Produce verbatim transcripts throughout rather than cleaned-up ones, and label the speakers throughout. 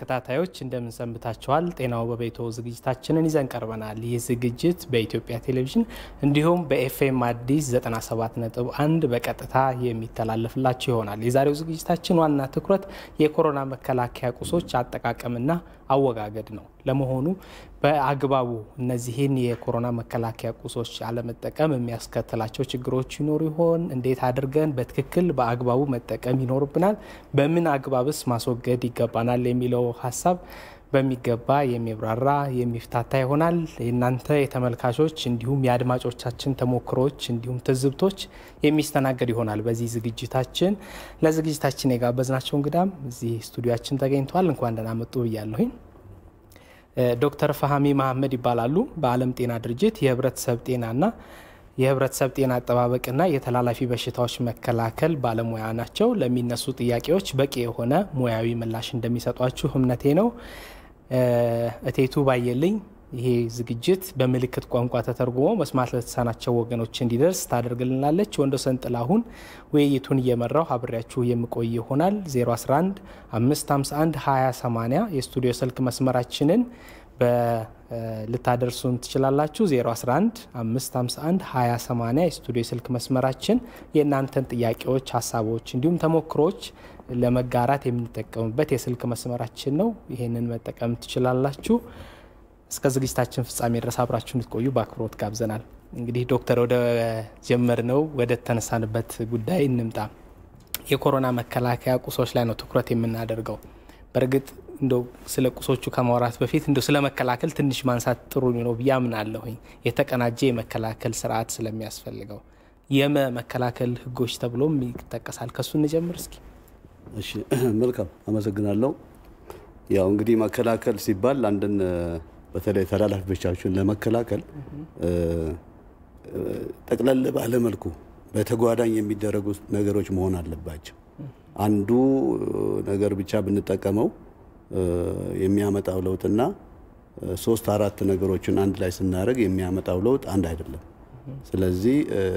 Speaker 1: ተከታታዮች እንደምን ሰንብታችኋል? ጤናው በቤቶ ዝግጅታችንን ይዘን ቀርበናል። ይህ ዝግጅት በኢትዮጵያ ቴሌቪዥን እንዲሁም በኤፍኤም አዲስ ዘጠና ሰባት ነጥብ አንድ በቀጥታ የሚተላለፍላችሁ ይሆናል። የዛሬው ዝግጅታችን ዋና ትኩረት የኮሮና መከላከያ ቁሶች አጠቃቀምና አወጋገድ ነው። ለመሆኑ በአግባቡ እነዚህን የኮሮና መከላከያ ቁሶች አለመጠቀም የሚያስከትላቸው ችግሮች ይኖሩ ይሆን? እንዴት አድርገን በትክክል በአግባቡ መጠቀም ይኖርብናል? በምን አግባብስ ማስወገድ ይገባናል? የሚለው ሀሳብ በሚገባ የሚብራራ የሚፍታታ ይሆናል። የእናንተ የተመልካቾች እንዲሁም የአድማጮቻችን ተሞክሮች እንዲሁም ትዝብቶች የሚስተናገድ ይሆናል በዚህ ዝግጅታችን። ለዝግጅታችን የጋበዝናቸው እንግዳም እዚህ ስቱዲዮአችን ተገኝተዋል። እንኳን ደህና መጡ ብያለሁኝ። ዶክተር ፈሃሚ መሐመድ ይባላሉ። በዓለም ጤና ድርጅት የህብረተሰብ ጤናና የህብረተሰብ ጤና አጠባበቅና የተላላፊ በሽታዎች መከላከል ባለሙያ ናቸው። ለሚነሱ ጥያቄዎች በቂ የሆነ ሙያዊ ምላሽ እንደሚሰጧችሁ እምነቴ ነው። እቴቱ ባየልኝ ይሄ ዝግጅት በምልክት ቋንቋ ተተርጉሞ መስማት ለተሳናቸው ወገኖች እንዲደርስ ታደርግልናለች። ወንዶሰን ጥላሁን ውይይቱን እየመራው አብሬያችሁ የምቆይ ይሆናል። ዜሮ አስራ አንድ አምስት ሃምሳ አንድ ሃያ ሰማንያ የስቱዲዮ ስልክ መስመራችንን ልታደርሱን ትችላላችሁ። ዜሮ አስራ አንድ አምስት ሃምሳ አንድ ሃያ ሰማንያ የስቱዲዮ ስልክ መስመራችን የእናንተን ጥያቄዎች፣ ሀሳቦች እንዲሁም ተሞክሮች ለመጋራት የምንጠቀምበት የስልክ መስመራችን ነው። ይሄንን መጠቀም ትችላላችሁ። እስከ ዝግጅታችን ፍጻሜ ድረስ አብራችሁ እንድትቆዩ በአክብሮት ጋብዘናል። እንግዲህ ዶክተር ወደ ጀመርነው ወደ ተነሳንበት ጉዳይ እንምጣ። የኮሮና መከላከያ ቁሶች ላይ ነው ትኩረት የምናደርገው። በእርግጥ እንደው ስለ ቁሶቹ ከማውራት በፊት እንደው ስለ መከላከል ትንሽ ማንሳት ጥሩ ነው ብዬ አምናለሁኝ። የተቀናጀ የመከላከል ስርዓት ስለሚያስፈልገው የመከላከል ህጎች ተብሎም ይጠቀሳል። ከሱ እንጀምር እስኪ።
Speaker 2: እሺ፣ መልካም አመሰግናለሁ። ያው እንግዲህ መከላከል ሲባል አንድን በተለይ ተላላፊ በሽታዎችን ለመከላከል ጠቅለል ባለ መልኩ በተጓዳኝ የሚደረጉ ነገሮች መሆን አለባቸው። አንዱ ነገር ብቻ ብንጠቀመው የሚያመጣው ለውጥና ሶስት አራት ነገሮችን አንድ ላይ ስናደርግ የሚያመጣው ለውጥ አንድ አይደለም። ስለዚህ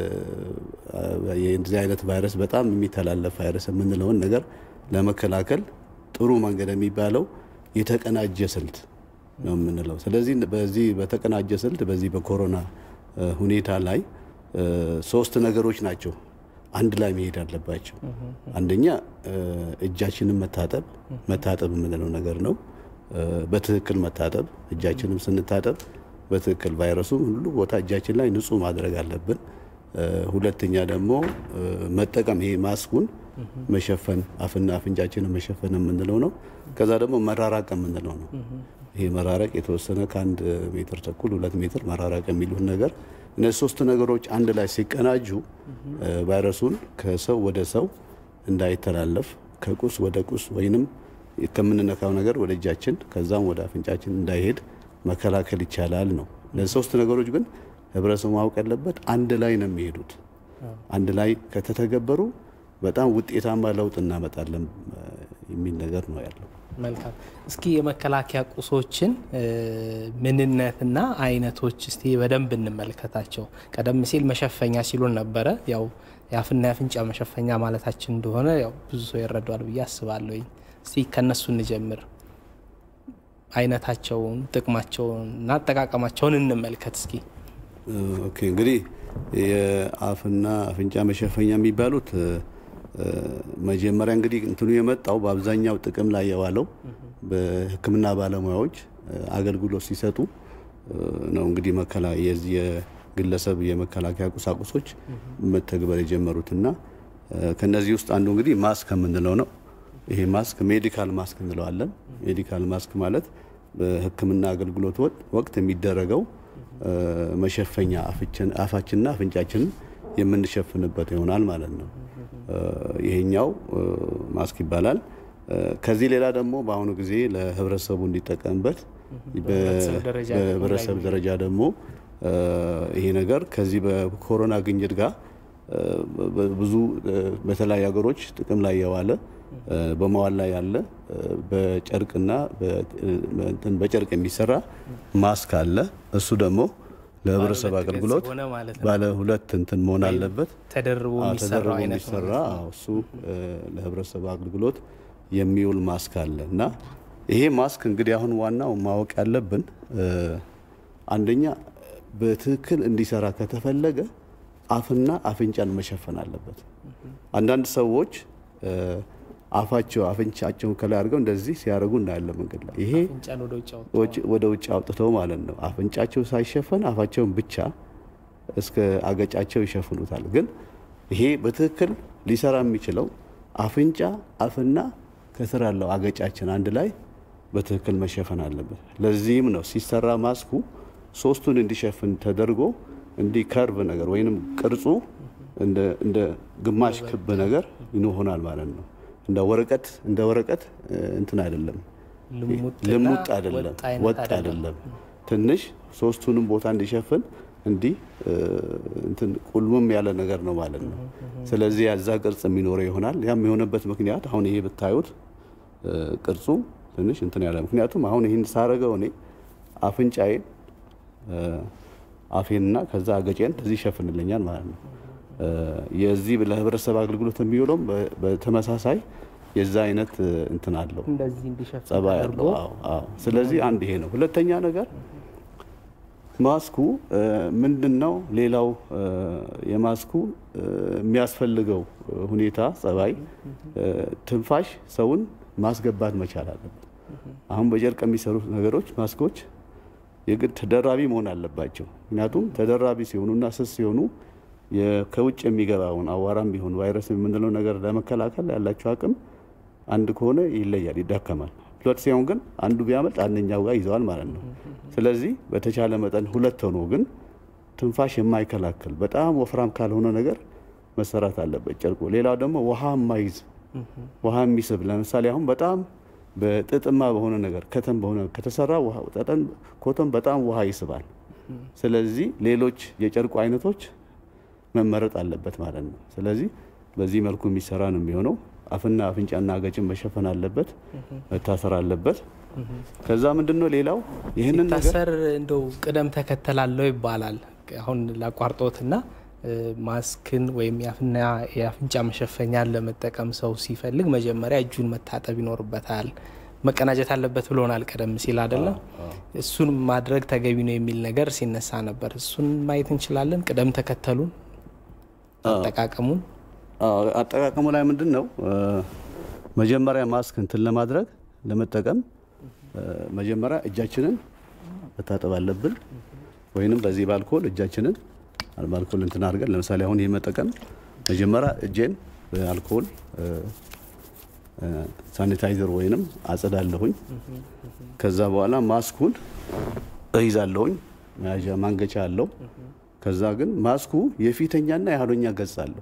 Speaker 2: የዚህ አይነት ቫይረስ በጣም የሚተላለፍ ቫይረስ የምንለውን ነገር ለመከላከል ጥሩ መንገድ የሚባለው የተቀናጀ ስልት ነው የምንለው። ስለዚህ በዚህ በተቀናጀ ስልት በዚህ በኮሮና ሁኔታ ላይ ሶስት ነገሮች ናቸው አንድ ላይ መሄድ አለባቸው። አንደኛ እጃችንን መታጠብ መታጠብ የምንለው ነገር ነው። በትክክል መታጠብ፣ እጃችንን ስንታጠብ በትክክል ቫይረሱ ሁሉ ቦታ እጃችን ላይ ንጹህ ማድረግ አለብን። ሁለተኛ ደግሞ መጠቀም ይሄ ማስኩን መሸፈን፣ አፍና አፍንጫችንን መሸፈን የምንለው ነው። ከዛ ደግሞ መራራቅ የምንለው ነው። ይሄ መራራቅ የተወሰነ ከአንድ ሜትር ተኩል ሁለት ሜትር መራራቅ የሚሉት ነገር እነዚህ ሶስት ነገሮች አንድ ላይ ሲቀናጁ ቫይረሱን ከሰው ወደ ሰው እንዳይተላለፍ ከቁስ ወደ ቁስ ወይንም ከምንነካው ነገር ወደ እጃችን ከዛም ወደ አፍንጫችን እንዳይሄድ መከላከል ይቻላል ነው። እነዚህ ሶስት ነገሮች ግን ህብረተሰቡ ማወቅ ያለበት አንድ ላይ ነው የሚሄዱት። አንድ ላይ ከተተገበሩ በጣም ውጤታማ ለውጥ እናመጣለን የሚል ነገር ነው ያለው።
Speaker 1: መልካም። እስኪ የመከላከያ ቁሶችን ምንነትና አይነቶች እስቲ በደንብ እንመልከታቸው። ቀደም ሲል መሸፈኛ ሲሉን ነበረ። ያው የአፍና የአፍንጫ መሸፈኛ ማለታችን እንደሆነ ያው ብዙ ሰው ይረዳዋል ብዬ አስባለሁ። እስቲ ከነሱ እንጀምር። አይነታቸውን፣ ጥቅማቸውን እና አጠቃቀማቸውን እንመልከት እስኪ።
Speaker 2: ኦኬ፣ እንግዲህ የአፍና አፍንጫ መሸፈኛ የሚባሉት መጀመሪያ እንግዲህ እንትኑ የመጣው በአብዛኛው ጥቅም ላይ የዋለው በሕክምና ባለሙያዎች አገልግሎት ሲሰጡ ነው። እንግዲህ መከላ የዚህ የግለሰብ የመከላከያ ቁሳቁሶች መተግበር የጀመሩትና ከነዚህ ውስጥ አንዱ እንግዲህ ማስክ የምንለው ነው። ይሄ ማስክ ሜዲካል ማስክ እንለዋለን። ሜዲካል ማስክ ማለት በሕክምና አገልግሎት ወቅት የሚደረገው መሸፈኛ አፋችንና አፍንጫችንን የምንሸፍንበት ይሆናል ማለት ነው። ይሄኛው ማስክ ይባላል። ከዚህ ሌላ ደግሞ በአሁኑ ጊዜ ለህብረተሰቡ እንዲጠቀምበት በህብረተሰብ ደረጃ ደግሞ ይሄ ነገር ከዚህ በኮሮና ግኝት ጋር ብዙ በተለያዩ ሀገሮች ጥቅም ላይ የዋለ በመዋል ላይ ያለ በጨርቅና በጨርቅ የሚሰራ ማስክ አለ። እሱ ደግሞ ለህብረተሰብ አገልግሎት ባለ ሁለት እንትን መሆን አለበት።
Speaker 1: ተደርቦ የሚሰራ አይነት
Speaker 2: ነው። እሱ ለህብረተሰብ አገልግሎት የሚውል ማስክ አለ እና ይሄ ማስክ እንግዲህ አሁን ዋናው ማወቅ ያለብን አንደኛ በትክክል እንዲሰራ ከተፈለገ አፍና አፍንጫን መሸፈን አለበት። አንዳንድ ሰዎች አፋቸው አፍንጫቸውን ከላይ አድርገው እንደዚህ ሲያደርጉ እናያለን መንገድ ላይ። ይሄ ወደ ውጭ አውጥተው ማለት ነው። አፍንጫቸው ሳይሸፈን አፋቸውን ብቻ እስከ አገጫቸው ይሸፍኑታል። ግን ይሄ በትክክል ሊሰራ የሚችለው አፍንጫ አፍና ከስር ያለው አገጫችን አንድ ላይ በትክክል መሸፈን አለበት። ለዚህም ነው ሲሰራ ማስኩ ሶስቱን እንዲሸፍን ተደርጎ እንዲ ከርቭ ነገር ወይንም ቅርጹ እንደ እንደ ግማሽ ክብ ነገር ይሆናል ማለት ነው። እንደ ወረቀት እንደ ወረቀት እንትን አይደለም፣ ልሙጥ አይደለም፣ ወጥ አይደለም። ትንሽ ሶስቱንም ቦታ እንዲሸፍን እንዲ እንትን ቁልምም ያለ ነገር ነው ማለት ነው። ስለዚህ ያዛ ቅርጽ የሚኖረው ይሆናል። ያም የሆነበት ምክንያት አሁን ይሄ ብታዩት ቅርጹ ትንሽ እንትን ያለ ምክንያቱም አሁን ይሄን ሳረገው እኔ አፍንጫዬን አፌንና ከዛ አገጬን እዚህ ይሸፍንልኛል ማለት ነው። የዚህ ለህብረተሰብ አገልግሎት የሚውለው በተመሳሳይ የዛ አይነት እንትን አለው
Speaker 1: እንደዚህ እንዲሸፍን
Speaker 2: ጸባይ አለው። አዎ አዎ። ስለዚህ አንድ ይሄ ነው። ሁለተኛ ነገር ማስኩ ምንድነው ሌላው የማስኩ የሚያስፈልገው ሁኔታ ጸባይ ትንፋሽ ሰውን ማስገባት መቻል አለበት። አሁን በጨርቅ የሚሰሩ ነገሮች ማስኮች የግድ ተደራቢ መሆን አለባቸው። ምክንያቱም ተደራቢ ሲሆኑና ስስ ሲሆኑ ከውጭ የሚገባውን አዋራም ቢሆን ቫይረስ የምንለው ነገር ለመከላከል ያላቸው አቅም አንድ ከሆነ ይለያል፣ ይዳከማል። ሁለት ሲሆን ግን አንዱ ቢያመልጥ አንደኛው ጋር ይዘዋል ማለት ነው። ስለዚህ በተቻለ መጠን ሁለት ሆኖ ግን ትንፋሽ የማይከላከል በጣም ወፍራም ካልሆነ ነገር መሰራት አለበት ጨርቁ። ሌላው ደግሞ ውሃ የማይዝ ውሃ የሚስብ ለምሳሌ አሁን በጣም በጥጥማ በሆነ ነገር ከተም በሆነ ከተሰራ ውሃ ጠጠን ኮተም በጣም ውሃ ይስባል። ስለዚህ ሌሎች የጨርቁ አይነቶች መመረጥ አለበት ማለት ነው። ስለዚህ በዚህ መልኩ የሚሰራ ነው የሚሆነው። አፍና አፍንጫና አገጭን መሸፈን አለበት፣ መታሰር አለበት። ከዛ ምንድነው ሌላው ይሄንን ነገር
Speaker 1: ታሰር እንደው ቅደም ተከተላለው ይባላል። አሁን ላቋርጦትና ማስክን ወይም ያፍና ያፍንጫ መሸፈኛን ለመጠቀም ሰው ሲፈልግ መጀመሪያ እጁን መታጠብ ይኖርበታል፣ መቀናጀት አለበት ብሎናል ቀደም ሲል አይደለ? እሱን ማድረግ ተገቢ ነው የሚል ነገር ሲነሳ ነበር። እሱን ማየት እንችላለን። ቅደም ተከተሉን አጠቃቀሙን
Speaker 2: አጠቃቀሙ ላይ ምንድነው መጀመሪያ ማስክ እንትን ለማድረግ ለመጠቀም መጀመሪያ እጃችንን መታጠብ አለብን። ወይንም በዚህ ባልኮል እጃችንን አልኮል እንትን አድርገን ለምሳሌ አሁን ይሄ መጠቀም መጀመሪያ እጄን በአልኮል ሳኒታይዘር ወይንም አጸዳለሁኝ። ከዛ በኋላ ማስኩን እይዛለሁኝ። ማያዣ ማንገቻ አለው። ከዛ ግን ማስኩ የፊተኛና የኋለኛ ገጽ አለው።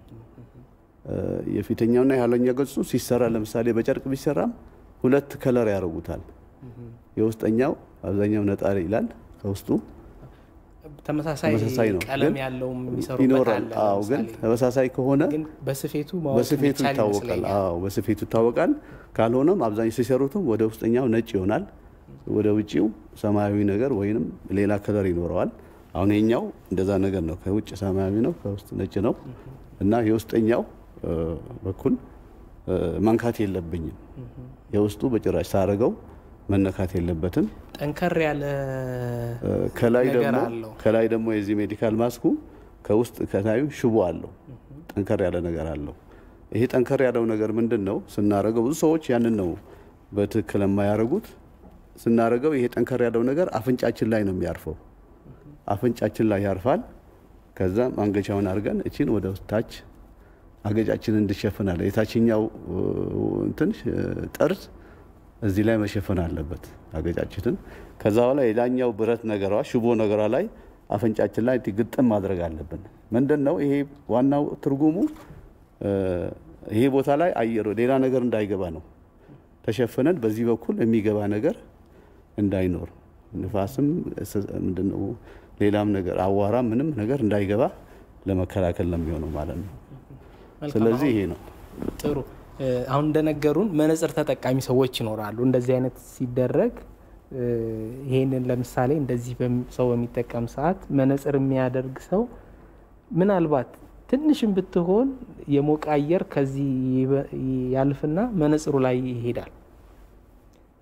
Speaker 2: የፊተኛውና የኋለኛ ገጹ ሲሰራ ለምሳሌ በጨርቅ ቢሰራም ሁለት ከለር ያደርጉታል። የውስጠኛው አብዛኛው ነጣ ይላል፣ ከውስጡ
Speaker 1: ተመሳሳይ ቀለም ያለው የሚሰሩበት አለ።
Speaker 2: አዎ ግን ተመሳሳይ ከሆነ
Speaker 1: ግን በስፌቱ
Speaker 2: በስፌቱ ይታወቃል። አዎ በስፌቱ ይታወቃል። ካልሆነም አብዛኛው ሲሰሩትም ወደ ውስጠኛው ነጭ ይሆናል፣ ወደ ውጪው ሰማያዊ ነገር ወይንም ሌላ ከለር ይኖረዋል። አሁን ይሄኛው እንደዛ ነገር ነው። ከውጭ ሰማያዊ ነው፣ ከውስጥ ነጭ ነው እና የውስጠኛው በኩል መንካት የለብኝም። የውስጡ በጭራሽ ሳረገው መነካት የለበትም።
Speaker 1: ጠንከር ያለ
Speaker 2: ከላይ ደግሞ ከላይ ደግሞ የዚህ ሜዲካል ማስኩ ከውስጥ ከታዩ ሽቦ አለው፣ ጠንከር ያለ ነገር አለው። ይሄ ጠንከር ያለው ነገር ምንድነው ስናረገው ብዙ ሰዎች ያንን ነው በትክክል የማያረጉት። ስናረገው ይሄ ጠንከር ያለው ነገር አፍንጫችን ላይ ነው የሚያርፈው። አፍንጫችን ላይ ያርፋል። ከዛ አንገቻውን አርገን እቺን ወደ ታች አገጫችንን እንድሸፍናል። የታችኛው እንትን ጠርዝ እዚህ ላይ መሸፈን አለበት አገጫችንን። ከዛ በኋላ የላኛው ብረት ነገሯ ሽቦ ነገሯ ላይ አፍንጫችን ላይ ግጥም ማድረግ አለብን። ምንድነው ይሄ ዋናው ትርጉሙ ይሄ ቦታ ላይ አየር ሌላ ነገር እንዳይገባ ነው። ተሸፍነን በዚህ በኩል የሚገባ ነገር እንዳይኖር ንፋስም ምንድነው ሌላም ነገር አዋራ ምንም ነገር እንዳይገባ ለመከላከል ነው የሚሆነው ማለት ነው። ስለዚህ ይሄ ነው
Speaker 1: ጥሩ። አሁን እንደነገሩን መነጽር ተጠቃሚ ሰዎች ይኖራሉ። እንደዚህ አይነት ሲደረግ ይሄንን ለምሳሌ እንደዚህ ሰው በሚጠቀም ሰዓት መነጽር የሚያደርግ ሰው ምናልባት ትንሽም ብትሆን የሞቀ አየር ከዚህ ያልፍና መነጽሩ ላይ ይሄዳል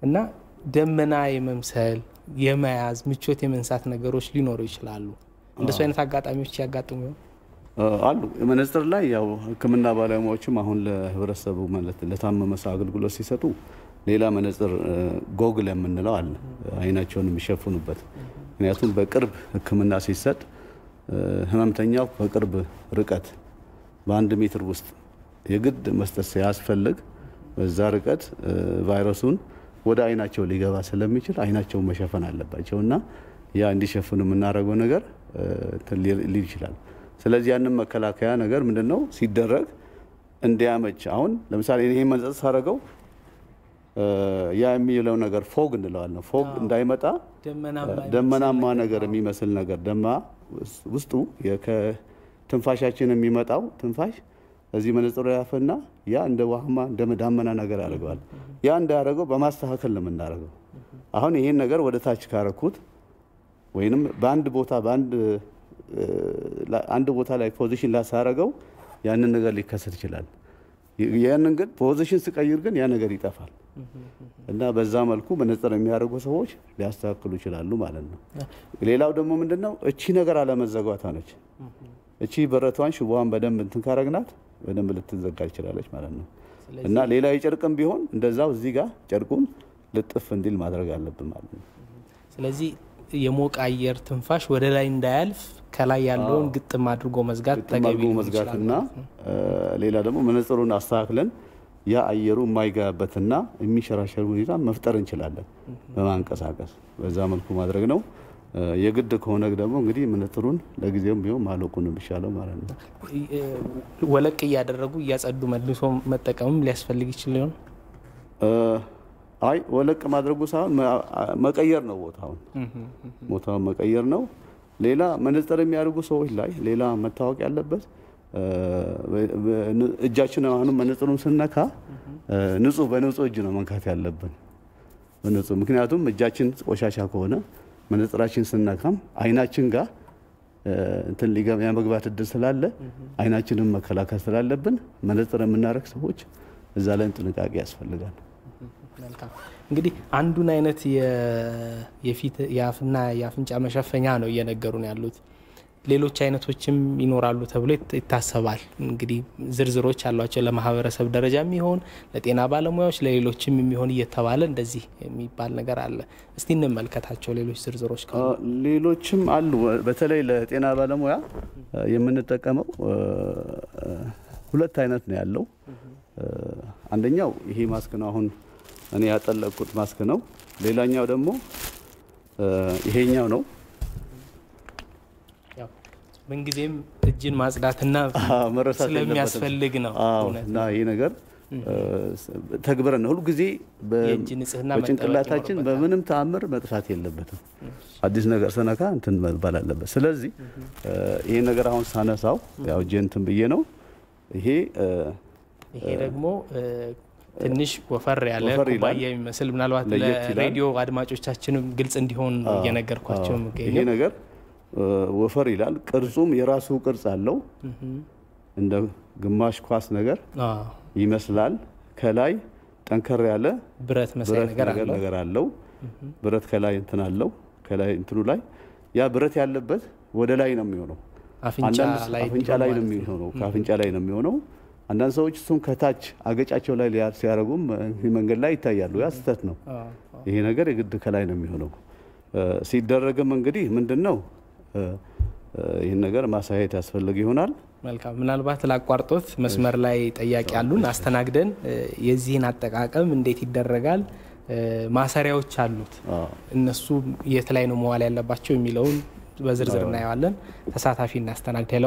Speaker 1: እና ደመና የመምሰል የመያዝ ምቾት የመንሳት ነገሮች ሊኖሩ ይችላሉ። እንደሱ አይነት አጋጣሚዎች ያጋጥሙ
Speaker 2: አሉ። መነጽር ላይ ያው ህክምና ባለሙያዎችም አሁን ለህብረተሰቡ ማለት ለታመመ ሰው አገልግሎት ሲሰጡ ሌላ መነጽር ጎግል የምንለው አለ አይናቸውን የሚሸፍኑበት። ምክንያቱም በቅርብ ህክምና ሲሰጥ ህመምተኛው በቅርብ ርቀት በአንድ ሜትር ውስጥ የግድ መስጠት ሲያስፈልግ በዛ ርቀት ቫይረሱን ወደ አይናቸው ሊገባ ስለሚችል አይናቸውን መሸፈን አለባቸውና ያ እንዲሸፍኑ የምናደርገው ነገር ሊል ይችላል። ስለዚህ ያንን መከላከያ ነገር ምንድነው ሲደረግ እንዲያመች አሁን ለምሳሌ ይሄ መነጽር ሳረገው ያ የሚለው ነገር ፎግ እንለዋለን። ፎግ እንዳይመጣ ደመናማ ነገር የሚመስል ነገር ደማ ውስጡ የከትንፋሻችን የሚመጣው ትንፋሽ እዚህ መነጽሩ ያፈና ያ እንደ ዋህማ እንደ ዳመና ነገር ያደርገዋል። ያ እንዳያደርገው በማስተካከል ነው የምናደርገው። አሁን ይሄን ነገር ወደ ታች ካረኩት ወይንም በአንድ ቦታ በአንድ አንድ ቦታ ላይ ፖዚሽን ላሳረገው ያንን ነገር ሊከሰት ይችላል። ያንን ግን ፖዚሽን ስቀይር ግን ያ ነገር ይጠፋል እና በዛ መልኩ መነጽር የሚያደርጉ ሰዎች ሊያስተካክሉ ይችላሉ ማለት ነው። ሌላው ደግሞ ምንድነው እቺ ነገር አለመዘጓታ ነች። እቺ በረቷን ሽቦዋን በደንብ እንትን ካረግናት በደንብ ልትዘጋ ይችላልች ማለት ነው። እና ሌላ የጨርቅም ቢሆን እንደዛው እዚህ ጋር ጨርቁን ልጥፍ እንዲል ማድረግ አለብን ማለት ነው።
Speaker 1: ስለዚህ የሞቀ አየር ትንፋሽ ወደ ላይ እንዳያልፍ ከላይ ያለውን ግጥም አድርጎ መዝጋት ተገቢ ነው መዝጋትና
Speaker 2: ሌላ ደግሞ መነጽሩን አስተካክለን ያ አየሩ የማይገባበትና የሚሸራሸር ሁኔታ መፍጠር እንችላለን በማንቀሳቀስ በዛ መልኩ ማድረግ ነው። የግድ ከሆነ ደግሞ እንግዲህ መነጽሩን ለጊዜውም ቢሆን ማለቁ ነው የሚሻለው ማለት ነው።
Speaker 1: ወለቅ እያደረጉ እያጸዱ መልሶ መጠቀምም ሊያስፈልግ ይችላል።
Speaker 2: አይ ወለቅ ማድረጉ ሳይሆን መቀየር ነው ቦታውን ቦታውን መቀየር ነው። ሌላ መነጽር የሚያደርጉ ሰዎች ላይ ሌላ መታወቅ ያለበት እጃችን አሁን መነጽሩን ስነካ ንጹህ በንጹህ እጅ ነው መንካት ያለብን በንጹህ። ምክንያቱም እጃችን ቆሻሻ ከሆነ መነጽራችን ስነካም አይናችን ጋር እንትን ሊገባ ያመግባት እድል ስላለ አይናችንን መከላከል ስላለብን መነጽር የምናረክ ሰዎች እዛ ላይ ጥንቃቄ ያስፈልጋል።
Speaker 1: እንግዲህ አንዱን አይነት የፊት ያፍና ያፍንጫ መሸፈኛ ነው እየነገሩን ያሉት። ሌሎች አይነቶችም ይኖራሉ ተብሎ ይታሰባል። እንግዲህ ዝርዝሮች አሏቸው ለማህበረሰብ ደረጃ የሚሆን ለጤና ባለሙያዎች ለሌሎችም የሚሆን እየተባለ እንደዚህ የሚባል ነገር አለ። እስቲ እንመልከታቸው ሌሎች ዝርዝሮች ካሉ።
Speaker 2: ሌሎችም አሉ። በተለይ ለጤና ባለሙያ የምንጠቀመው ሁለት አይነት ነው ያለው። አንደኛው ይሄ ማስክ ነው አሁን እኔ ያጠለቁት ማስክ ነው። ሌላኛው ደግሞ ይሄኛው ነው።
Speaker 1: ያው ምንጊዜም እጅን ማጽዳትና ስለሚያስፈልግ ነው
Speaker 2: እና ይሄ ነገር ተግብረን ነው ሁሉ ጊዜ በጭንቅላታችን በምንም ተአምር መጥፋት የለበትም። አዲስ ነገር ሰነካ እንትን መባል አለበት። ስለዚህ ይሄ ነገር አሁን ሳነሳው ያው ጀንትን ብዬ ነው። ይሄ
Speaker 1: ይሄ ደግሞ ትንሽ ወፈር ያለ ኩባያ የሚመስል ምናልባት ለሬዲዮ አድማጮቻችንም ግልጽ እንዲሆን እየነገርኳቸው መገኘው
Speaker 2: ይሄ ነገር ወፈር ይላል። ቅርጹም የራሱ ቅርጽ አለው። እንደ ግማሽ ኳስ ነገር ይመስላል። ከላይ ጠንከር ያለ
Speaker 1: ብረት መሳይ ነገር
Speaker 2: አለው። ብረት ከላይ እንትን አለው። ከላይ እንትኑ ላይ ያ ብረት ያለበት ወደ ላይ ነው የሚሆነው።
Speaker 1: አፍንጫ ላይ
Speaker 2: አፍንጫ ላይ ነው የሚሆነው። ከአፍንጫ ላይ ነው የሚሆነው። አንዳንድ ሰዎች እሱን ከታች አገጫቸው ላይ ሲያረጉም መንገድ ላይ ይታያሉ። ያ ስህተት ነው። ይሄ ነገር የግድ ከላይ ነው የሚሆነው። ሲደረግም እንግዲህ ምንድነው ይሄን ነገር ማሳየት ያስፈልግ ይሆናል።
Speaker 1: መልካም ምናልባት ላቋርጦት መስመር ላይ ጠያቂ ያሉን አስተናግደን የዚህን አጠቃቀም እንዴት ይደረጋል ማሰሪያዎች አሉት እነሱ የት ላይ ነው መዋል ያለባቸው የሚለውን በዝርዝር እናያለን። ተሳታፊ እናስተናግድ። ሄሎ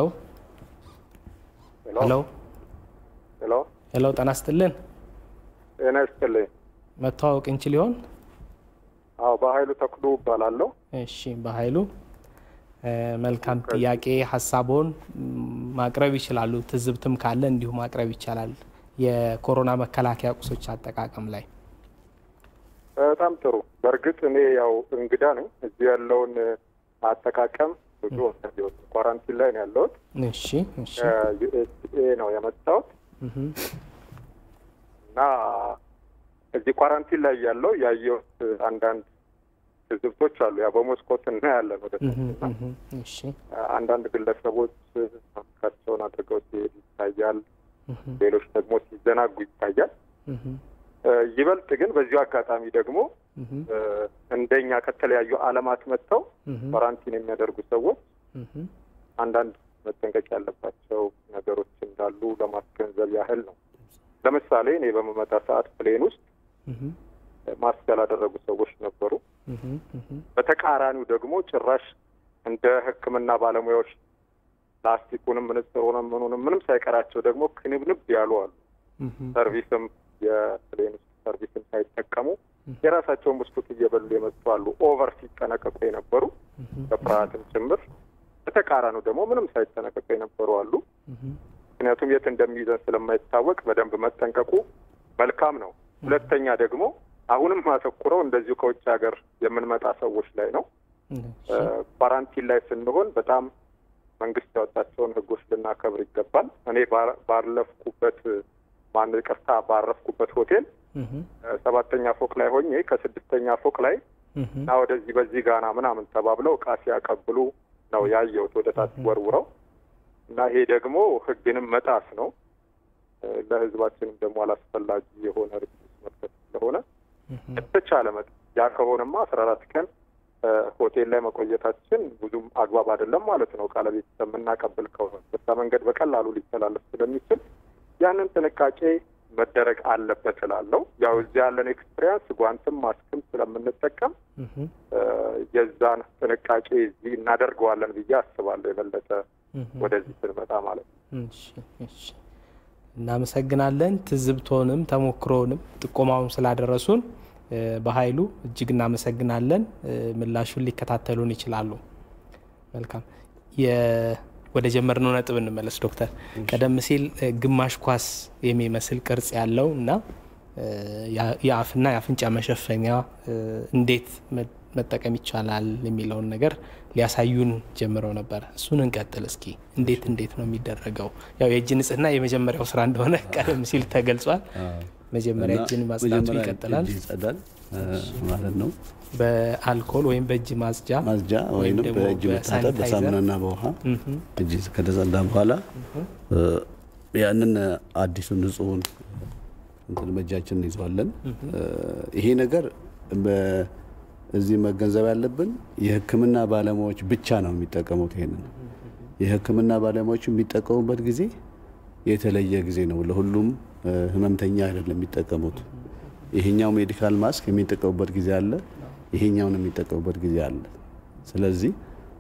Speaker 1: ሄሎ
Speaker 3: ሄሎ
Speaker 1: ሄሎ ጤና ይስጥልን።
Speaker 3: ጤና ይስጥልኝ።
Speaker 1: መተዋወቅ እንችል ይሆን?
Speaker 3: አዎ በኃይሉ ተክሉ እባላለሁ።
Speaker 1: እሺ በኃይሉ መልካም ጥያቄ ሐሳቦን ማቅረብ ይችላሉ። ትዝብትም ካለ እንዲሁ ማቅረብ ይቻላል የኮሮና መከላከያ ቁሶች አጠቃቀም ላይ።
Speaker 3: በጣም ጥሩ። በርግጥ እኔ ያው እንግዳ ነኝ እዚህ ያለውን አጠቃቀም ብዙ ነው ኳራንቲን ላይ ነው ያለሁት።
Speaker 1: እሺ እሺ
Speaker 3: ዩኤስኤ ነው የመጣሁት እና እዚህ እዚህ ኳራንቲን ላይ ያለው ያየሁት አንዳንድ ትዝብቶች አሉ። ያ በሞስኮት እና ያለን ወደ
Speaker 1: እሺ
Speaker 3: አንዳንድ ግለሰቦች ማስካቸውን አድርገው ሲሄዱ ይታያል። ሌሎች ደግሞ ሲዘናጉ ይታያል። ይበልጥ ግን በዚሁ አጋጣሚ ደግሞ እንደኛ ከተለያዩ ዓለማት መጥተው ኳራንቲን የሚያደርጉ ሰዎች አንዳንድ መጠንቀቅ ያለባቸው ነገሮች እንዳሉ ለማስገንዘብ ያህል ነው። ለምሳሌ እኔ በመመጣ ሰዓት ፕሌን ውስጥ ማስክ ያላደረጉ ሰዎች ነበሩ። በተቃራኒው ደግሞ ጭራሽ እንደ ሕክምና ባለሙያዎች ፕላስቲኩንም ምንጽሩንም ምኑንም ምንም ሳይቀራቸው ደግሞ ክንብንብ ያሉ አሉ። ሰርቪስም የፕሌን ውስጥ ሰርቪስም ሳይጠቀሙ የራሳቸውን ብስኩት እየበሉ የመጡ አሉ። ኦቨር ሲጠነቀቁ የነበሩ በፍርሃትም ጭምር። በተቃራኒው ደግሞ ምንም ሳይጠነቀቁ የነበሩ አሉ። ምክንያቱም የት እንደሚይዘን ስለማይታወቅ በደንብ መጠንቀቁ መልካም ነው። ሁለተኛ ደግሞ አሁንም ማተኩረው እንደዚሁ ከውጭ ሀገር የምንመጣ ሰዎች ላይ ነው። ኳራንቲን ላይ ስንሆን በጣም መንግስት ያወጣቸውን ህጎች ልናከብር ይገባል። እኔ ባለፍኩበት ማን ይቅርታ ባረፍኩበት ሆቴል ሰባተኛ ፎቅ ላይ ሆኜ ከስድስተኛ ፎቅ ላይ እና ወደዚህ በዚህ ጋና ምናምን ተባብለው ዕቃ ሲያቀብሉ ነው ያየሁት ወደ ታች ወርውረው እና ይሄ ደግሞ ህግንም መጣስ ነው። ለህዝባችንም ደግሞ አላስፈላጊ የሆነ ሪስክ መጥተት ስለሆነ የተቻለ መጥ ያ ከሆነማ አስራ አራት ቀን ሆቴል ላይ መቆየታችን ብዙም አግባብ አይደለም ማለት ነው። ቃለ ቤተሰብ የምናቀብል ከሆነ በዛ መንገድ በቀላሉ ሊተላለፍ ስለሚችል ያንን ጥንቃቄ መደረግ አለበት እላለሁ። ያው እዚህ ያለን ኤክስፒሪየንስ ጓንትም ማስክም ስለምንጠቀም የዛን ጥንቃቄ እዚህ እናደርገዋለን ብዬ አስባለሁ የበለጠ ወደዚህ ስንመጣ ማለት ነው።
Speaker 1: እሺ እሺ እናመሰግናለን። ትዝብቶንም ተሞክሮንም ጥቆማውን ስላደረሱን በኃይሉ እጅግ እናመሰግናለን። ምላሹን ሊከታተሉን ይችላሉ። መልካም ወደ ጀመርነው ነጥብ እንመለስ ዶክተር። ቀደም ሲል ግማሽ ኳስ የሚመስል ቅርጽ ያለው እና የአፍና የአፍንጫ መሸፈኛ እንዴት መጠቀም ይቻላል የሚለውን ነገር ሊያሳዩን ጀምረው ነበር። እሱን እንቀጥል እስኪ። እንዴት እንዴት ነው የሚደረገው? ያው የእጅ ንጽህና የመጀመሪያው ስራ እንደሆነ ቀደም ሲል ተገልጿል። መጀመሪያ እጅን ማጽዳቱ ይቀጥላል።
Speaker 2: እጅ ይጸዳል ማለት ነው።
Speaker 1: በአልኮል ወይም በእጅ ማጽጃ
Speaker 2: ማጽጃ ወይም በእጅ መታጠብ በሳሙናና በውሃ እጅ ከተጸዳ በኋላ ያንን አዲሱን ንጹህን እንትን በእጃችን እንይዘዋለን። ይሄ ነገር በዚህ መገንዘብ ያለብን የሕክምና ባለሙያዎች ብቻ ነው የሚጠቀሙት። ይሄንን የሕክምና ባለሙያዎች የሚጠቀሙበት ጊዜ የተለየ ጊዜ ነው። ለሁሉም ህመምተኛ አይደለም የሚጠቀሙት። ይሄኛው ሜዲካል ማስክ የሚጠቀሙበት ጊዜ አለ፣ ይሄኛውን የሚጠቀሙበት ጊዜ አለ። ስለዚህ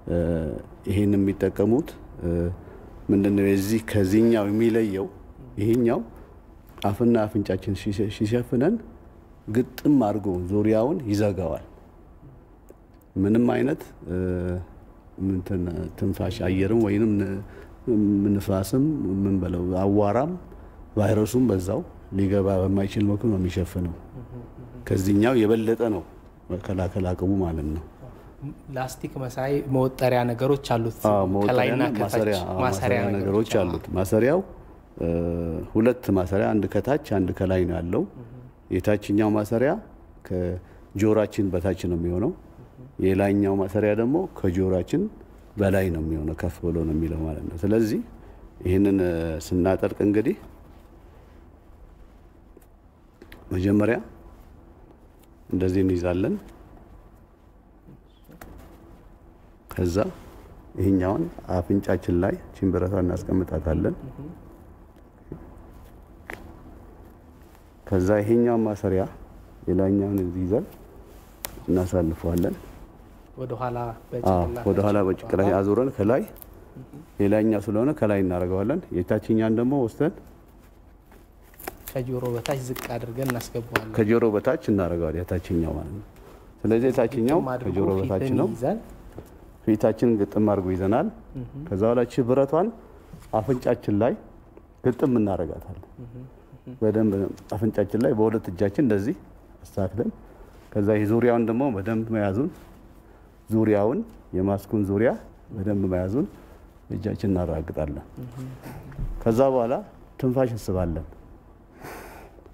Speaker 2: ይሄን የሚጠቀሙት ምንድነው እዚህ ከዚህኛው የሚለየው ይሄኛው አፍና አፍንጫችን ሲሸፍነን ግጥም አድርጎ ዙሪያውን ይዘጋዋል። ምንም አይነት እንትን ትንፋሽ አየርም ወይንም ንፋስም ምን በለው አዋራም ቫይረሱም በዛው ሊገባ በማይችል መልኩ ነው የሚሸፍነው። ከዚህኛው የበለጠ ነው መከላከል አቅሙ ማለት ነው።
Speaker 1: ላስቲክ መሳይ መወጠሪያ ነገሮች አሉት ከላይና ከታች ማሰሪያ ነገሮች አሉት። ማሰሪያው ሁለት ማሰሪያ አንድ ከታች አንድ ከላይ ነው ያለው። የታችኛው ማሰሪያ ከጆሮአችን በታች ነው የሚሆነው። የላይኛው ማሰሪያ ደግሞ ከጆሮአችን በላይ ነው የሚሆነው፣ ከፍ ብሎ ነው የሚለው ማለት ነው። ስለዚህ ይሄንን ስናጠርቅ እንግዲህ መጀመሪያ እንደዚህ እንይዛለን። ከዛ ይሄኛውን አፍንጫችን ላይ ቺምብረታ እናስቀምጣታለን። ከዛ ይሄኛው ማሰሪያ የላይኛውን ይዘን እናሳልፈዋለን። ወደ ኋላ በጭቅላት
Speaker 2: ወደ ኋላ በጭቅላት አዙረን ከላይ የላይኛው ስለሆነ ከላይ እናደርገዋለን። የታችኛውን ደግሞ ወስደን
Speaker 1: ከጆሮ በታች ዝቅ አድርገን እናስገባዋለን።
Speaker 2: ከጆሮ በታች እናደርገዋለን የታችኛው ማለት ነው። ስለዚህ የታችኛው ከጆሮ በታች ነው። ፊታችንን ግጥም አድርጎ ይዘናል። ከዛ በኋላ እቺ ብረቷን አፍንጫችን ላይ ግጥም እናደርጋታለን። በደንብ አፍንጫችን ላይ በሁለት እጃችን እንደዚህ አስተካክለን ከዛ የዙሪያውን ደግሞ በደንብ መያዙን ዙሪያውን የማስኩን ዙሪያ በደንብ መያዙን እጃችን እናረጋግጣለን። ከዛ በኋላ ትንፋሽ እንስባለን።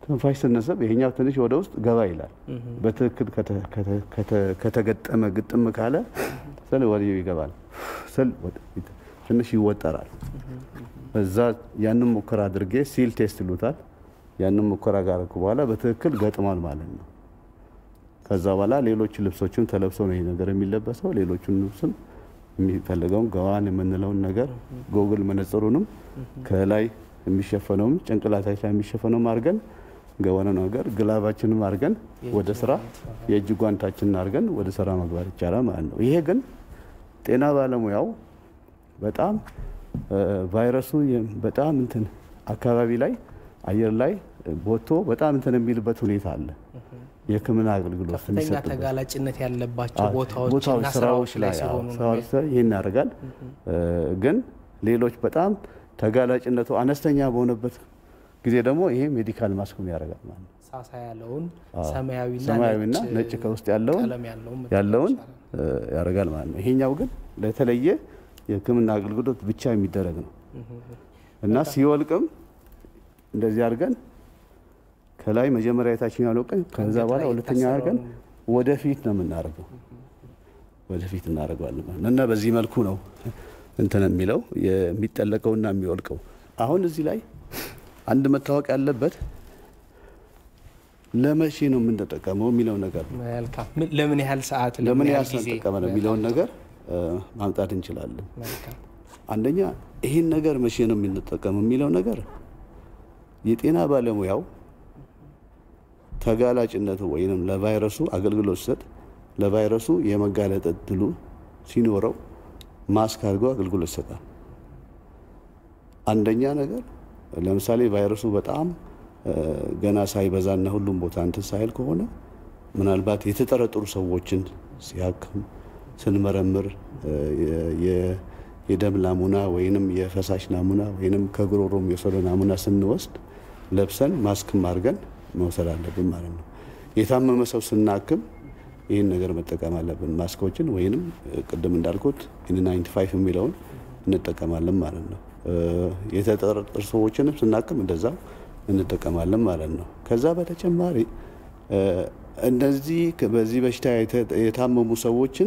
Speaker 2: ትንፋሽ ስንስብ ይሄኛው ትንሽ ወደ ውስጥ ገባ ይላል። በትክክል ከተገጠመ ግጥም ካለ ስል ወዲያው ይገባል። ስል ትንሽ ይወጠራል። በዛ ያንን ሙከራ አድርጌ ሲል ቴስት ይሉታል። ያንን ሙከራ ጋርኩ በኋላ በትክክል ገጥሟል ማለት ነው። ከዛ በኋላ ሌሎች ልብሶችን ተለብሶ ነው ይሄ ነገር የሚለበሰው። ሌሎቹን ልብስም የሚፈልገውን ገዋን የምንለውን ነገር ጎግል መነጽሩንም ከላይ የሚሸፈነውም ጭንቅላታችን ላይ የሚሸፈነውም አድርገን ገዋን ነገር ግላባችንም አድርገን ወደ ስራ የእጅ ጓንታችንን አድርገን ወደ ስራ መግባት ይቻላል ማለት ነው። ይሄ ግን ጤና ባለሙያው በጣም ቫይረሱ በጣም እንትን አካባቢ ላይ አየር ላይ ቦቶ በጣም እንትን የሚልበት ሁኔታ አለ። የሕክምና አገልግሎት
Speaker 1: ከፍተኛ ተጋላጭነት ያለባቸው ቦታዎች እና ስራዎች ላይ ሲሆኑ
Speaker 2: ይሄን ያደርጋል። ግን ሌሎች በጣም ተጋላጭነቱ አነስተኛ በሆነበት ጊዜ ደግሞ ይሄ ሜዲካል ማስክም ያደርጋል ማለት ነው።
Speaker 1: ሳሳ ያለውን ሰማያዊና
Speaker 2: ሰማያዊና ነጭ ከውስጥ ያለውን ያለውን ያደርጋል ማለት ነው። ይሄኛው ግን ለተለየ የሕክምና አገልግሎት ብቻ የሚደረግ ነው እና ሲወልቅም እንደዚህ አድርገን ከላይ መጀመሪያ የታችኛው አልወቀን ከዛ በኋላ ሁለተኛ አድርገን ወደፊት ነው የምናደርገው ወደፊት እናደርገዋለን ማለት ነው። እና በዚህ መልኩ ነው እንትን የሚለው የሚጠለቀውና የሚወልቀው። አሁን እዚህ ላይ አንድ መታወቅ ያለበት ለመቼ ነው የምንጠቀመው የሚለው ነገር ነው።
Speaker 1: መልካም ለምን ያህል ሰዓት
Speaker 2: ለምን ያህል ሰዓት ተጠቀመን የሚለውን ነገር ማምጣት እንችላለን።
Speaker 1: መልካም
Speaker 2: አንደኛ ይሄን ነገር መቼ ነው የምንጠቀመው የሚለው ነገር የጤና ባለሙያው ተጋላጭነቱ ወይንም ለቫይረሱ አገልግሎት ሰጥ ለቫይረሱ የመጋለጥ እድሉ ሲኖረው ማስክ አድርጎ አገልግሎት ይሰጣል። አንደኛ ነገር ለምሳሌ ቫይረሱ በጣም ገና ሳይበዛና ሁሉም ቦታ እንትን ሳይል ከሆነ ምናልባት የተጠረጠሩ ሰዎችን ሲያክም ስንመረምር የደም ናሙና ወይንም የፈሳሽ ናሙና ወይንም ከጉሮሮም የወሰደ ናሙና ስንወስድ ለብሰን ማስክም አድርገን መውሰድ አለብን ማለት ነው። የታመመ ሰው ስናክም ይህን ነገር መጠቀም አለብን። ማስኮችን ወይንም ቅድም እንዳልኩት ኤን ናይንቲ ፋይቭ የሚለውን እንጠቀማለን ማለት ነው። የተጠረጠሩ ሰዎችንም ስናክም እንደዛው እንጠቀማለን ማለት ነው። ከዛ በተጨማሪ እነዚህ በዚህ በሽታ የታመሙ ሰዎችን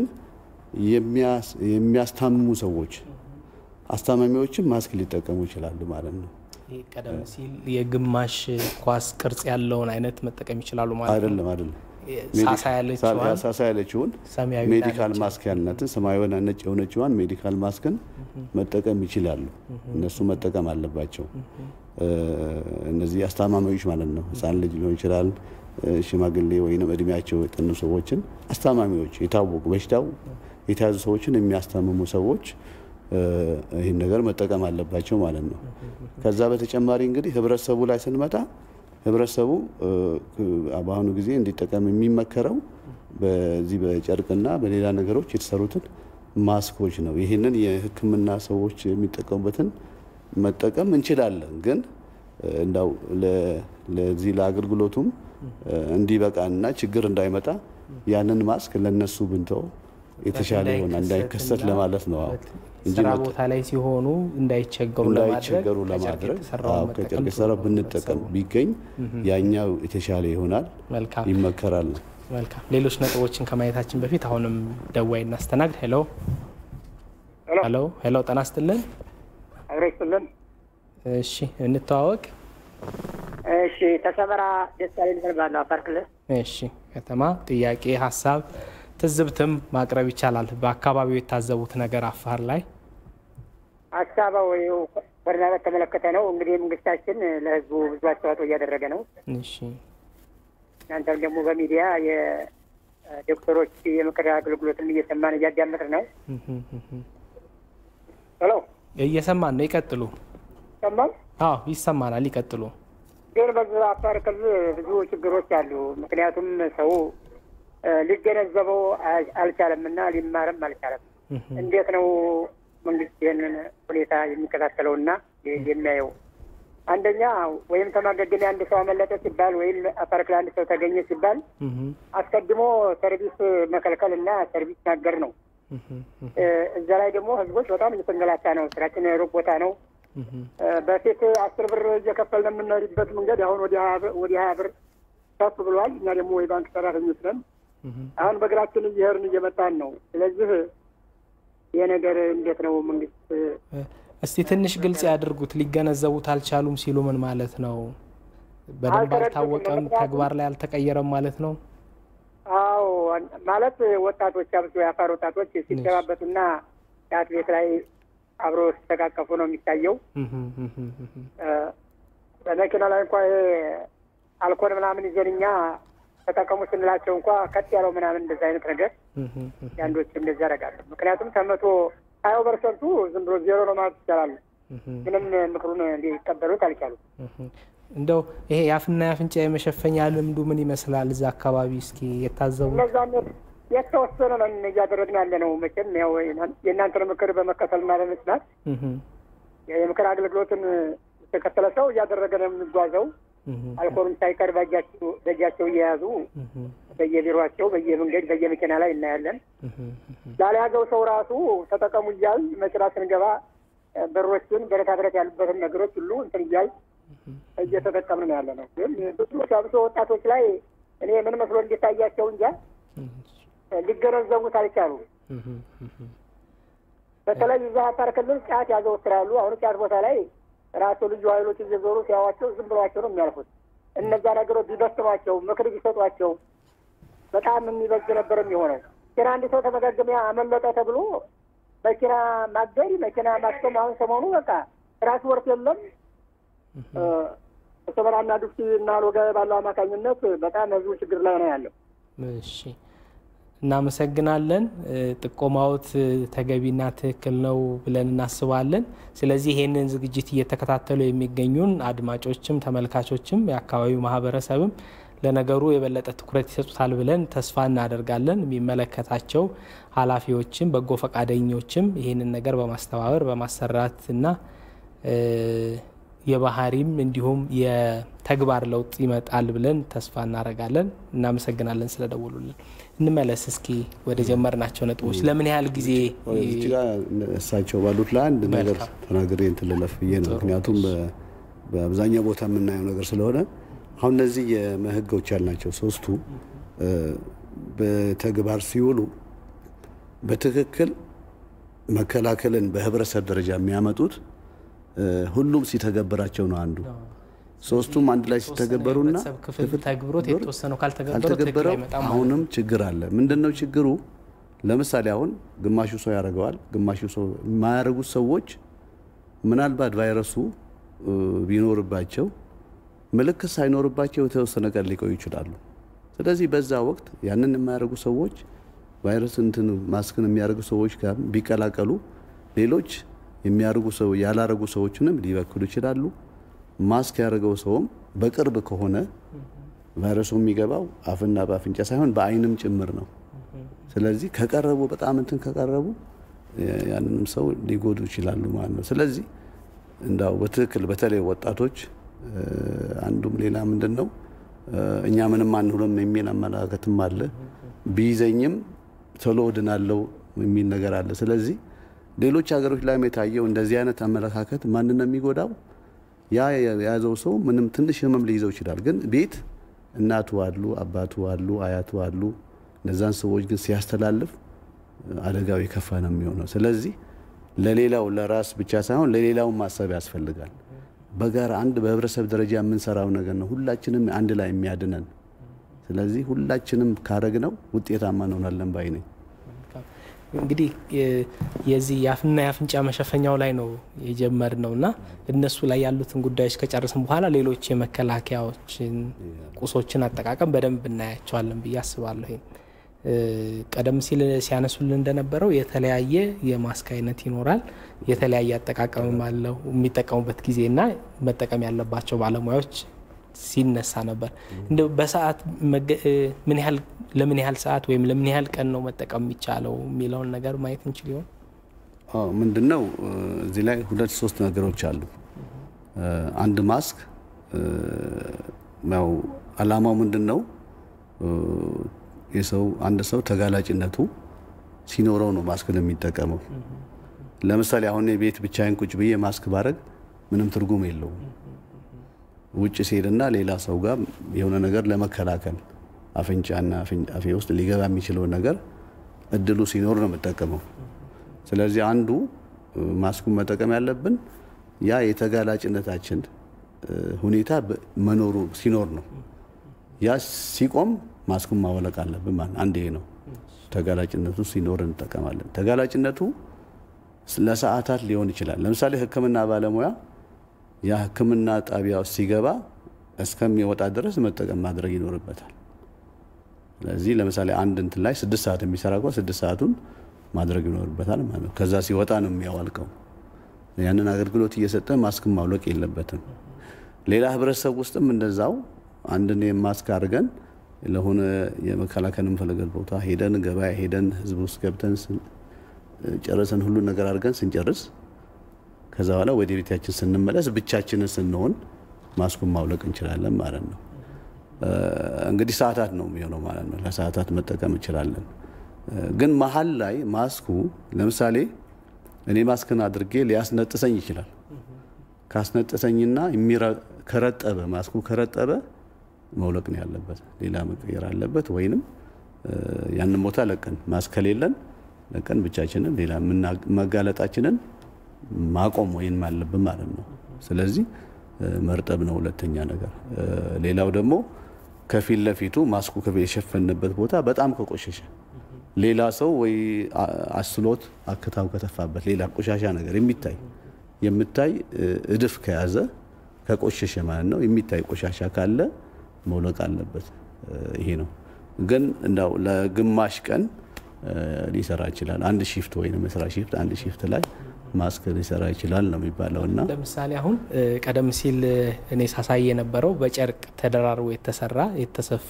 Speaker 2: የሚያስታምሙ ሰዎች አስታማሚዎችን ማስክ ሊጠቀሙ ይችላሉ ማለት ነው።
Speaker 1: ቀደም ሲል የግማሽ ኳስ ቅርጽ ያለውን አይነት መጠቀም ይችላሉ ማለት ነው።
Speaker 2: አይደለም አይደለም
Speaker 1: ሳሳ ያለችውን
Speaker 2: ሳሳ ያለችውን ሜዲካል ማስክ ያልናትን ሰማያዊና ነጭ የሆነችዋን ሜዲካል ማስክን መጠቀም ይችላሉ። እነሱ መጠቀም አለባቸው። እነዚህ አስታማሚዎች ማለት ነው። ህፃን ልጅ ሊሆን ይችላል፣ ሽማግሌ ወይንም እድሜያቸው የጠኑ ሰዎችን አስታማሚዎች የታወቁ በሽታው የተያዙ ሰዎችን የሚያስታምሙ ሰዎች ይህን ነገር መጠቀም አለባቸው ማለት ነው። ከዛ በተጨማሪ እንግዲህ ህብረተሰቡ ላይ ስንመጣ ህብረተሰቡ በአሁኑ ጊዜ እንዲጠቀም የሚመከረው በዚህ በጨርቅና በሌላ ነገሮች የተሰሩትን ማስኮች ነው። ይህንን የሕክምና ሰዎች የሚጠቀሙበትን መጠቀም እንችላለን። ግን እንዳው ለዚህ ለአገልግሎቱም እንዲበቃና ችግር እንዳይመጣ ያንን ማስክ ለነሱ ብንተው የተሻለ ይሆናል፣ እንዳይከሰት ለማለት ነው እንጂ
Speaker 1: ስራ ቦታ ላይ ሲሆኑ እንዳይቸገሩ
Speaker 2: እንዳይቸገሩ ለማድረግ ከጨርቅ የተሰራ ብንጠቀም ቢገኝ ያኛው የተሻለ ይሆናል፣ ይመከራል።
Speaker 1: መልካም። ሌሎች ነጥቦችን ከማየታችን በፊት አሁንም ደዋይ እናስተናግድ። ሄሎ ሄሎ ሄሎ፣ ጤና ይስጥልን።
Speaker 4: አብረስልን።
Speaker 1: እሺ፣ እንተዋወቅ።
Speaker 4: እሺ፣ ተሰመራ ደስታሌን ይፈልጋለሁ፣ አፋር ክልል።
Speaker 1: እሺ፣ ከተማ ጥያቄ፣ ሀሳብ፣ ትዝብትም ማቅረብ ይቻላል። በአካባቢው የታዘቡት ነገር አፋር ላይ
Speaker 4: ሀሳባው ኮሮና በተመለከተ ነው። እንግዲህ መንግስታችን ለህዝቡ ብዙ አስተዋጽኦ እያደረገ ነው።
Speaker 1: እሺ፣
Speaker 4: እናንተም ደግሞ በሚዲያ የዶክተሮች የምክር አገልግሎትን እየሰማን እያዳመጥን ነው። ሄሎ፣
Speaker 1: እየሰማን ነው። ይቀጥሉ።
Speaker 4: ሰማን?
Speaker 1: አዎ፣ ይሰማናል። ይቀጥሉ።
Speaker 4: ግን በዚህ አፋር ክልል ብዙ ችግሮች አሉ። ምክንያቱም ሰው ሊገነዘበው አልቻለም እና ሊማርም አልቻለም። እንዴት ነው መንግስት ይህንን ሁኔታ የሚከታተለውና የሚያየው? አንደኛ ወይም ከማገገሚያ አንድ ሰው አመለጠ ሲባል ወይም አፋር ክልል አንድ ሰው ተገኘ ሲባል አስቀድሞ ሰርቪስ መከልከል እና ሰርቪስ ማገር ነው። እዛ ላይ ደግሞ ህዝቦች በጣም እየተንገላታ ነው። ስራችን ሩቅ ቦታ ነው። በፊት አስር ብር እየከፈልን የምንሄድበት መንገድ አሁን ወደ ወደ ሀያ ብር ከፍ ብሏል። እና ደግሞ ወይ ባንክ ሰራተኞች ነን። አሁን በእግራችን እየሄድን እየመጣን ነው። ስለዚህ ይሄ ነገር እንዴት ነው መንግስት?
Speaker 1: እስቲ ትንሽ ግልጽ ያድርጉት። ሊገነዘቡት አልቻሉም ሲሉ ምን ማለት ነው? በደንብ አልታወቀም፣ ተግባር ላይ አልተቀየረም ማለት ነው?
Speaker 4: አዎ ማለት ወጣቶች አብሶ የአፋር ወጣቶች ሲተባበቱና ጫት ቤት ላይ አብሮ ሲተቃቀፉ ነው የሚታየው። በመኪና ላይ እንኳን አልኮል ምናምን ይዘንኛ ተጠቀሙ ስንላቸው እንኳን ከት ያለው ምናምን እንደዛ አይነት ነገር ያንዶች እንደዛ ያደርጋሉ። ምክንያቱም ከመቶ ሀያ ፐርሰንቱ ዝም ብሎ ዜሮ ነው ማለት ይቻላል። ምንም ምክሩን ሊቀበሉት አልቻሉም።
Speaker 1: እንደው ይሄ የአፍና የአፍንጫ የመሸፈኛ ልምዱ ምን ይመስላል እዛ አካባቢ? እስኪ የታዘቡ
Speaker 4: እነዛነት የተወሰነ ነው እያደረግን ያለ ነው። መቼም ያው የእናንተን ምክር በመከተልና በመስማት የምክር አገልግሎትን የተከተለ ሰው እያደረገ ነው የሚጓዘው። አልኮልም ሳይቀር በእጃቸው እየያዙ በየቢሮቸው በየመንገድ በየመኪና ላይ እናያለን። ላልያዘው ሰው ራሱ ተጠቀሙ እያል መኪና ስንገባ በሮችን ብረታ ብረት ያሉበትን ነገሮች ሁሉ እንትን እያል እየተጠቀምን ያለ ነው። ግን ብዙ አብሶ ወጣቶች ላይ እኔ ምን መስሎ እንዲታያቸው እንጃ ሊገነዘቡት አልቻሉም። በተለይ እዛ አፋር ክልል ጫት ያዘወትራሉ። አሁን ጫት ቦታ ላይ ራሱ ልዩ ኃይሎች እየዞሩ ሲያዋቸው ዝም ብሏቸው ነው የሚያልፉት። እነዛ ነገሮች ቢበስሯቸው ምክር ቢሰጧቸው በጣም የሚበጅ ነበር የሚሆነው። ኪራ አንድ ሰው ተመጋገሚያ አመለጠ ተብሎ መኪና ማገድ መኪና ማስቆም አሁን ሰሞኑ በቃ ራሱ ወርት የለም። ሰበራና ዱፍቲ እና ሎጋ ባለው አማካኝነት በጣም ህዝቡ ችግር ላይ ነው ያለው።
Speaker 1: እሺ እናመሰግናለን። ጥቆማዎት ተገቢና ትክክል ነው ብለን እናስባለን። ስለዚህ ይሄንን ዝግጅት እየተከታተሉ የሚገኙን አድማጮችም ተመልካቾችም የአካባቢው ማህበረሰብም ለነገሩ የበለጠ ትኩረት ይሰጡታል ብለን ተስፋ እናደርጋለን። የሚመለከታቸው ኃላፊዎችም በጎ ፈቃደኞችም ይሄንን ነገር በማስተባበር በማሰራትና የባህሪም እንዲሁም የተግባር ለውጥ ይመጣል ብለን ተስፋ እናደርጋለን። እናመሰግናለን ስለደወሉልን። እንመለስ እስኪ ወደ ጀመርናቸው ነጥቦች። ለምን ያህል ጊዜ
Speaker 2: እዚህ ጋር እሳቸው ባሉት ለአንድ ነገር ተናግሬ እንትን ልለፍ ብዬ ነው። ምክንያቱም በአብዛኛው ቦታ የምናየው ነገር ስለሆነ አሁን እነዚህ የህጎች ያልናቸው ሶስቱ በተግባር ሲውሉ በትክክል መከላከልን በህብረተሰብ ደረጃ የሚያመጡት ሁሉም ሲተገበራቸው ነው። አንዱ ሶስቱም አንድ ላይ ሲተገበሩና
Speaker 1: ተግብሮት የተወሰነው ካልተገበረው
Speaker 2: አሁንም ችግር አለ። ምንድነው ችግሩ? ለምሳሌ አሁን ግማሹ ሰው ያደርገዋል፣ ግማሹ ሰው የማያደርጉት ሰዎች ምናልባት ቫይረሱ ቢኖርባቸው ምልክት ሳይኖርባቸው የተወሰነ ቀን ሊቆዩ ይችላሉ። ስለዚህ በዛ ወቅት ያንን የማያደርጉ ሰዎች ቫይረስ እንትን ማስክን የሚያደርጉ ሰዎች ጋር ቢቀላቀሉ ሌሎች የሚያደርጉ ሰው ያላረጉ ሰዎችንም ሊበክሉ ይችላሉ። ማስክ ያደረገው ሰውም በቅርብ ከሆነ ቫይረሱ የሚገባው አፍና በአፍንጫ ሳይሆን በአይንም ጭምር ነው። ስለዚህ ከቀረቡ በጣም እንትን ከቀረቡ ያንንም ሰው ሊጎዱ ይችላሉ ማለት ነው። ስለዚህ እንዳው በትክክል በተለይ ወጣቶች አንዱም ሌላ ምንድነው እኛ ምንም አንሁንም የሚል አመለካከትም አለ። ቢይዘኝም ቶሎ ድናለው የሚል ነገር አለ። ስለዚህ ሌሎች ሀገሮች ላይ የታየው እንደዚህ አይነት አመለካከት ማንን ነው የሚጎዳው? ያ ያዘው ሰው ምንም ትንሽ ህመም ሊይዘው ይችላል፣ ግን ቤት እናቱ አሉ፣ አባቱ አሉ፣ አያቱ አሉ። እነዛን ሰዎች ግን ሲያስተላልፍ አደጋው የከፋ ነው የሚሆነው። ስለዚህ ለሌላው ለራስ ብቻ ሳይሆን ለሌላው ማሰብ ያስፈልጋል። በጋራ አንድ በህብረተሰብ ደረጃ የምንሰራው ነገር ነው ሁላችንም አንድ ላይ የሚያድነን። ስለዚህ ሁላችንም ካረግነው ውጤታማ እንሆናለን ባይ ነኝ።
Speaker 1: እንግዲህ የዚህ የአፍና የአፍንጫ መሸፈኛው ላይ ነው የጀመርነውና እነሱ ላይ ያሉትን ጉዳዮች ከጨረስን በኋላ ሌሎች የመከላከያዎችን ቁሶችን አጠቃቀም በደንብ እናያቸዋለን ብዬ አስባለሁ። ቀደም ሲል ሲያነሱልን እንደነበረው የተለያየ የማስክ አይነት ይኖራል፣ የተለያየ አጠቃቀምም አለው። የሚጠቀሙበት ጊዜና መጠቀም ያለባቸው ባለሙያዎች ሲነሳ ነበር። እንደው በሰዓት ምን ያህል ለምን ያህል ሰዓት ወይም ለምን ያህል ቀን ነው መጠቀም የሚቻለው የሚለውን ነገር ማየት እንችል ይሆን?
Speaker 2: አዎ ምንድነው እዚህ ላይ ሁለት ሶስት ነገሮች አሉ። አንድ ማስክ ነው አላማው ምንድነው? የሰው አንድ ሰው ተጋላጭነቱ ሲኖረው ነው ማስክ የሚጠቀመው። ለምሳሌ አሁን የቤት ብቻዬን ቁጭ ብዬ ማስክ ባረግ ምንም ትርጉም የለውም። ውጭ ሲሄድና ሌላ ሰው ጋር የሆነ ነገር ለመከላከል አፍንጫና አፌ ውስጥ ሊገባ የሚችለው ነገር እድሉ ሲኖር ነው የምጠቀመው። ስለዚህ አንዱ ማስኩን መጠቀም ያለብን ያ የተጋላጭነታችን ሁኔታ መኖሩ ሲኖር ነው። ያ ሲቆም ማስኩን ማወለቅ አለብን ማለት አንዴ ነው። ተጋላጭነቱ ሲኖር እንጠቀማለን። ተጋላጭነቱ ለሰዓታት ሊሆን ይችላል። ለምሳሌ ሕክምና ባለሙያ ያ ሕክምና ጣቢያው ሲገባ እስከሚወጣ ድረስ መጠቀም ማድረግ ይኖርበታል። ስለዚህ ለምሳሌ አንድ እንትን ላይ ስድስት ሰዓት የሚሰራ ከሆነ ስድስት ሰዓቱን ማድረግ ይኖርበታል ማለት ነው። ከዛ ሲወጣ ነው የሚያዋልቀው። ያንን አገልግሎት እየሰጠ ማስክ ማውለቅ የለበትም። ሌላ ህብረተሰብ ውስጥም እንደዛው አንድን ማስክ አድርገን ለሆነ የመከላከል የምንፈልገው ቦታ ሄደን ገበያ ሄደን ህዝብ ውስጥ ገብተን ጨረሰን ሁሉ ነገር አድርገን ስንጨርስ ከዛ በኋላ ወደ ቤታችን ስንመለስ ብቻችንን ስንሆን ማስኩን ማውለቅ እንችላለን ማለት ነው። እንግዲህ ሰዓታት ነው የሚሆነው ማለት ነው። ለሰዓታት መጠቀም እንችላለን። ግን መሀል ላይ ማስኩ ለምሳሌ እኔ ማስክን አድርጌ ሊያስነጥሰኝ ይችላል። ካስነጥሰኝና ከረጠበ ማስኩ ከረጠበ መውለቅ ነው ያለበት፣ ሌላ መቀየር አለበት። ወይንም ያንን ቦታ ለቀን ማስክ ከሌለን ለቀን ብቻችንን ሌላ መጋለጣችንን ማቆም ወይንም አለብን ማለት ነው። ስለዚህ መርጠብ ነው ሁለተኛ ነገር። ሌላው ደግሞ ከፊት ለፊቱ ማስኩ የሸፈነበት ቦታ በጣም ከቆሸሸ ሌላ ሰው ወይ አስሎት አከታው ከተፋበት ሌላ ቆሻሻ ነገር የሚታይ የሚታይ እድፍ ከያዘ ከቆሸሸ ማለት ነው። የሚታይ ቆሻሻ ካለ መውለቅ አለበት። ይሄ ነው። ግን እንዳው ለግማሽ ቀን ሊሰራ ይችላል። አንድ ሺፍት ወይንም መስራ ሺፍት አንድ ሺፍት ላይ ማስክ ሊሰራ ይችላል ነው የሚባለውና
Speaker 1: ለምሳሌ አሁን ቀደም ሲል እኔ ሳሳየ የነበረው በጨርቅ ተደራርቦ የተሰራ የተሰፋ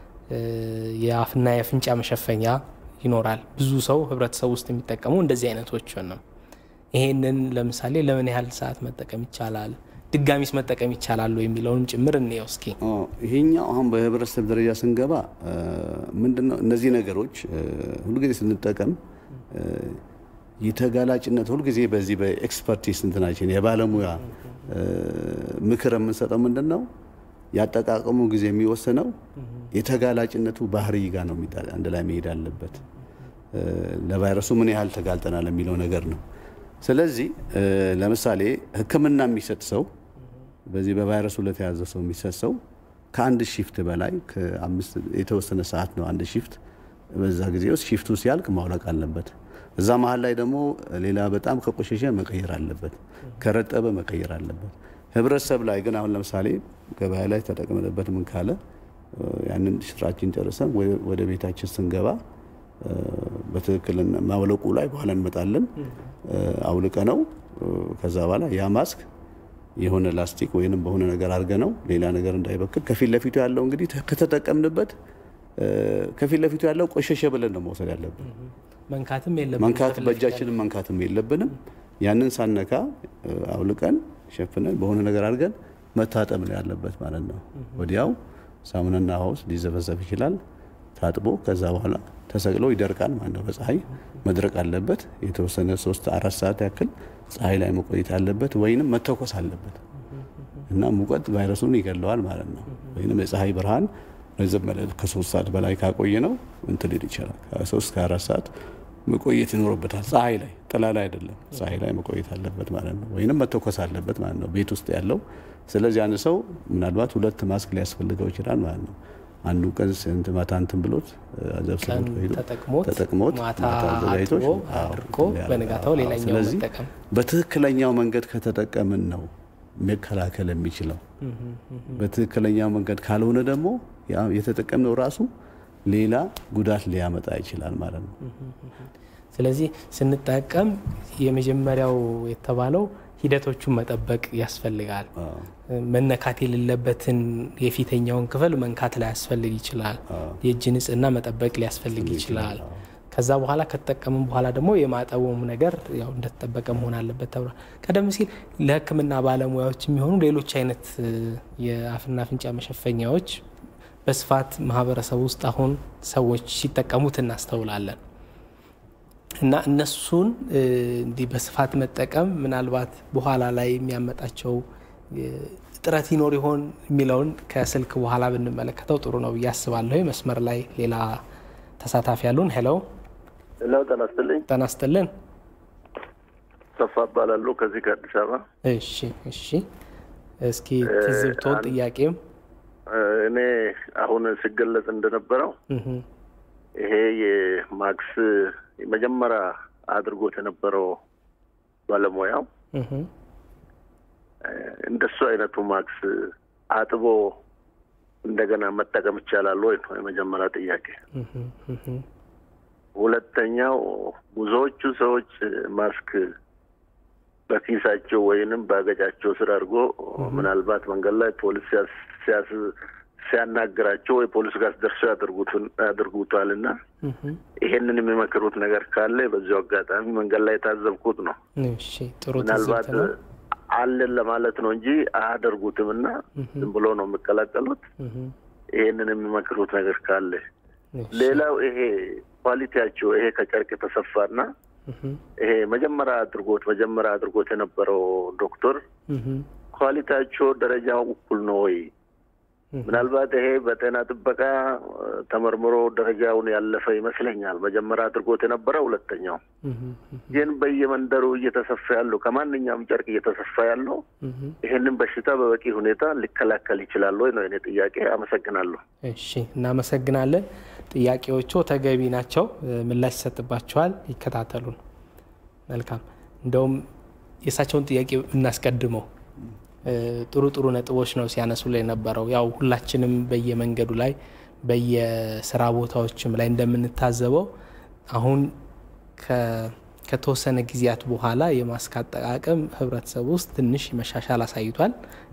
Speaker 1: የአፍና የአፍንጫ መሸፈኛ ይኖራል። ብዙ ሰው ህብረተሰብ ውስጥ የሚጠቀመው እንደዚህ አይነቶችን ነው። ይሄንን ለምሳሌ ለምን ያህል ሰዓት መጠቀም ይቻላል? ድጋሚስ መጠቀም ይቻላል የሚለውንም ጭምር እንየው እስኪ።
Speaker 2: ይሄኛው አሁን በህብረተሰብ ደረጃ ስንገባ ምንድነው እነዚህ ነገሮች ሁሉ ጊዜ ስንጠቀም የተጋላጭነት ሁሉ ጊዜ በዚህ በኤክስፐርቲስ እንትናችን የባለሙያ ምክር የምንሰጠው ምንድነው ያጠቃቀሙ ጊዜ የሚወሰነው የተጋላጭነቱ ባህሪ ጋር ነው የሚጣል አንድ ላይ መሄድ አለበት። ለቫይረሱ ምን ያህል ተጋልጠናል የሚለው ነገር ነው። ስለዚህ ለምሳሌ ህክምና የሚሰጥ ሰው በዚህ በቫይረሱ ለተያዘ ሰው የሚሰጥ ሰው ከአንድ ሺፍት በላይ ከአምስት የተወሰነ ሰዓት ነው አንድ ሺፍት። በዛ ጊዜ ውስጥ ሺፍቱ ሲያልቅ ማውለቅ አለበት። እዛ መሀል ላይ ደግሞ ሌላ በጣም ከቆሸሸ መቀየር አለበት፣ ከረጠበ መቀየር አለበት። ህብረተሰብ ላይ ግን አሁን ለምሳሌ ገበያ ላይ ተጠቅመንበት ምን ካለ ያንን ስራችን ጨርሰን ወደ ቤታችን ስንገባ በትክክል ማውለቁ ላይ በኋላ እንመጣለን። አውልቀ ነው ከዛ በኋላ ያ ማስክ የሆነ ላስቲክ ወይንም በሆነ ነገር አድርገ ነው ሌላ ነገር እንዳይበክል ከፊት ለፊቱ ያለው እንግዲህ ከተጠቀምንበት ከፊት ለፊቱ ያለው ቆሸሸ ብለን ነው መውሰድ ያለብን።
Speaker 1: መንካትም የለብንም፣
Speaker 2: መንካት በእጃችንም መንካትም የለብንም። ያንን ሳነካ አውልቀን ሸፍነን በሆነ ነገር አድርገን መታጠብ ነው ያለበት ማለት ነው። ወዲያው ሳሙናና ውሃ ሊዘፈዘፍ ይችላል። ታጥቦ ከዛ በኋላ ተሰቅሎ ይደርቃል ማለት ነው። በፀሐይ መድረቅ አለበት። የተወሰነ ሶስት አራት ሰዓት ያክል ፀሐይ ላይ መቆየት አለበት ወይንም መተኮስ አለበት እና ሙቀት ቫይረሱን ይገለዋል ማለት ነው። ወይንም የፀሐይ ብርሃን ለዘመለ ከሶስት ሰዓት በላይ ካቆየ ነው እንትን ሊል ይችላል። ከሶስት ከአራት ሰዓት መቆየት ይኖርበታል። ፀሐይ ላይ ጥላ ላይ አይደለም፣ ፀሐይ ላይ መቆየት አለበት ማለት ነው። ወይንም መተኮስ አለበት ማለት ነው ቤት ውስጥ ያለው። ስለዚህ አንድ ሰው ምናልባት ሁለት ማስክ ሊያስፈልገው ይችላል ማለት ነው። አንዱ ቀን እንት ማታ እንትን ብሎት አዘብሰት ሄዶ ተጠቅሞት ማታ
Speaker 1: አድርጎ አድርጎ በነጋታው ሌላኛው መጠቀም
Speaker 2: በትክክለኛው መንገድ ከተጠቀምን ነው መከላከል የሚችለው። በትክክለኛው መንገድ ካልሆነ ደግሞ የተጠቀምነው ራሱ ሌላ ጉዳት ሊያመጣ ይችላል ማለት ነው።
Speaker 1: ስለዚህ ስንጠቀም የመጀመሪያው የተባለው ሂደቶቹን መጠበቅ ያስፈልጋል። መነካት የሌለበትን የፊተኛውን ክፍል መንካት ላይ ያስፈልግ ይችላል። የእጅ ንጽህና መጠበቅ ሊያስፈልግ ይችላል። ከዛ በኋላ ከተጠቀምን በኋላ ደግሞ የማጠቡም ነገር ያው እንደተጠበቀ መሆን አለበት ተብሏል። ቀደም ሲል ለህክምና ባለሙያዎች የሚሆኑ ሌሎች አይነት የአፍና አፍንጫ መሸፈኛዎች በስፋት ማህበረሰብ ውስጥ አሁን ሰዎች ሲጠቀሙት እናስተውላለን። እና እነሱን እንዲህ በስፋት መጠቀም ምናልባት በኋላ ላይ የሚያመጣቸው ጥረት ይኖር ይሆን የሚለውን ከስልክ በኋላ ብንመለከተው ጥሩ ነው ብዬ አስባለሁ። መስመር ላይ ሌላ ተሳታፊ ያሉን። ሄሎ
Speaker 5: ሄሎ፣ ጤና ይስጥልኝ።
Speaker 1: ጤና ይስጥልን።
Speaker 5: ሰፋ እባላለሁ ከዚህ ከአዲስ አበባ።
Speaker 1: እሺ እሺ፣ እስኪ ትዝብቶን ጥያቄም
Speaker 5: እኔ አሁን ሲገለጽ እንደነበረው ይሄ የማክስ መጀመሪያ አድርጎት የነበረው ባለሙያው እንደሱ አይነቱ ማክስ አጥቦ እንደገና መጠቀም ይቻላል ወይ ነው የመጀመሪያ ጥያቄ። ሁለተኛው ብዙዎቹ ሰዎች ማስክ በኪሳቸው ወይንም ባገጫቸው ስር አድርጎ ምናልባት መንገድ ላይ ፖሊስ ሲያስ ሲያናግራቸው ወይ ፖሊስ ጋር ደርሰው ያደርጉትን ያደርጉታልና ይሄንን የሚመክሩት ነገር ካለ በዚሁ አጋጣሚ መንገድ ላይ ታዘብኩት ነው።
Speaker 1: እሺ፣ ጥሩ
Speaker 5: ምናልባት አለን ለማለት ነው እንጂ አያደርጉትምና ዝም ብሎ ነው የሚቀላቀሉት። ይሄንን የሚመክሩት ነገር ካለ ሌላው ይሄ ኳሊቲያቸው ይሄ ከጨርቅ ተሰፋና ይሄ መጀመሪያ አድርጎት መጀመሪያ አድርጎት የነበረው ዶክተር ኳሊቲያቸው ደረጃው እኩል ነው ወይ? ምናልባት ይሄ በጤና ጥበቃ ተመርምሮ ደረጃውን ያለፈ ይመስለኛል መጀመሪያ አድርጎት የነበረው። ሁለተኛው ግን በየመንደሩ እየተሰፋ ያለው ከማንኛውም ጨርቅ እየተሰፋ ያለው ይሄንን በሽታ በበቂ ሁኔታ ሊከላከል ይችላል ወይ ነው የኔ ጥያቄ። አመሰግናለሁ።
Speaker 1: እሺ፣ እናመሰግናለን። ጥያቄዎቹ ተገቢ ናቸው፣ ምላሽ ይሰጥባቸዋል። ይከታተሉን። መልካም። እንደውም የእሳቸውን ጥያቄ እናስቀድመው። ጥሩ ጥሩ ነጥቦች ነው ሲያነሱ ላይ ነበረው። ያው ሁላችንም በየመንገዱ ላይ በየስራ ቦታዎችም ላይ እንደምንታዘበው አሁን ከተወሰነ ጊዜያት በኋላ የማስክ አጠቃቀም ህብረተሰቡ ውስጥ ትንሽ መሻሻል አሳይቷል።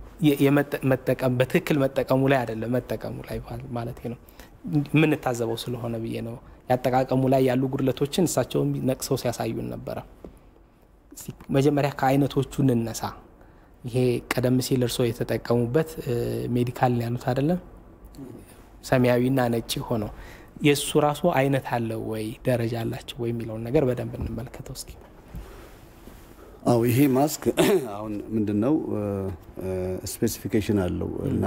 Speaker 1: የመጠቀም በትክክል መጠቀሙ ላይ አይደለም መጠቀሙ ላይ ማለት ነው የምንታዘበው ስለሆነ ብዬ ነው። ያጠቃቀሙ ላይ ያሉ ጉድለቶችን እሳቸውም ነቅሰው ሲያሳዩን ነበረ። መጀመሪያ ከአይነቶቹ እንነሳ። ይሄ ቀደም ሲል እርሶ የተጠቀሙበት ሜዲካል ያሉት አይደለም ሰማያዊና ነጭ ሆኖ የሱ ራሱ አይነት አለው ወይ ደረጃ አላቸው ወይ የሚለውን ነገር በደንብ እንመልከተው እስኪ።
Speaker 2: አው ይሄ ማስክ አሁን ምንድነው ስፔሲፊኬሽን አለው እና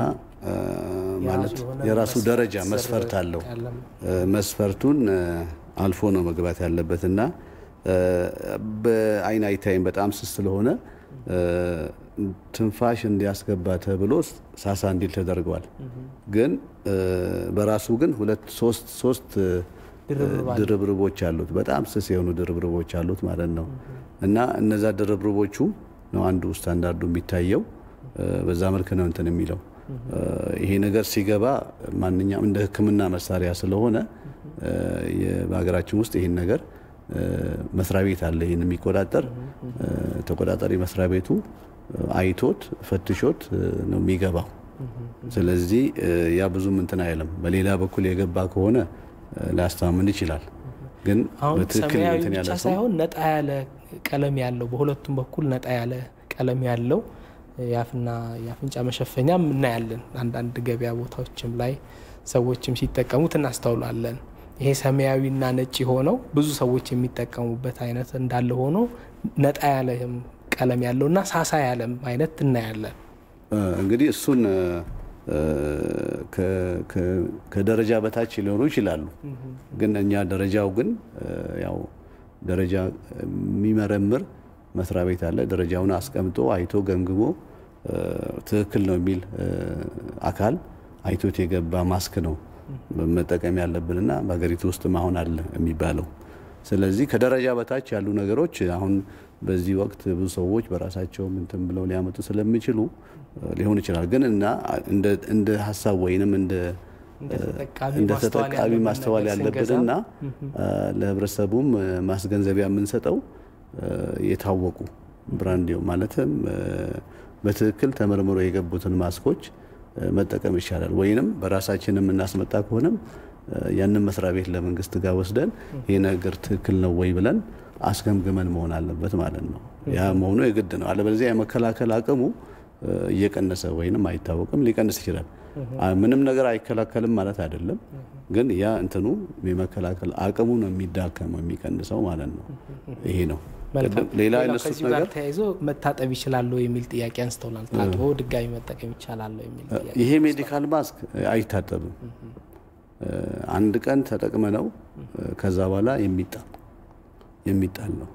Speaker 2: ማለት የራሱ ደረጃ መስፈርት አለው። መስፈርቱን አልፎ ነው መግባት ያለበትና በአይን አይታይም በጣም ስስ ስለሆነ ትንፋሽ እንዲያስገባ ተብሎ ሳሳ እንዲል ተደርጓል። ግን በራሱ ግን ሁለት ሶስት ሶስት ድርብርቦች አሉት፣ በጣም ስስ የሆኑ ድርብርቦች አሉት ማለት ነው። እና እነዛ ድርብርቦቹ ነው አንዱ ስታንዳርዱ የሚታየው። በዛ መልኩ ነው እንትን የሚለው። ይሄ ነገር ሲገባ ማንኛውም እንደ ሕክምና መሳሪያ ስለሆነ በሀገራችን ውስጥ ይሄን ነገር መስሪያ ቤት አለ ይሄን የሚቆጣጠር ተቆጣጣሪ መስሪያ ቤቱ አይቶት ፈትሾት ነው የሚገባው። ስለዚህ ያ ብዙም እንትን አይልም። በሌላ በኩል የገባ ከሆነ ላስታምን ይችላል። ግን በትክክል እንትን ያለ ሰው
Speaker 1: ሳይሆን ነጣ ያለ ቀለም ያለው በሁለቱም በኩል ነጣ ያለ ቀለም ያለው ያፍና ያፍንጫ መሸፈኛም እናያለን። አንዳንድ ገበያ ቦታዎችም ላይ ሰዎችም ሲጠቀሙት እናስተውላለን። ይሄ ሰማያዊና ነጭ ሆነው ብዙ ሰዎች የሚጠቀሙበት አይነት እንዳለ ሆኖ ነጣ ያለ ቀለም ያለውና ሳሳ ያለም አይነት እናያለን።
Speaker 2: እንግዲህ እሱን ከደረጃ በታች ሊሆኑ ይችላሉ። ግን እኛ ደረጃው ግን ያው ደረጃ የሚመረምር መስሪያ ቤት አለ። ደረጃውን አስቀምጦ አይቶ ገምግሞ ትክክል ነው የሚል አካል አይቶት የገባ ማስክ ነው መጠቀም ያለብንና በአገሪቱ ውስጥ ማሆን አለ የሚባለው። ስለዚህ ከደረጃ በታች ያሉ ነገሮች አሁን በዚህ ወቅት ብዙ ሰዎች በራሳቸው እንትን ብለው ሊያመጡ ስለሚችሉ ሊሆን ይችላል። ግን እና እንደ እንደ ሐሳብ ወይንም እንደ እንደ ተጠቃሚ ማስተዋል ያለብንና ለህብረተሰቡም ማስገንዘቢያ የምንሰጠው የታወቁ ብራንዲው ማለትም በትክክል ተመርምሮ የገቡትን ማስኮች መጠቀም ይቻላል። ወይንም በራሳችን የምናስመጣ ከሆነም ያንን መስሪያ ቤት ለመንግስት ጋር ወስደን ይሄ ነገር ትክክል ነው ወይ ብለን አስገምግመን መሆን አለበት ማለት ነው። ያ መሆኑ የግድ ነው። አለበለዚያ የመከላከል አቅሙ እየቀነሰ ወይንም አይታወቅም ሊቀንስ ይችላል። ምንም ነገር አይከላከልም ማለት አይደለም፣ ግን ያ እንትኑ የመከላከል አቅሙ ነው የሚዳከመው የሚቀንሰው ማለት ነው። ይሄ ነው። ሌላ አይነሱት ነገር
Speaker 1: ተያይዞ መታጠብ ይችላል የሚል ጥያቄ አንስተውናል። ታጥቦ ድጋሚ መጠቀም ይችላል የሚል ጥያቄ።
Speaker 2: ይሄ ሜዲካል ማስክ አይታጠብም። አንድ ቀን ተጠቅመነው ከዛ በኋላ የሚጣል የሚጣል ነው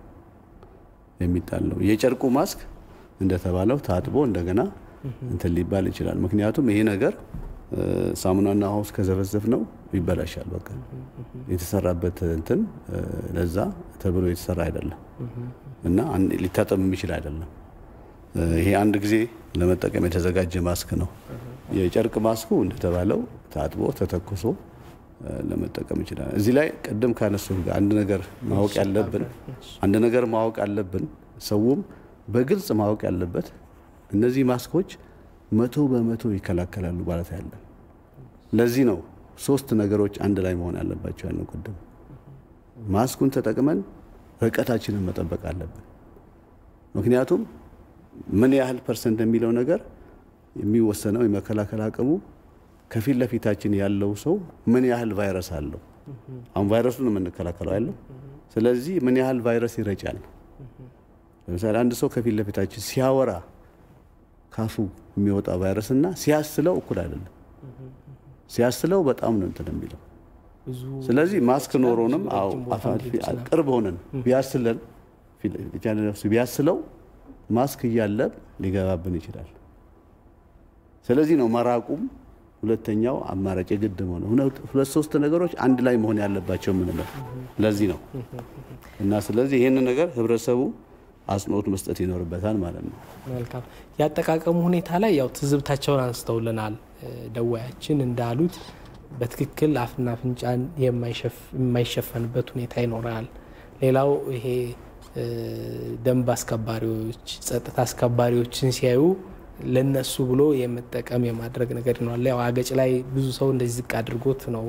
Speaker 2: የሚጣል ነው። የጨርቁ ማስክ እንደተባለው ታጥቦ እንደገና እንትን ሊባል ይችላል። ምክንያቱም ይሄ ነገር ሳሙናና ውሃ ውስጥ ከዘፈዘፍ ነው ይበላሻል። በቃ የተሰራበት እንትን ለዛ ተብሎ የተሰራ አይደለም እና ሊታጠብ የሚችል አይደለም። ይሄ አንድ ጊዜ ለመጠቀም የተዘጋጀ ማስክ ነው። የጨርቅ ማስኩ እንደተባለው ታጥቦ ተተኩሶ ለመጠቀም ይችላል። እዚህ ላይ ቀደም ካነሱ ጋር አንድ ነገር ማወቅ ያለብን አንድ ነገር ማወቅ ያለብን ሰውም በግልጽ ማወቅ ያለበት እነዚህ ማስኮች መቶ በመቶ ይከላከላሉ ማለት አይደለም። ለዚህ ነው ሶስት ነገሮች አንድ ላይ መሆን ያለባቸው ያለው ቀደም ማስኩን ተጠቅመን ርቀታችንን መጠበቅ አለብን። ምክንያቱም ምን ያህል ፐርሰንት የሚለው ነገር የሚወሰነው የመከላከል አቅሙ ከፊት ለፊታችን ያለው ሰው ምን ያህል ቫይረስ አለው። አሁን ቫይረሱን የምንከላከለው አይደለም። ስለዚህ ምን ያህል ቫይረስ ይረጫል። ለምሳሌ አንድ ሰው ከፊት ለፊታችን ሲያወራ ካፉ የሚወጣ ቫይረስና ሲያስለው እኩል አይደለም። ሲያስለው በጣም ነው እንትን የሚለው። ስለዚህ ማስክ ኖሮንም አው ቅርብ ሆነን ቢያስለን ቢያስለው ማስክ እያለ ሊገባብን ይችላል። ስለዚህ ነው መራቁም ሁለተኛው አማራጭ ግድ ነው። ሁለት ሶስት ነገሮች አንድ ላይ መሆን ያለባቸው ምን ነው ለዚህ ነው እና ስለዚህ ይሄን ነገር ህብረተሰቡ አጽንኦት መስጠት ይኖርበታል ማለት ነው።
Speaker 1: መልካም ያጠቃቀሙ ሁኔታ ላይ ያው ትዝብታቸውን አንስተውልናል። ደዋያችን እንዳሉት በትክክል አፍና አፍንጫን የማይሸፈንበት ሁኔታ ይኖራል። ሌላው ይሄ ደንብ አስከባሪዎች ጸጥታ አስከባሪዎችን ሲያዩ ለነሱ ብሎ የመጠቀም የማድረግ ነገር ይኖራል። ያው አገጭ ላይ ብዙ ሰው እንደዚህ ዝቅ አድርጎት ነው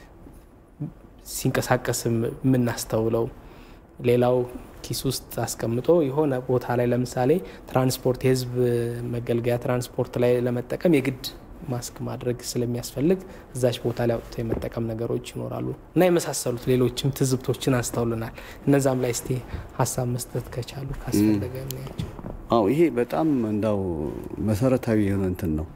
Speaker 1: ሲንቀሳቀስ የምናስተውለው። ሌላው ኪስ ውስጥ አስቀምጦ የሆነ ቦታ ላይ ለምሳሌ ትራንስፖርት የህዝብ መገልገያ ትራንስፖርት ላይ ለመጠቀም የግድ ማስክ ማድረግ ስለሚያስፈልግ እዛች ቦታ ላይ አውጥቶ የመጠቀም ነገሮች ይኖራሉ እና የመሳሰሉት ሌሎችም ትዝብቶችን አስተውልናል። እነዛም ላይ እስቲ ሀሳብ መስጠት ከቻሉ ካስፈለገ እናያቸው።
Speaker 2: አዎ ይሄ በጣም እንዳው መሰረታዊ የሆነ እንትን ነው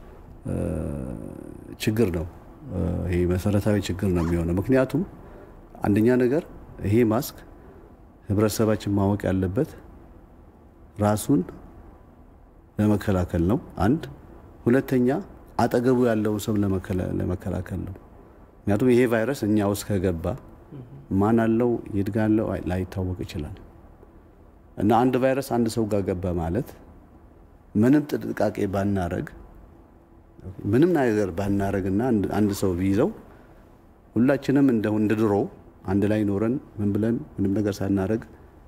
Speaker 2: ችግር ነው። ይሄ መሰረታዊ ችግር ነው የሚሆነው። ምክንያቱም አንደኛ ነገር ይሄ ማስክ ህብረተሰባችን ማወቅ ያለበት ራሱን ለመከላከል ነው አንድ። ሁለተኛ አጠገቡ ያለው ሰው ለመከላከል ነው። ምክንያቱም ይሄ ቫይረስ እኛ ውስጥ ከገባ ማን አለው ይድጋለው ላይታወቅ ይችላል እና አንድ ቫይረስ አንድ ሰው ጋር ገባ ማለት ምንም ጥንቃቄ ባናረግ ምንም ነገር ባናረግና አንድ ሰው ቢይዘው ሁላችንም እንደው እንደድሮ አንድ ላይ ኖረን ምን ብለን ምንም ነገር ሳናረግ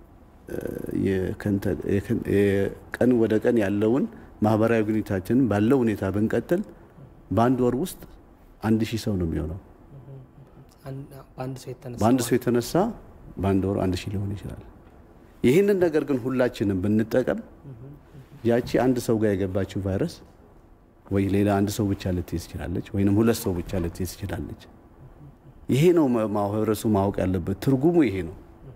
Speaker 2: የቀን ወደ ቀን ያለውን ማህበራዊ ግንኙነታችንን ባለው ሁኔታ ብንቀጥል በአንድ ወር ውስጥ አንድ ሺህ ሰው ነው የሚሆነው። በአንድ ሰው የተነሳ በአንድ ወር አንድ ሺህ ሊሆን ይችላል። ይህንን ነገር ግን ሁላችንም ብንጠቀም ያቺ አንድ ሰው ጋር የገባችው ቫይረስ ወይ ሌላ አንድ ሰው ብቻ ልትይዝ ትችላለች ወይንም ሁለት ሰው ብቻ ልትይዝ ትችላለች። ይሄ ነው ማህበረሰቡ ማወቅ ያለበት ትርጉሙ ይሄ ነው።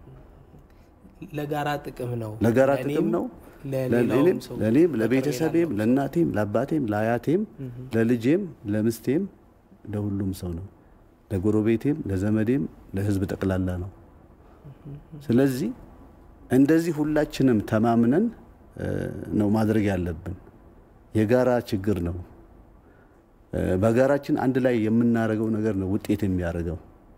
Speaker 1: ለጋራ ጥቅም ነው
Speaker 2: ለጋራ ጥቅም ነው ለኔም ለቤተሰቤም ለእናቴም ለአባቴም ለአያቴም ለልጄም ለምስቴም ለሁሉም ሰው ነው። ለጎረቤቴም ለዘመዴም ለህዝብ ጠቅላላ ነው። ስለዚህ እንደዚህ ሁላችንም ተማምነን ነው ማድረግ ያለብን። የጋራ ችግር ነው። በጋራችን አንድ ላይ የምናረገው ነገር ነው ውጤት የሚያደርገው።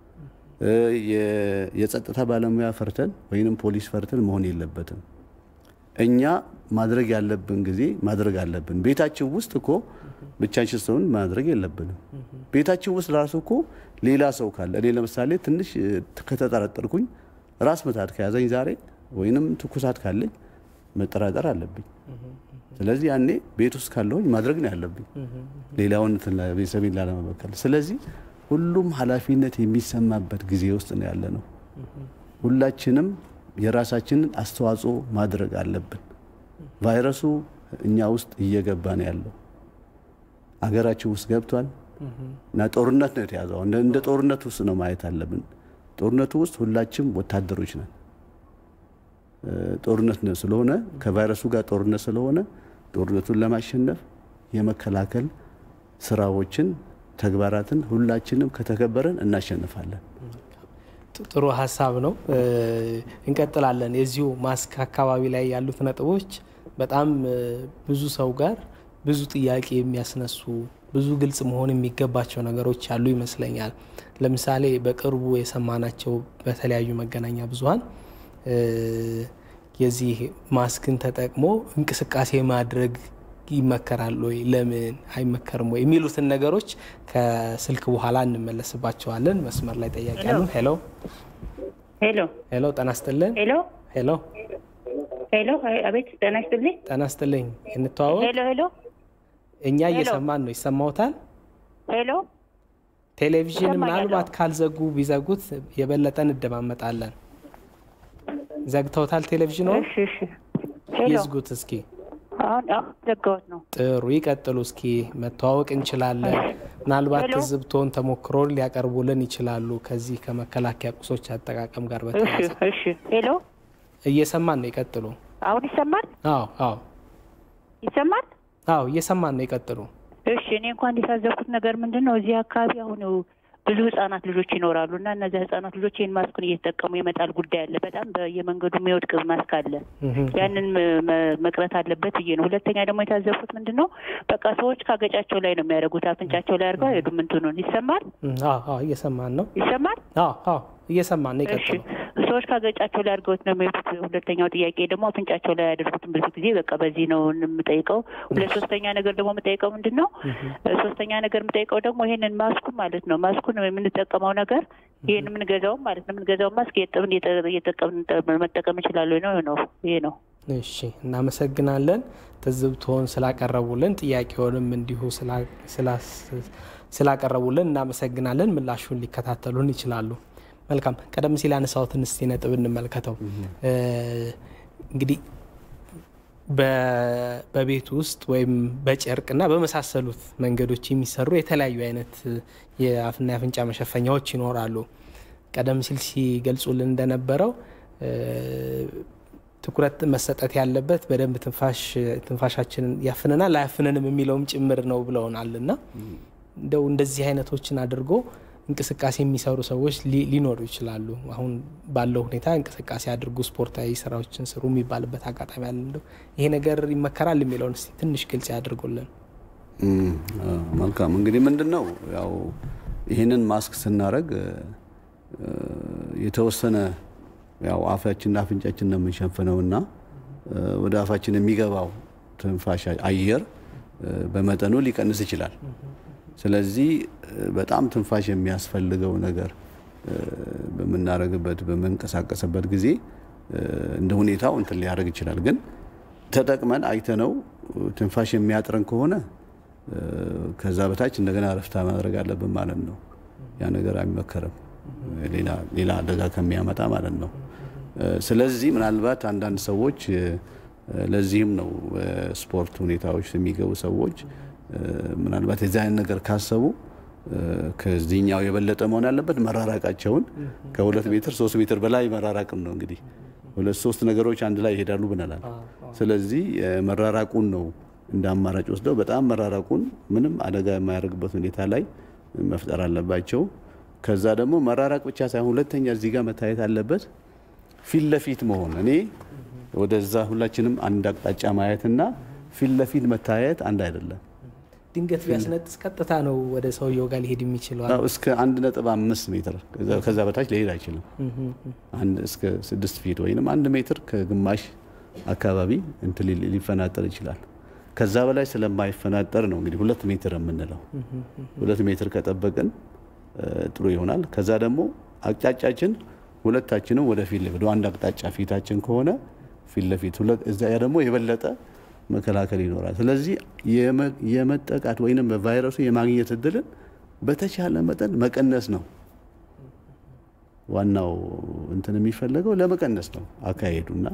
Speaker 2: የጸጥታ ባለሙያ ፈርተን ወይንም ፖሊስ ፈርተን መሆን የለበትም። እኛ ማድረግ ያለብን ጊዜ ማድረግ አለብን። ቤታችን ውስጥ እኮ ብቻችን ሰውን ማድረግ የለብንም። ቤታችን ውስጥ ራሱ እኮ ሌላ ሰው ካለ እኔ ለምሳሌ ትንሽ ከተጠረጠርኩኝ ራስ ምታት ከያዘኝ ዛሬ ወይንም ትኩሳት ካለኝ መጠራጠር አለብኝ። ስለዚህ ያኔ ቤት ውስጥ ካለሁኝ ማድረግ ነው ያለብኝ ሌላውን ቤተሰቤን ላለመበከል። ስለዚህ ሁሉም ኃላፊነት የሚሰማበት ጊዜ ውስጥ ነው ያለነው። ሁላችንም የራሳችንን አስተዋጽኦ ማድረግ አለብን። ቫይረሱ እኛ ውስጥ እየገባ ነው ያለው። አገራችን ውስጥ ገብቷል። እና ጦርነት ነው የተያዘው። እንደ ጦርነት ውስጥ ነው ማየት አለብን። ጦርነቱ ውስጥ ሁላችንም ወታደሮች ነን። ጦርነት ነው ስለሆነ ከቫይረሱ ጋር ጦርነት ስለሆነ ጦርነቱን ለማሸነፍ የመከላከል ስራዎችን ተግባራትን ሁላችንም ከተከበረን እናሸንፋለን።
Speaker 1: ጥሩ ሀሳብ ነው። እንቀጥላለን። የዚሁ ማስክ አካባቢ ላይ ያሉት ነጥቦች በጣም ብዙ ሰው ጋር ብዙ ጥያቄ የሚያስነሱ ብዙ ግልጽ መሆን የሚገባቸው ነገሮች ያሉ ይመስለኛል። ለምሳሌ በቅርቡ የሰማናቸው በተለያዩ መገናኛ ብዙሃን የዚህ ማስክን ተጠቅሞ እንቅስቃሴ ማድረግ ይመከራል ወይ ለምን አይመከርም ወይ የሚሉትን ነገሮች ከስልክ በኋላ እንመለስባቸዋለን። መስመር ላይ ጠያቂ አሉ። ሄሎ
Speaker 6: ሄሎ
Speaker 1: ሄሎ ጤና ይስጥልኝ።
Speaker 6: ሄሎ
Speaker 1: ሄሎ
Speaker 6: ሄሎ አቤት ጤና ይስጥልኝ።
Speaker 1: ጤና ይስጥልኝ። እንተዋወቅ።
Speaker 6: ሄሎ ሄሎ
Speaker 1: እኛ እየሰማን ነው። ይሰማዎታል?
Speaker 6: ሄሎ
Speaker 1: ቴሌቪዥን ምናልባት ካልዘጉ ቢዘጉት የበለጠ እንደማመጣለን። ዘግተውታል ቴሌቪዥኑ?
Speaker 6: እሺ እሺ
Speaker 1: ይዝጉት እስኪ።
Speaker 6: አሁን ዘጋሁት ነው።
Speaker 1: ጥሩ ይቀጥሉ እስኪ። መተዋወቅ እንችላለን። ምናልባት ትዝብቶን ተሞክሮን ሊያቀርቡልን ይችላሉ ከዚህ ከመከላከያ ቁሶች አጠቃቀም ጋር በተያያዘ።
Speaker 6: እሺ እሺ ሄሎ
Speaker 1: እየሰማን ነው። ይቀጥሉ።
Speaker 6: አሁን ይሰማል?
Speaker 1: አዎ አዎ
Speaker 6: ይሰማል?
Speaker 1: አዎ እየሰማን ነው። ይቀጥሉ።
Speaker 6: እሺ እኔ እንኳን የታዘብኩት ነገር ምንድነው እዚህ አካባቢ አሁን ብዙ ህጻናት ልጆች ይኖራሉ እና እነዚህ ህጻናት ልጆች ይህን ማስኩን እየተጠቀሙ የመጣል ጉዳይ አለ። በጣም በየመንገዱ የሚወድቅ ማስክ አለ። ያንን መቅረት አለበት ብዬ ነው። ሁለተኛ ደግሞ የታዘብኩት ምንድነው በቃ ሰዎች ካገጫቸው ላይ ነው የሚያደርጉት። አፍንጫቸው ላይ አድርገው ሄዱ። ምንቱን ይሰማል?
Speaker 1: አዎ አዎ እየሰማን ነው።
Speaker 6: ይሰማል?
Speaker 1: አዎ አዎ እየሰማን ነው። ይቀጥሉ።
Speaker 6: ሰዎች ካገጫቸው ላይ አድርገውት ነው የሚሄዱት። ሁለተኛው ጥያቄ ደግሞ አፍንጫቸው ላይ ያደርጉት ብዙ ጊዜ በቃ በዚህ ነው የምጠይቀው። ሁለት ሶስተኛ ነገር ደግሞ የምጠይቀው ምንድነው ሶስተኛ ነገር የምጠይቀው ደግሞ ይሄንን ማስኩ ማለት ነው ማስኩን የምንጠቀመው ነገር ይሄን የምንገዛው ማለት ነው የምንገዛው ማስክ የጠብን እየተጠቀምን መጠቀም እንችላለን ነው ነው ይሄ ነው።
Speaker 1: እሺ እናመሰግናለን። ትዝብቶን ስላቀረቡልን ጥያቄውንም እንዲሁ ስላቀረቡልን እናመሰግናለን። ምላሹን ሊከታተሉን ይችላሉ። መልካም። ቀደም ሲል ያነሳሁትን እስቲ ነጥብ እንመልከተው። እንግዲህ በቤት ውስጥ ወይም በጨርቅና በመሳሰሉት መንገዶች የሚሰሩ የተለያዩ አይነት የአፍና የአፍንጫ መሸፈኛዎች ይኖራሉ። ቀደም ሲል ሲገልጹልን እንደነበረው ትኩረት መሰጠት ያለበት በደንብ ትንፋሽ ትንፋሻችንን ያፍነናል አያፍነንም የሚለውም ጭምር ነው ብለውናልና እንደው እንደዚህ አይነቶችን አድርጎ እንቅስቃሴ የሚሰሩ ሰዎች ሊኖሩ ይችላሉ። አሁን ባለው ሁኔታ እንቅስቃሴ አድርጉ ስፖርታዊ ስራዎችን ስሩ የሚባልበት አጋጣሚ አለ። እንደው ይሄ ነገር ይመከራል የሚለውን እስቲ ትንሽ ግልጽ ያድርጉልን።
Speaker 2: መልካም። እንግዲህ ምንድነው ያው ይሄንን ማስክ ስናረግ የተወሰነ ያው አፋችንና አፍንጫችንን ነው የምንሸፍነውና ወደ አፋችን የሚገባው ትንፋሽ አየር በመጠኑ ሊቀንስ ይችላል። ስለዚህ በጣም ትንፋሽ የሚያስፈልገው ነገር በመናረግበት በመንቀሳቀስበት ጊዜ እንደ ሁኔታው እንትን ሊያደርግ ይችላል። ግን ተጠቅመን አይተነው ትንፋሽ የሚያጥረን ከሆነ ከዛ በታች እንደገና ረፍታ ማድረግ አለብን ማለት ነው። ያ ነገር አይመከርም ሌላ ሌላ አደጋ ከሚያመጣ ማለት ነው። ስለዚህ ምናልባት አንዳንድ ሰዎች ለዚህም ነው ስፖርት ሁኔታዎች የሚገቡ ሰዎች ምናልባት የዛን ነገር ካሰቡ ከዚህኛው የበለጠ መሆን ያለበት መራራቃቸውን ከሁለት ሜትር ሶስት ሜትር በላይ መራራቅም ነው። እንግዲህ ሁለት ሶስት ነገሮች አንድ ላይ ይሄዳሉ ብለናል። ስለዚህ መራራቁን ነው እንደ አማራጭ ወስደው በጣም መራራቁን ምንም አደጋ የማያደርግበት ሁኔታ ላይ መፍጠር አለባቸው። ከዛ ደግሞ መራራቅ ብቻ ሳይሆን ሁለተኛ እዚህ ጋር መታየት አለበት ፊት ለፊት መሆን። እኔ ወደዛ ሁላችንም አንድ አቅጣጫ ማየትና ፊት ለፊት መታየት አንድ አይደለም።
Speaker 1: ድንገት ቢያስነጥስ ቀጥታ ነው ወደ ሰውየው ጋር ሊሄድ የሚችለው።
Speaker 2: አዎ እስከ አንድ ነጥብ አምስት ሜትር ከዛ በታች ሊሄድ አይችልም። አንድ እስከ ስድስት ፊት ወይንም አንድ ሜትር ከግማሽ አካባቢ እንትን ሊፈናጠር ይችላል። ከዛ በላይ ስለማይፈናጠር ነው እንግዲህ ሁለት ሜትር የምንለው። ሁለት ሜትር ከጠበቅን ጥሩ ይሆናል። ከዛ ደግሞ አቅጣጫችን ሁለታችንም ወደ ፊት ለፊት አንድ አቅጣጫ ፊታችን ከሆነ ፊት ለፊት ሁለት እዛ ያ ደግሞ የበለጠ መከላከል ይኖራል። ስለዚህ የመጠቃት ወይንም በቫይረሱ የማግኘት እድልን በተቻለ መጠን መቀነስ ነው ዋናው እንትን የሚፈልገው ለመቀነስ ነው አካሄዱና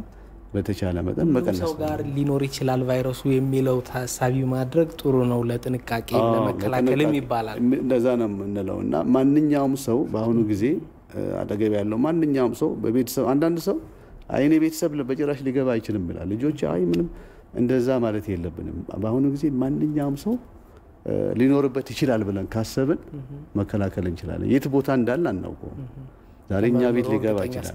Speaker 2: በተቻለ መጠን መቀነስ
Speaker 1: ሰው ጋር ሊኖር ይችላል ቫይረሱ የሚለው ታሳቢ ማድረግ ጥሩ ነው ለጥንቃቄ ለመከላከልም ይባላል።
Speaker 2: እንደዛ ነው የምንለውና ማንኛውም ሰው በአሁኑ ጊዜ አጠገብ ያለው ማንኛውም ሰው በቤተሰብ አንዳንድ ሰው አይኔ ቤተሰብ በጭራሽ ሊገባ አይችልም ይላል። ልጆች አይ ምንም እንደዛ ማለት የለብንም። በአሁኑ ጊዜ ማንኛውም ሰው ሊኖርበት ይችላል ብለን ካሰብን መከላከል እንችላለን። የት ቦታ እንዳለ አናውቀውም። ዛሬ እኛ ቤት ሊገባ ይችላል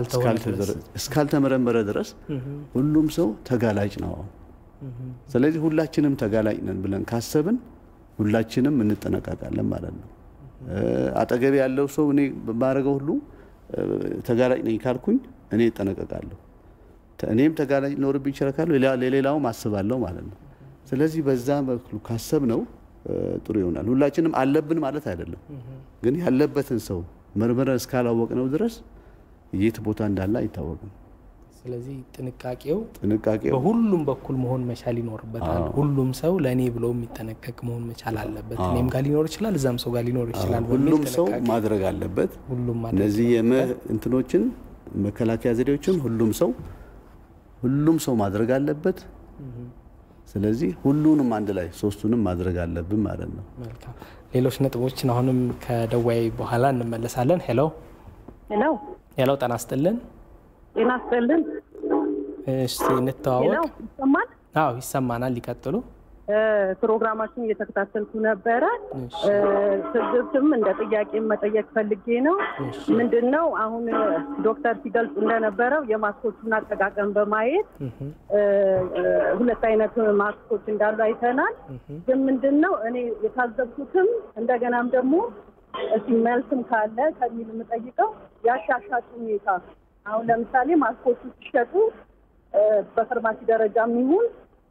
Speaker 2: እስካልተመረመረ ድረስ ሁሉም ሰው ተጋላጭ ነው። ስለዚህ ሁላችንም ተጋላጭ ነን ብለን ካሰብን ሁላችንም እንጠነቀቃለን ማለት ነው። አጠገብ ያለው ሰው እኔ ባረገው ሁሉ ተጋላጭ ነኝ ካልኩኝ እኔ እጠነቀቃለሁ። እኔም ተጋላጭ ኖርብኝ ይችላል ለሌላውም አስባለሁ ማለት ነው። ስለዚህ በዛ መልኩ ካሰብነው ጥሩ ይሆናል። ሁላችንም አለብን ማለት አይደለም፣ ግን ያለበትን ሰው መርመረን እስካላወቅነው ድረስ የት ቦታ እንዳለ አይታወቅም።
Speaker 1: ስለዚህ ጥንቃቄው
Speaker 2: ጥንቃቄው
Speaker 1: በሁሉም በኩል መሆን መቻል ይኖርበታል። ሁሉም ሰው ለኔ ብሎ የሚጠነቀቅ መሆን መቻል አለበት። እኔም ጋር ሊኖር ይችላል፣ እዛም ሰው ጋር ሊኖር ይችላል።
Speaker 2: ሁሉም ሰው ማድረግ አለበት።
Speaker 1: ሁሉም ማድረግ
Speaker 2: እነዚህ እንትኖችን መከላከያ ዘዴዎችን ሁሉም ሰው ሁሉም ሰው ማድረግ አለበት። ስለዚህ ሁሉንም አንድ ላይ ሶስቱንም ማድረግ አለብን ማለት ነው።
Speaker 1: መልካም። ሌሎች ነጥቦችን አሁንም ከደዋይ በኋላ እንመለሳለን። ሄሎ
Speaker 7: ሄሎ
Speaker 1: ሄሎ፣ ጤና ይስጥልን።
Speaker 7: ጤና ይስጥልን።
Speaker 1: እሺ እንተዋወቅ።
Speaker 7: ሄሎ ይሰማል?
Speaker 1: አዎ ይሰማናል። ይቀጥሉ።
Speaker 7: ፕሮግራማችን እየተከታተልኩ ነበረ። ስድብትም እንደ ጥያቄ መጠየቅ ፈልጌ ነው። ምንድነው አሁን ዶክተር ሲገልጽ እንደነበረው የማስኮቹን አጠቃቀም በማየት ሁለት አይነት ማስኮች እንዳሉ አይተናል። ግን ምንድነው እኔ የታዘብኩትም እንደገናም ደግሞ እሺ መልስም ካለ ከሚል የምጠይቀው ያሻሻጡ ሁኔታ አሁን ለምሳሌ ማስኮቹ ሲሸጡ በፋርማሲ ደረጃም ይሁን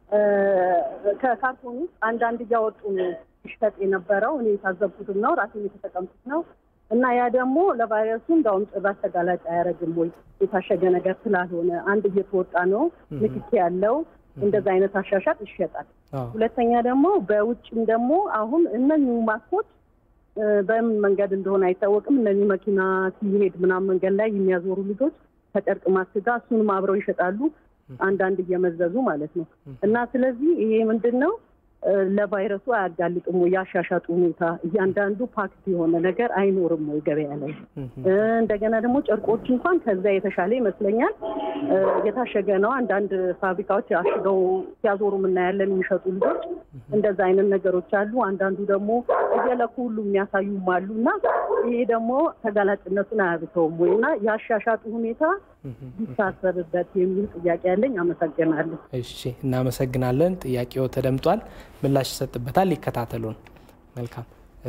Speaker 7: ከካርቶን ውስጥ አንዳንድ እያወጡ ይሸጥ የነበረው እኔ የታዘብኩትም ነው፣ ራሴን የተጠቀምኩት ነው። እና ያ ደግሞ ለቫይረሱ እንዳውም ጭራሽ ተጋላጭ አያደርግም ወይ? የታሸገ ነገር ስላልሆነ አንድ እየተወጣ ነው፣ ንክኪ ያለው እንደዛ አይነት አሻሻጥ ይሸጣል። ሁለተኛ ደግሞ በውጭም ደግሞ አሁን እነኚህ ማስኮች በምን መንገድ እንደሆነ አይታወቅም። እነኚህ መኪና ሲሄድ ምናምን መንገድ ላይ የሚያዞሩ ልጆች ከጨርቅ ማስክ ጋር እሱንም አብረው ይሸጣሉ፣ አንዳንድ እየመዘዙ ማለት ነው። እና ስለዚህ ይሄ ምንድነው ለቫይረሱ አያጋልጥም ወይ? ያሻሻጡ ሁኔታ እያንዳንዱ ፓክት የሆነ ነገር አይኖርም ወይ ገበያ ላይ? እንደገና ደግሞ ጨርቆች እንኳን ከዛ የተሻለ ይመስለኛል። የታሸገ ነው። አንዳንድ ፋብሪካዎች አሽገው ሲያዞሩ እናያለን የሚሸጡ ልጆች። እንደዛ አይነት ነገሮች አሉ። አንዳንዱ ደግሞ እየለኩ ሁሉ የሚያሳዩም አሉና ይሄ ደግሞ ተጋላጭነቱን አያብተውም ወይና ያሻሻጡ ሁኔታ ቢታሰብበት የሚል ጥያቄ ያለኝ። አመሰግናለሁ።
Speaker 1: እሺ እናመሰግናለን። ጥያቄው ተደምጧል፣ ምላሽ ይሰጥበታል። ይከታተሉን። መልካም።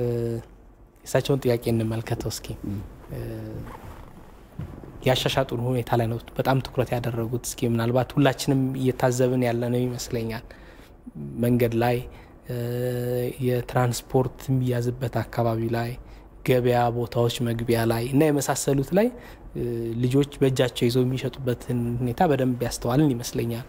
Speaker 1: እሳቸውን ጥያቄ እንመልከተው እስኪ። ያሻሻጡን ሁኔታ ላይ ነው በጣም ትኩረት ያደረጉት። እስኪ ምናልባት ሁላችንም እየታዘብን ያለነው ይመስለኛል። መንገድ ላይ የትራንስፖርት የሚያዝበት አካባቢ ላይ ገበያ ቦታዎች መግቢያ ላይ እና የመሳሰሉት ላይ ልጆች በእጃቸው ይዘው የሚሸጡበትን ሁኔታ በደንብ ያስተዋልን ይመስለኛል።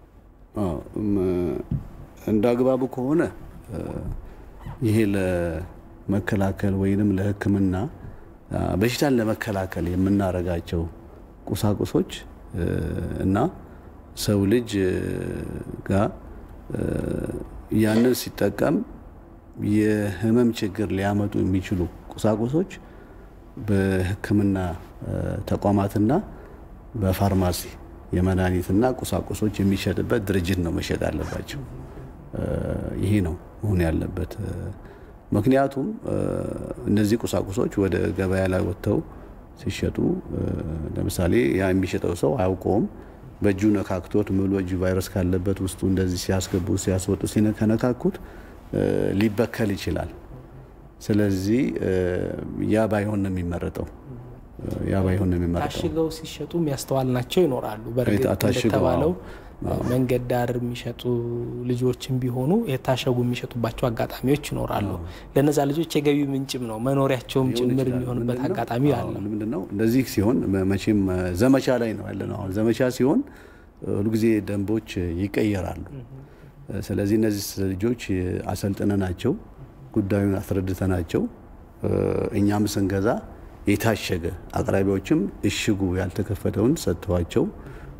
Speaker 2: እንዳግባቡ ከሆነ ይሄ ለመከላከል ወይንም ለሕክምና በሽታን ለመከላከል የምናረጋቸው ቁሳቁሶች እና ሰው ልጅ ጋር ያንን ሲጠቀም የህመም ችግር ሊያመጡ የሚችሉ ቁሳቁሶች በሕክምና ተቋማትና በፋርማሲ የመድኃኒትና ቁሳቁሶች የሚሸጥበት ድርጅት ነው መሸጥ አለባቸው። ይሄ ነው መሆን ያለበት። ምክንያቱም እነዚህ ቁሳቁሶች ወደ ገበያ ላይ ወጥተው ሲሸጡ ለምሳሌ ያ የሚሸጠው ሰው አያውቀውም። በእጁ ነካክቶት ሙሉ እጁ ቫይረስ ካለበት ውስጡ እንደዚህ ሲያስገቡ ሲያስወጡ ሲነካኩት ሊበከል ይችላል። ስለዚህ ያ ባይሆን ነው የሚመረጠው። ያ ባይሆን ነው የሚመረጠው።
Speaker 1: ታሽገው ሲሸጡ የሚያስተዋልናቸው ይኖራሉ። በርግጥ እንደተባለው መንገድ ዳር የሚሸጡ ልጆችም ቢሆኑ የታሸጉ የሚሸጡባቸው አጋጣሚዎች ይኖራሉ። ለነዛ ልጆች የገቢ ምንጭም ነው መኖሪያቸውም ጭምር የሚሆንበት አጋጣሚ አለ።
Speaker 2: ምንድነው እንደዚህ ሲሆን መቼም ዘመቻ ላይ ነው ያለነው። አሁን ዘመቻ ሲሆን ሁልጊዜ ደንቦች ይቀየራሉ። ስለዚህ እነዚህ ልጆች አሰልጥነናቸው ጉዳዩን አስረድተናቸው እኛም ስንገዛ የታሸገ አቅራቢዎችም እሽጉ ያልተከፈተውን ሰጥተዋቸው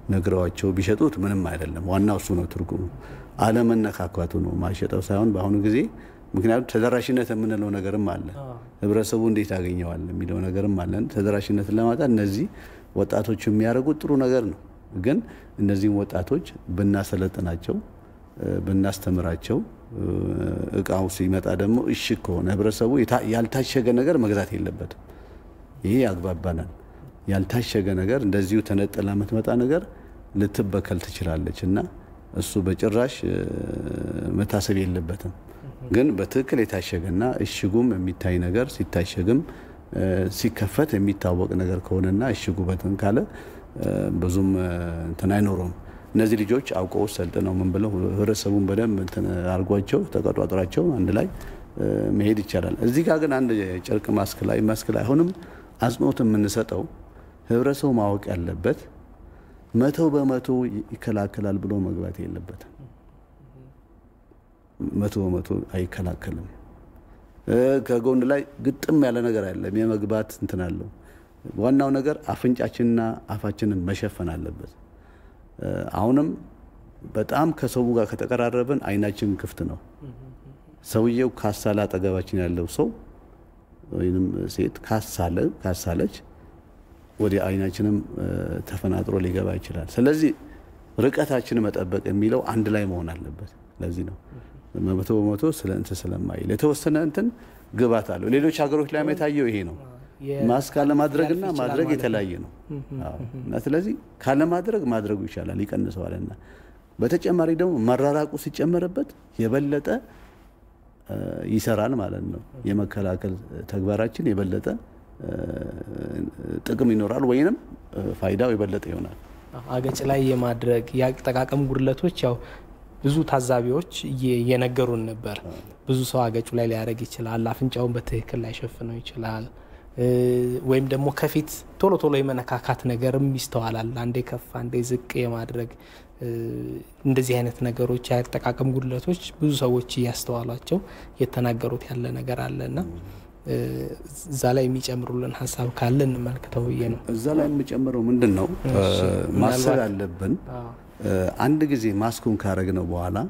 Speaker 2: ነግረዋቸው ቢሸጡት ምንም አይደለም። ዋናው እሱ ነው ትርጉሙ። አለመነካካቱ ነው ማሸጠው ሳይሆን በአሁኑ ጊዜ ምክንያቱም ተደራሽነት የምንለው ነገርም አለ። ህብረተሰቡ እንዴት ያገኘዋል የሚለው ነገርም አለ። ተደራሽነትን ለማጣት እነዚህ ወጣቶች የሚያደርጉት ጥሩ ነገር ነው። ግን እነዚህን ወጣቶች ብናሰለጥናቸው ብናስተምራቸው እቃው ሲመጣ ደግሞ እሺ ከሆነ ህብረተሰቡ ያልታሸገ ነገር መግዛት የለበትም። ይሄ ያግባባናል። ያልታሸገ ነገር እንደዚሁ ተነጥላ የምትመጣ ነገር ልትበከል ትችላለች እና እሱ በጭራሽ መታሰብ የለበትም። ግን በትክክል የታሸገና እሽጉም የሚታይ ነገር ሲታሸግም ሲከፈት የሚታወቅ ነገር ከሆነና እሽጉበትን ካለ ብዙም እንትን አይኖርም። እነዚህ ልጆች አውቀው ሰልጥነው ምን ብለው ህብረተሰቡን በደንብ እንትን አርጓቸው ተቀጣጥራቸው አንድ ላይ መሄድ ይቻላል። እዚህ ጋር ግን አንድ ጨርቅ ማስክ ላይ ማስክ ላይ አሁንም አጽንኦት የምንሰጠው ህብረተሰቡ ማወቅ ያለበት መቶ በመቶ ይከላከላል ብሎ መግባት የለበትም። መቶ በመቶ አይከላከልም። ከጎን ላይ ግጥም ያለ ነገር አይደለም የመግባት እንትን አለው። ዋናው ነገር አፍንጫችንና አፋችንን መሸፈን አለበት። አሁንም በጣም ከሰው ጋር ከተቀራረብን አይናችን ክፍት ነው። ሰውየው ካሳለ አጠገባችን ያለው ሰው ወይንም ሴት ካሳለ ካሳለች ወደ አይናችንም ተፈናጥሮ ሊገባ ይችላል። ስለዚህ ርቀታችንን መጠበቅ የሚለው አንድ ላይ መሆን አለበት። ለዚህ ነው መቶ በመቶ ስለ እንትን ስለማይል የተወሰነ እንትን ግባት አለው። ሌሎች ሀገሮች ላይ የታየው ይሄ ነው። ማስክ አለማድረግና ማድረግ የተለያየ ነው። አዎ እና ስለዚህ ካለማድረግ ማድረጉ ይሻላል ይቀንሰዋልና በተጨማሪ ደግሞ መራራቁ ሲጨመርበት የበለጠ ይሰራል ማለት ነው። የመከላከል ተግባራችን የበለጠ ጥቅም ይኖራል ወይንም ፋይዳው የበለጠ ይሆናል።
Speaker 1: አገጭ ላይ የማድረግ ያጠቃቀም ጉድለቶች ያው ብዙ ታዛቢዎች እየነገሩን ነበር። ብዙ ሰው አገጩ ላይ ሊያደርግ ይችላል፣ አፍንጫውን በትክክል ላይ ሸፍነው ይችላል፣ ወይም ደግሞ ከፊት ቶሎ ቶሎ የመነካካት ነገርም ይስተዋላል። አንዴ ከፍ አንዴ ዝቅ የማድረግ እንደዚህ አይነት ነገሮች ያጠቃቀም ጉድለቶች ብዙ ሰዎች እያስተዋሏቸው የተናገሩት ያለ ነገር አለና እዛ ላይ የሚጨምሩልን ሀሳብ ካለ እንመልከተው ብዬ ነው።
Speaker 2: እዛ ላይ የሚጨምረው ምንድነው ማሰብ አለብን። አንድ ጊዜ ማስኩን ካረግነው በኋላ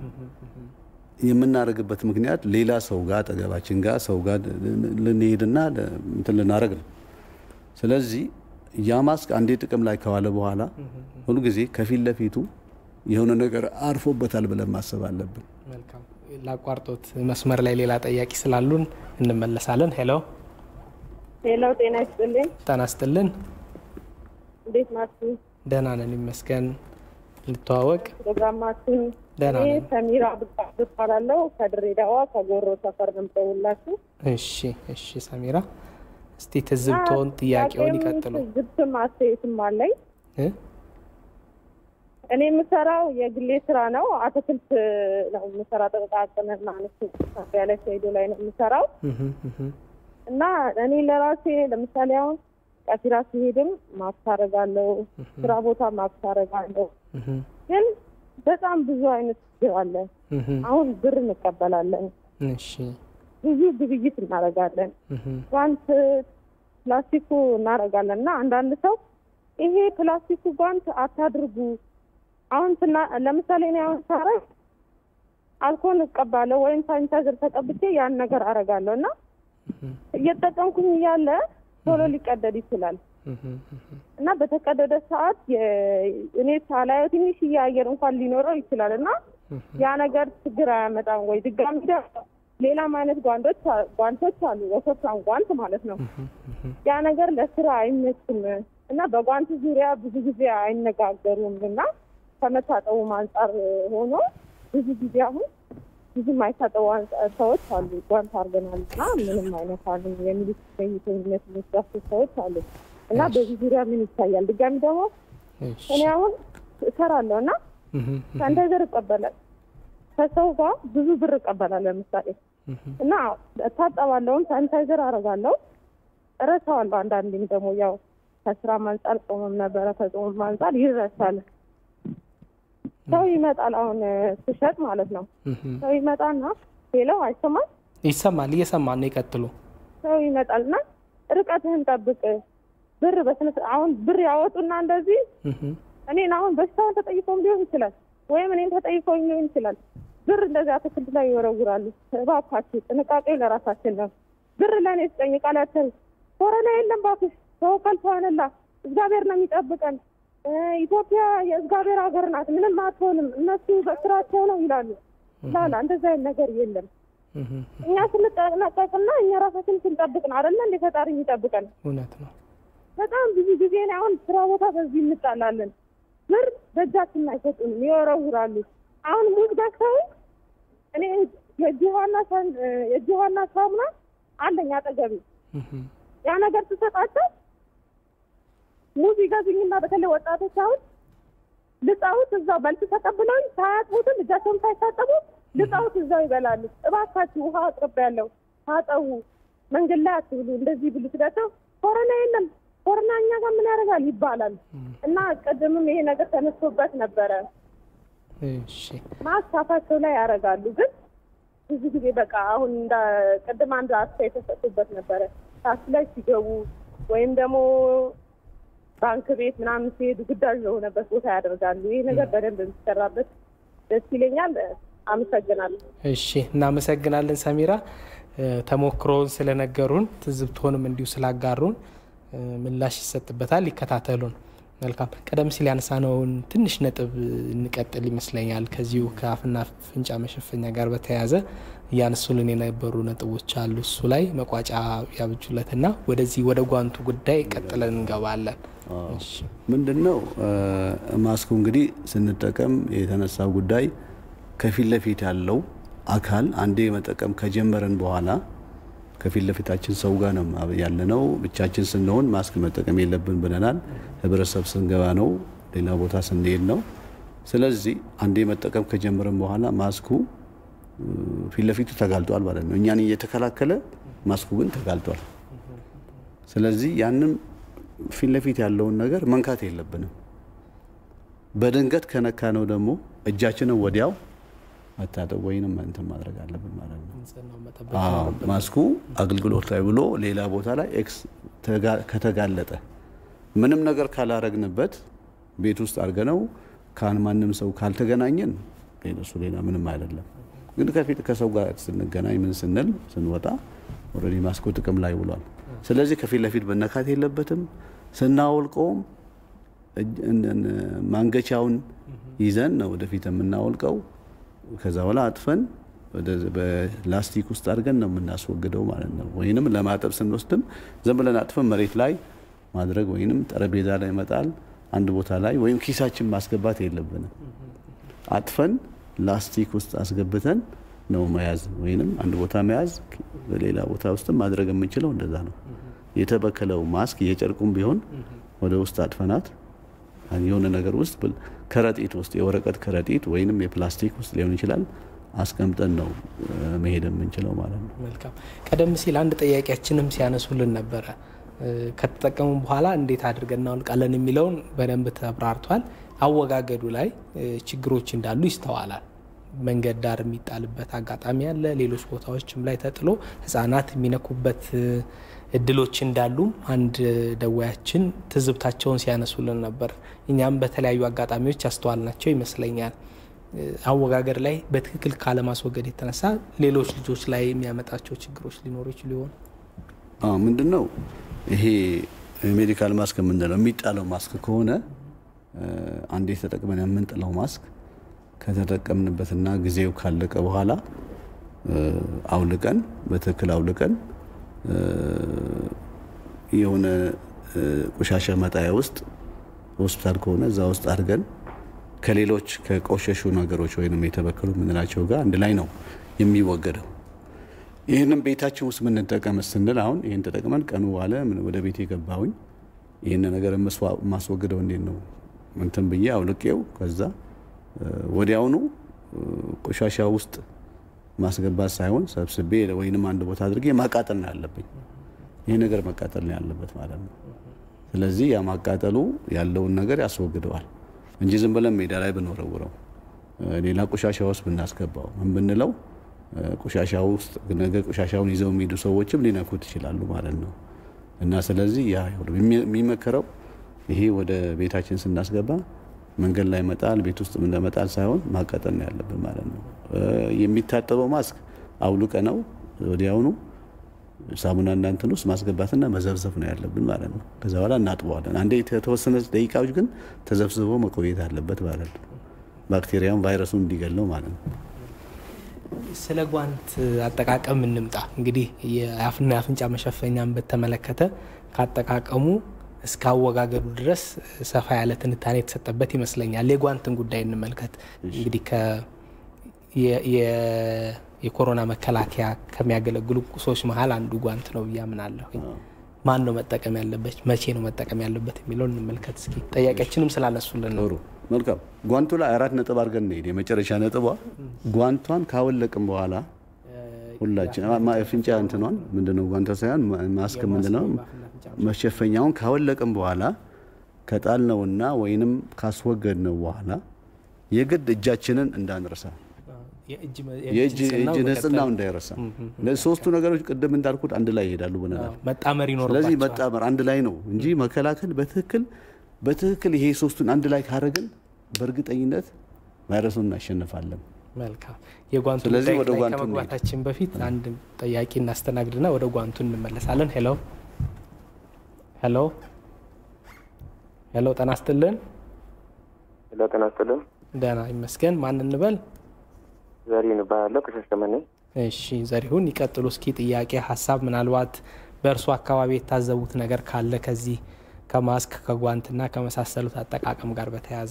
Speaker 2: የምናረግበት ምክንያት ሌላ ሰው ጋር አጠገባችን ጋር ሰው ጋር ልንሄድና እንትን ልናረግ ነው። ስለዚህ ያ ማስክ አንዴ ጥቅም ላይ ከዋለ በኋላ ሁሉ ጊዜ ከፊት ለፊቱ የሆነ ነገር አርፎበታል ብለን ማሰብ አለብን።
Speaker 1: መልካም ላቋርጦት መስመር ላይ ሌላ ጠያቂ ስላሉን እንመለሳለን። ሄሎ
Speaker 8: ሄሎ፣ ጤና ይስጥልኝ።
Speaker 1: ጤና ይስጥልን።
Speaker 8: እንዴት ናችሁ?
Speaker 1: ደህና ነን ይመስገን። ልተዋወቅ
Speaker 8: ፕሮግራማችን
Speaker 1: ደህና ነን።
Speaker 8: ሰሚራ እባላለሁ ከድሬዳዋ ከጎሮ ሰፈር ነው የምደውልላችሁ።
Speaker 1: እሺ እሺ ሰሚራ፣ እስቲ ትዝብቶን ጥያቄውን ይቀጥሉ።
Speaker 8: ትዝብትም አስተያየትም አለኝ።
Speaker 1: እ
Speaker 8: እኔ የምሰራው የግሌ ስራ ነው። አትክልት ነው የምሰራው። ተጠቃቀነና አነስተኛ ያለ ሄዶ ላይ ነው የምሰራው እና እኔ ለራሴ ለምሳሌ አሁን ቀሲራ ሲሄድም ማክታረጋለሁ፣ ስራ ቦታ ማክታረጋለሁ። ግን በጣም ብዙ አይነት ችግር አለ። አሁን ብር እንቀበላለን፣
Speaker 1: እሺ
Speaker 8: ብዙ ግብይት እናደርጋለን፣ ጓንት ፕላስቲኩ እናደርጋለን እና አንዳንድ ሰው ይሄ ፕላስቲኩ ጓንት አታድርጉ አሁን ለምሳሌ እኔ አሁን ሳረግ አልኮል እቀባለሁ ወይም ሳኒታይዘር ተቀብቼ ያን ነገር አረጋለሁ እና እየተጠቀምኩኝ እያለ ቶሎ ሊቀደድ ይችላል እና በተቀደደ ሰዓት እኔ ሳላየው ትንሽ አየር እንኳን ሊኖረው ይችላል እና ያ ነገር ችግር አያመጣም ወይ? ድጋሚ ሌላም አይነት ጓንቶች ጓንቶች አሉ፣ ወፍራም ጓንት ማለት ነው። ያ ነገር ለስራ አይመችም እና በጓንት ዙሪያ ብዙ ጊዜ አይነጋገሩም እና ከመታጠቡ አንጻር ሆኖ ብዙ ጊዜ አሁን ብዙ ማይታጠቡ ሰዎች አሉ። ጓንት አድርገናል እና ምንም አይነት አሉ የሚሉት በሚተኝነት የሚስራሱ ሰዎች አሉ እና በዚህ ዙሪያ ምን ይታያል? ድጋሚ ደግሞ እኔ አሁን እሰራለሁ እና ሳኒታይዘር እቀበላለሁ ከሰው ጋር ብዙ ብር እቀበላለሁ ለምሳሌ እና እታጠባለሁም ሳኒታይዘር አደርጋለሁ እረሳዋለሁ። አንዳንዴም ደግሞ ያው ከስራ አንጻር ጾምም ነበረ ከጾምም አንጻር ይረሳል። ሰው ይመጣል አሁን ስሸጥ ማለት ነው። ሰው ይመጣና ሌላው አይሰማም?
Speaker 1: ይሰማል፣ እየሰማን ነው። ይቀጥሉ።
Speaker 8: ሰው ይመጣልና ርቀትህን ጠብቅ ብር በስነ አሁን ብር ያወጡና እንደዚህ እኔን አሁን በሽታውን ተጠይቆም ሊሆን ይችላል ወይም እኔን ተጠይቆኝ ሊሆን ይችላል። ብር እንደዛ አትክልት ላይ ይወረውራሉ። እባካችሁ ጥንቃቄ ለራሳችን ነው። ብር ለእኔ ስጠኝ ቃላቸው ኮሮና የለም እባክሽ ተወከል ተዋነላ እግዚአብሔር ነው የሚጠብቀን። ኢትዮጵያ የእግዚአብሔር ሀገር ናት፣ ምንም አትሆንም፣ እነሱ በስራቸው ነው ይላሉ። ላላ እንደዛ አይነት ነገር የለም። እኛ ስንጠነቀቅና እኛ ራሳችን ስንጠብቅ ነው አይደል እንደ ፈጣሪ የሚጠብቀን።
Speaker 1: እውነት ነው።
Speaker 8: በጣም ብዙ ጊዜ ነው አሁን ስራ ቦታ በዚህ እንጣላለን። ብር በእጃችን አይሰጡንም፣ ይወረውራሉ። አሁን ሙዝ ገዝተው እኔ የጆሃና ሳን የጆሃና ሳሙና አለኝ አጠገቤ ያ ነገር ተሰጣቸው ሙዝ ይገዙኝና በተለይ ወጣቶች አሁን ልጣውት እዛው በልት ተቀብለው ሳያጥቡት እጃቸውን ሳይታጠቡ ልጣውት እዛው ይበላሉ። እባካችሁ ውሃ አቅርቤያለሁ ታጠቡ፣ መንገድ ላይ አትብሉ፣ እንደዚህ ብሉ ስለተው ኮሮና የለም ኮሮና እኛ ጋር ምን ያደርጋል ይባላል። እና ቀደምም ይሄ ነገር ተነስቶበት ነበረ።
Speaker 1: እሺ
Speaker 8: ማስታፋቸው ላይ ያደርጋሉ። ግን ብዙ ጊዜ በቃ አሁን እንደ ቀደም አንድ አስተያየት ተሰጥቶበት ነበረ። ታክሲ ላይ ሲገቡ ወይም ደግሞ ባንክ ቤት ምናምን ሲሄዱ ግዳጅ የሆነበት ቦታ ያደርጋሉ። ይሄ ነገር በደንብ የሚሰራበት ደስ ይለኛል። አመሰግናለሁ።
Speaker 1: እሺ እናመሰግናለን ሰሚራ፣ ተሞክሮውን ስለነገሩን ትዝብቶንም እንዲሁ ስላጋሩን ምላሽ ይሰጥበታል። ይከታተሉን። መልካም። ቀደም ሲል ያነሳነውን ትንሽ ነጥብ እንቀጥል ይመስለኛል። ከዚሁ ከአፍና ፍንጫ መሸፈኛ ጋር በተያያዘ ያነሱልን የነበሩ ነጥቦች አሉ። እሱ ላይ መቋጫ ያብጁለትና ወደዚህ ወደ ጓንቱ ጉዳይ ቀጥለን እንገባለን። እሺ
Speaker 2: ምንድነው ማስኩ እንግዲህ ስንጠቀም የተነሳው ጉዳይ ከፊት ለፊት ያለው አካል አንዴ መጠቀም ከጀመረን በኋላ ከፊት ለፊታችን ሰው ጋር ነው ያለነው። ብቻችን ስንሆን ማስክ መጠቀም የለብን ብለናል። ህብረተሰብ ስንገባ ነው፣ ሌላ ቦታ ስንሄድ ነው። ስለዚህ አንዴ መጠቀም ከጀመረን በኋላ ማስኩ ፊት ለፊቱ ተጋልጧል ማለት ነው። እኛን እየተከላከለ ማስኩ ግን ተጋልጧል። ስለዚህ ያንን ፊት ለፊት ያለውን ነገር መንካት የለብንም። በድንገት ከነካ ነው ደግሞ እጃችንን ወዲያው መታጠብ ወይንም እንትን ማድረግ አለብን ማለት ነው። አዎ ማስኩ አገልግሎት ላይ ብሎ ሌላ ቦታ ላይ ኤክስ ከተጋለጠ ምንም ነገር ካላረግንበት ቤት ውስጥ አርገነው ካን ማንም ሰው ካልተገናኘን ለሱ ሌላ ምንም አይደለም። ግን ከፊት ከሰው ጋር ስንገናኝ ምን ስንል ስንወጣ ኦሬዲ ማስኩ ጥቅም ላይ ውሏል። ስለዚህ ከፊት ለፊት በነካት የለበትም። ስናወልቀውም ማንገቻውን ይዘን ነው ወደፊት የምናወልቀው። ከዛ በኋላ አጥፈን በላስቲክ ውስጥ አድርገን ነው የምናስወግደው ማለት ነው። ወይንም ለማጠብ ስንወስድም ዝም ብለን አጥፈን መሬት ላይ ማድረግ ወይንም ጠረጴዛ ላይ መጣል አንድ ቦታ ላይ ወይም ኪሳችን ማስገባት የለብንም። አጥፈን ላስቲክ ውስጥ አስገብተን ነው መያዝ ወይንም አንድ ቦታ መያዝ በሌላ ቦታ ውስጥ ማድረግ የምንችለው እንደዛ ነው። የተበከለው ማስክ የጨርቁም ቢሆን ወደ ውስጥ አጥፈናት የሆነ ነገር ውስጥ ከረጢት ውስጥ የወረቀት ከረጢት ወይንም የፕላስቲክ ውስጥ ሊሆን ይችላል አስቀምጠን ነው መሄድ የምንችለው ማለት ነው።
Speaker 1: መልካም። ቀደም ሲል አንድ ጥያቄያችንም ሲያነሱልን ነበረ። ከተጠቀሙ በኋላ እንዴት አድርገን እናውልቃለን የሚለውን በደንብ ተብራርቷል። አወጋገዱ ላይ ችግሮች እንዳሉ ይስተዋላል። መንገድ ዳር የሚጣልበት አጋጣሚ አለ። ሌሎች ቦታዎችም ላይ ተጥሎ ህፃናት የሚነኩበት እድሎች እንዳሉ አንድ ደዋያችን ትዝብታቸውን ሲያነሱልን ነበር። እኛም በተለያዩ አጋጣሚዎች ያስተዋልናቸው ይመስለኛል። አወጋገድ ላይ በትክክል ካለማስወገድ የተነሳ ሌሎች ልጆች ላይ የሚያመጣቸው ችግሮች ሊኖሩ ይችላሉ ይሆን?
Speaker 2: አዎ ምንድነው ይሄ ሜዲካል ማስክ የምንለው የሚጣለው ማስክ ከሆነ አንዴ ተጠቅመን የምንጥለው ማስክ ከተጠቀምንበትና ጊዜው ካለቀ በኋላ አውልቀን በትክክል አውልቀን የሆነ ቆሻሻ መጣያ ውስጥ ሆስፒታል ከሆነ እዛ ውስጥ አድርገን ከሌሎች ከቆሸሹ ነገሮች ወይንም የተበከሉ ምንላቸው ጋር አንድ ላይ ነው የሚወገደው። ይሄንን ቤታችን ውስጥ ምን እንጠቀም ስንል አሁን ይሄን ተጠቅመን ቀኑ ዋለ ምን ወደ ቤት የገባሁኝ ይሄን ነገር ማስወገደው እንዴት ነው እንትን ብዬ አውልቄው ከዛ ወዲያውኑ ቆሻሻ ውስጥ ማስገባት ሳይሆን ሰብስቤ ወይንም አንድ ቦታ አድርጌ ማቃጠል ነው ያለብኝ። ይሄ ነገር መቃጠል ነው ያለበት ማለት ነው። ስለዚህ ያ ማቃጠሉ ያለውን ነገር ያስወግደዋል እንጂ ዝም ብለን ሜዳ ላይ ብንወረውረው ሌላ ቆሻሻ ውስጥ ብናስገባው ምን ብንለው ቆሻሻ ውስጥ ነገ ቆሻሻውን ይዘው የሚሄዱ ሰዎችም ሊነኩት ይችላሉ ማለት ነው። እና ስለዚህ ያ የሚመከረው ይሄ ወደ ቤታችን ስናስገባ መንገድ ላይ መጣል ቤት ውስጥ እንደመጣል ሳይሆን ማቃጠል ነው ያለብን ማለት ነው። የሚታጠበው ማስክ አውልቀ ነው ወዲያውኑ ሳሙና እናንተን ውስጥ ማስገባትና መዘብዘብ ነው ያለብን ማለት ነው። ከዛ በኋላ እናጥበዋለን። አንዴ የተወሰነ ደቂቃዎች ግን ተዘብዝቦ መቆየት አለበት ማለት ነው፣ ባክቴሪያውን ቫይረሱን እንዲገለው ማለት ነው።
Speaker 1: ስለ ጓንት አጠቃቀም እንምጣ። እንግዲህ የአፍና አፍንጫ መሸፈኛን በተመለከተ ካጠቃቀሙ እስከ አወጋገዱ ድረስ ሰፋ ያለ ትንታኔ የተሰጠበት ይመስለኛል። የጓንትን ጉዳይ እንመልከት። እንግዲህ ከ የኮሮና መከላከያ ከሚያገለግሉ ቁሶች መሀል አንዱ ጓንት ነው ብያምናለሁ። ማን ነው መጠቀም ያለበት፣ መቼ ነው መጠቀም ያለበት የሚለውን እንመልከት እስኪ። ጠያቂያችንም ስላነሱልን ነው።
Speaker 2: መልካም። ጓንቱ ላይ አራት ነጥብ አድርገን እንሄድ። የመጨረሻ ነጥቧ ጓንቷን ካወለቅን በኋላ ሁላችን አፍንጫ እንትኗን ምንድነው ጓንቷ ሳይሆን ማስክ ምንድነው መሸፈኛውን ካወለቅን በኋላ ከጣልነውና ወይንም ካስወገድነው በኋላ የግድ እጃችንን እንዳንረሳ፣ የእጅ ንጽህናው እንዳይረሳ። እነዚህ ሶስቱ ነገሮች ቅድም እንዳልኩት አንድ ላይ ይሄዳሉ ብለናል።
Speaker 1: መጣመር ይኖርባቸዋል።
Speaker 2: ስለዚህ መጣመር አንድ ላይ ነው እንጂ መከላከል በትክክል በትክክል ይሄ ሶስቱን አንድ ላይ ካደረግን በእርግጠኝነት ቫይረሱን እናሸንፋለን።
Speaker 1: መልካም። የጓንቱ ጉዳይ ላይ ከመግባታችን በፊት አንድ ጥያቄ እናስተናግድና ወደ ጓንቱ እንመለሳለን። ሄሎ ሄሎ ሄሎ፣ ጤና ይስጥልን።
Speaker 9: ሄሎ፣ ጤና ይስጥልን።
Speaker 1: ደህና ይመስገን። ማን እንበል?
Speaker 9: ዘሪሁን እባላለሁ ከሻሸመኔ።
Speaker 1: እሺ ዘሪሁን፣ ይቀጥሉ እስኪ። ጥያቄ፣ ሀሳብ፣ ምናልባት በእርሱ አካባቢ የታዘቡት ነገር ካለ ከዚህ ከማስክ ከጓንትና ከመሳሰሉት አጠቃቀም ጋር በተያያዘ።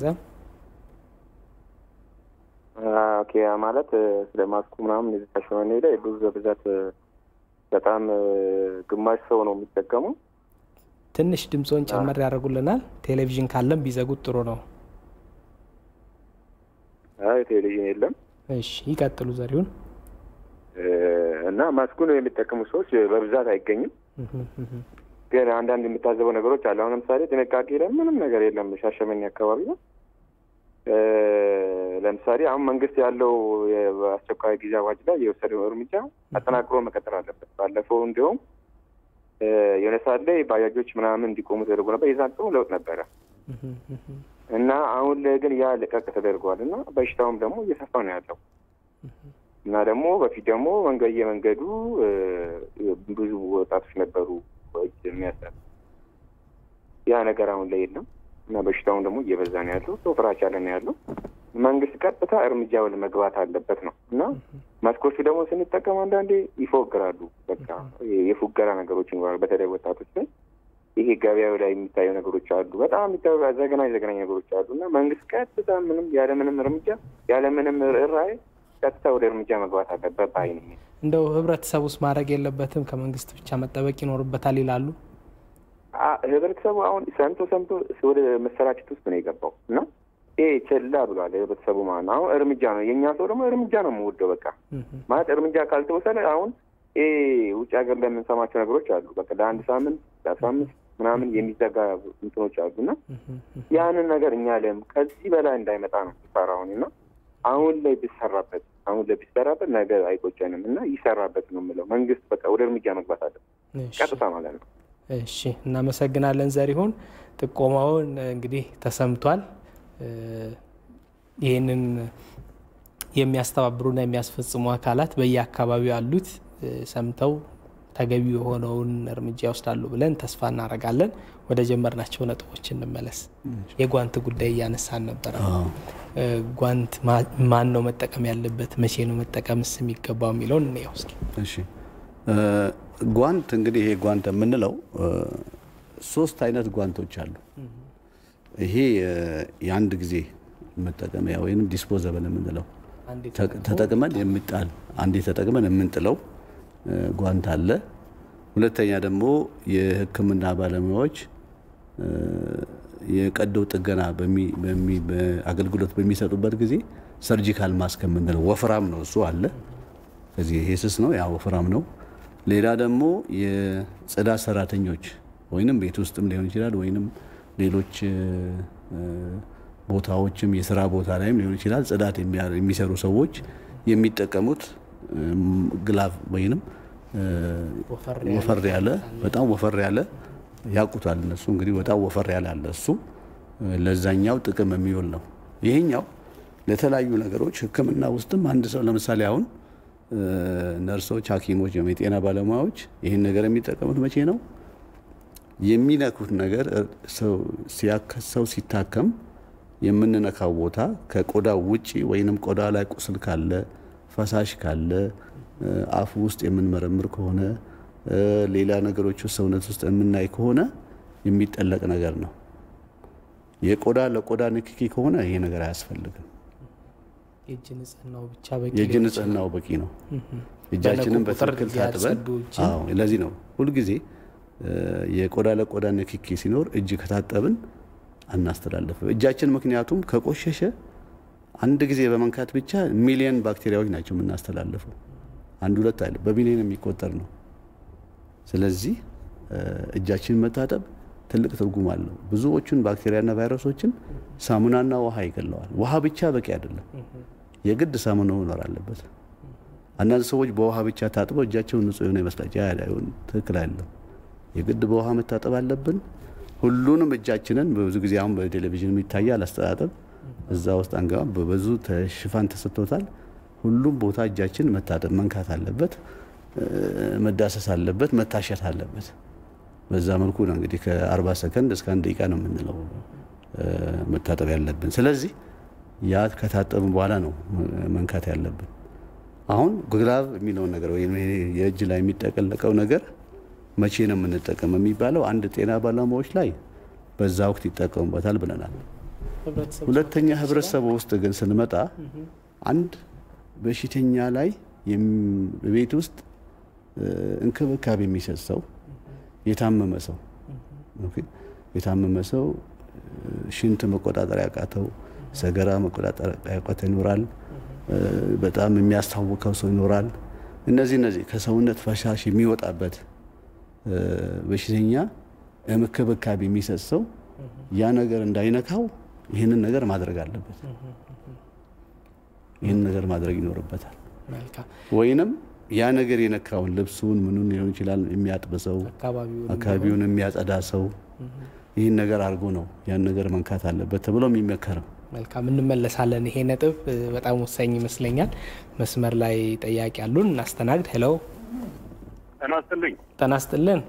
Speaker 9: ኦኬ፣ ማለት ስለ ማስኩ ምናምን እዚህ ሻሸመኔ ላይ ብዙ በብዛት በጣም ግማሽ ሰው ነው የሚጠቀመው።
Speaker 1: ትንሽ ድምጾን ጨመር ያደርጉልናል። ቴሌቪዥን ካለም ቢዘጉት ጥሩ ነው።
Speaker 9: አይ ቴሌቪዥን የለም።
Speaker 1: እሺ ይቀጥሉ ዘሪሁን።
Speaker 9: እና ማስኩን የሚጠቀሙ ሰዎች በብዛት አይገኝም። ግን አንዳንድ የምታዘበው ነገሮች አሉ። አሁን ለምሳሌ ጥንቃቄ ላይ ምንም ነገር የለም ሻሸመኔ አካባቢ ነው። ለምሳሌ አሁን መንግስት ያለው የአስቸኳይ ጊዜ አዋጅ ላይ የወሰደው እርምጃ አጠናክሮ መቀጠል አለበት። ባለፈው እንዲሁም የሆነ ሰዓት ላይ ባጃጆች ምናምን እንዲቆሙ ተደርጎ ነበር። የዛን ጥሩ ለውጥ ነበረ እና አሁን ላይ ግን ያ ልቀቅ ተደርጓል እና በሽታውም ደግሞ እየሰፋ ነው ያለው እና ደግሞ በፊት ደግሞ መንገድ የመንገዱ ብዙ ወጣቶች ነበሩ የሚያሳል ያ ነገር አሁን ላይ የለም እና በሽታውን ደግሞ እየበዛ ነው ያለው። ሰው ፍራቻ ላይ ነው ያለው። መንግስት ቀጥታ እርምጃው ለመግባት አለበት ነው እና ማስኮቹ ደግሞ ስንጠቀም አንዳንዴ ይፎግራሉ። በቃ የፉገራ ነገሮች ይኖራሉ። በተለይ ወጣቶች ላይ ይሄ ገበያው ላይ የሚታዩ ነገሮች አሉ። በጣም የሚታዩ ዘገናኝ ዘገናኝ ነገሮች አሉ እና መንግስት ቀጥታ ምንም ያለምንም እርምጃ ያለምንም ርኅራኄ ቀጥታ ወደ እርምጃ መግባት አለበት ባይ ነኝ።
Speaker 1: እንደው ህብረተሰቡ ውስጥ ማድረግ የለበትም ከመንግስት ብቻ መጠበቅ ይኖርበታል ይላሉ።
Speaker 9: ህብረተሰቡ አሁን ሰምቶ ሰምቶ ወደ መሰራጨት ውስጥ ነው የገባው እና ይሄ ቸላ ብሏል ህብረተሰቡ ማለት ነው። አሁን እርምጃ ነው የእኛ ሰው ደግሞ እርምጃ ነው የምወደው። በቃ ማለት እርምጃ ካልተወሰነ አሁን ይሄ ውጭ ሀገር ላይ የምንሰማቸው ነገሮች አሉ። በቃ ለአንድ ሳምንት ለአስራ አምስት ምናምን የሚዘጋ እንትኖች አሉ እና ያንን ነገር እኛ ለም ከዚህ በላይ እንዳይመጣ ነው ይሰራውን እና አሁን ላይ ቢሰራበት አሁን ላይ ቢሰራበት ነገር አይቆጨንም እና ይሰራበት ነው የምለው። መንግስት በቃ ወደ እርምጃ መግባት አለበት ቀጥታ ማለት ነው።
Speaker 1: እሺ እናመሰግናለን ዘሪሁን። ጥቆማውን እንግዲህ ተሰምቷል። ይህንን የሚያስተባብሩና የሚያስፈጽሙ አካላት በየአካባቢው ያሉት ሰምተው ተገቢ የሆነውን እርምጃ ይወስዳሉ ብለን ተስፋ እናደርጋለን። ወደ ጀመርናቸው ነጥቦች እንመለስ። የጓንት ጉዳይ እያነሳን ነበረ። ጓንት ማን ነው መጠቀም ያለበት፣ መቼ ነው መጠቀምስ የሚገባው የሚለውን እንየው እስኪ።
Speaker 2: እሺ ጓንት እንግዲህ ይሄ ጓንት የምንለው ሶስት አይነት ጓንቶች አሉ። ይሄ የአንድ ጊዜ መጠቀሚያ ወይም ዲስፖዘብል የምንለው ተጠቅመን የምጣል አንዴ ተጠቅመን የምንጥለው ጓንት አለ። ሁለተኛ ደግሞ የሕክምና ባለሙያዎች የቀዶ ጥገና በሚ አገልግሎት በሚሰጡበት ጊዜ ሰርጂካል ማስክ የምንለው ወፍራም ነው እሱ አለ። ከዚህ ይሄ ስስ ነው ያ ወፍራም ነው። ሌላ ደግሞ የጽዳት ሰራተኞች ወይንም ቤት ውስጥም ሊሆን ይችላል ወይንም ሌሎች ቦታዎችም የሥራ ቦታ ላይም ሊሆን ይችላል ጽዳት የሚሰሩ ሰዎች የሚጠቀሙት ግላቭ ወይንም ወፈር ያለ በጣም ወፈር ያለ ያቁታል እነሱ እንግዲህ በጣም ወፈር ያለ አለ እሱ ለዛኛው ጥቅም የሚውል ነው። ይሄኛው ለተለያዩ ነገሮች ሕክምና ውስጥም አንድ ሰው ለምሳሌ አሁን ነርሶች፣ ሐኪሞች፣ የጤና ባለሙያዎች ይህን ነገር የሚጠቀሙት መቼ ነው? የሚነኩት ነገር ሰው ሲታከም የምንነካው ቦታ ከቆዳ ውጪ ወይንም ቆዳ ላይ ቁስል ካለ፣ ፈሳሽ ካለ፣ አፍ ውስጥ የምንመረምር ከሆነ፣ ሌላ ነገሮች ሰውነት ውስጥ የምናይ ከሆነ የሚጠለቅ ነገር ነው። የቆዳ ለቆዳ ንክኪ ከሆነ ይሄ ነገር አያስፈልግም።
Speaker 1: የእጅ ንጽህናው ብቻ በቂ
Speaker 2: የእጅ ንጽህናው በቂ ነው። እጃችንን በትክክል ታጥበን አዎ፣ ለዚህ ነው ሁሉ ጊዜ የቆዳ ለቆዳ ንክኪ ሲኖር እጅ ከታጠብን አናስተላልፍም እጃችን። ምክንያቱም ከቆሸሸ አንድ ጊዜ በመንካት ብቻ ሚሊዮን ባክቴሪያዎች ናቸው የምናስተላልፈው። አንድ ሁለት አይደለም፣ በሚሊዮን የሚቆጠር ነው። ስለዚህ እጃችንን መታጠብ ትልቅ ትርጉም አለው። ብዙዎቹን ባክቴሪያና ቫይረሶችን ሳሙናና ውሃ ይገለዋል። ውሃ ብቻ በቂ አይደለም፣ የግድ ሳሙናው መኖር አለበት። አንዳንድ ሰዎች በውሃ ብቻ ታጥበው እጃቸውን ንጹህ የሆነ ይመስላቸዋል። ያ ትክክል አይደለም። የግድ በውሃ መታጠብ አለብን። ሁሉንም እጃችንን ብዙ ጊዜ አሁን በቴሌቪዥን የሚታያል አስተጣጠብ፣ እዛ ውስጥ አንገባም። በብዙ ሽፋን ተሰጥቶታል። ሁሉም ቦታ እጃችን መታጠብ መንካት አለበት፣ መዳሰስ አለበት፣ መታሸት አለበት። በዛ መልኩ ነው እንግዲህ ከአርባ ሰከንድ እስከ አንድ ደቂቃ ነው የምንለው መታጠብ ያለብን። ስለዚህ ያ ከታጠብን በኋላ ነው መንካት ያለብን። አሁን ግላቭ የሚለውን ነገር ወይ የእጅ ላይ የሚጠቀለቀው ነገር መቼ ነው የምንጠቀም የሚባለው? አንድ ጤና ባለሙያዎች ላይ በዛ ወቅት ይጠቀሙበታል ብለናል። ሁለተኛ ህብረተሰቡ ውስጥ ግን ስንመጣ አንድ በሽተኛ ላይ ቤት ውስጥ እንክብካቤ የሚሰጥ ሰው፣ የታመመ ሰው ኦኬ የታመመ ሰው ሽንት መቆጣጠር ያቃተው፣ ሰገራ መቆጣጠር ያቃተው ይኖራል። በጣም የሚያስታውከው ሰው ይኖራል። እነዚህ እነዚህ ከሰውነት ፈሳሽ የሚወጣበት በሽተኛ እንክብካቤ የሚሰጥ ሰው ያ ነገር እንዳይነካው ይህንን ነገር ማድረግ አለበት። ይህን ነገር ማድረግ ይኖርበታል። ወይንም ያ ነገር የነካውን ልብሱን ምኑን ሊሆን ይችላል የሚያጥበሰው፣ አካባቢውን የሚያጸዳ ሰው ይህን ነገር አድርጎ ነው ያን ነገር መንካት አለበት ተብሎ የሚመከረው።
Speaker 1: መልካም፣ እንመለሳለን። ይሄ ነጥብ በጣም ወሳኝ ይመስለኛል። መስመር ላይ ጠያቂ አሉን፣ እናስተናግድ። ሄሎ፣
Speaker 10: ጤና ይስጥልኝ።
Speaker 1: ጤና ይስጥልን።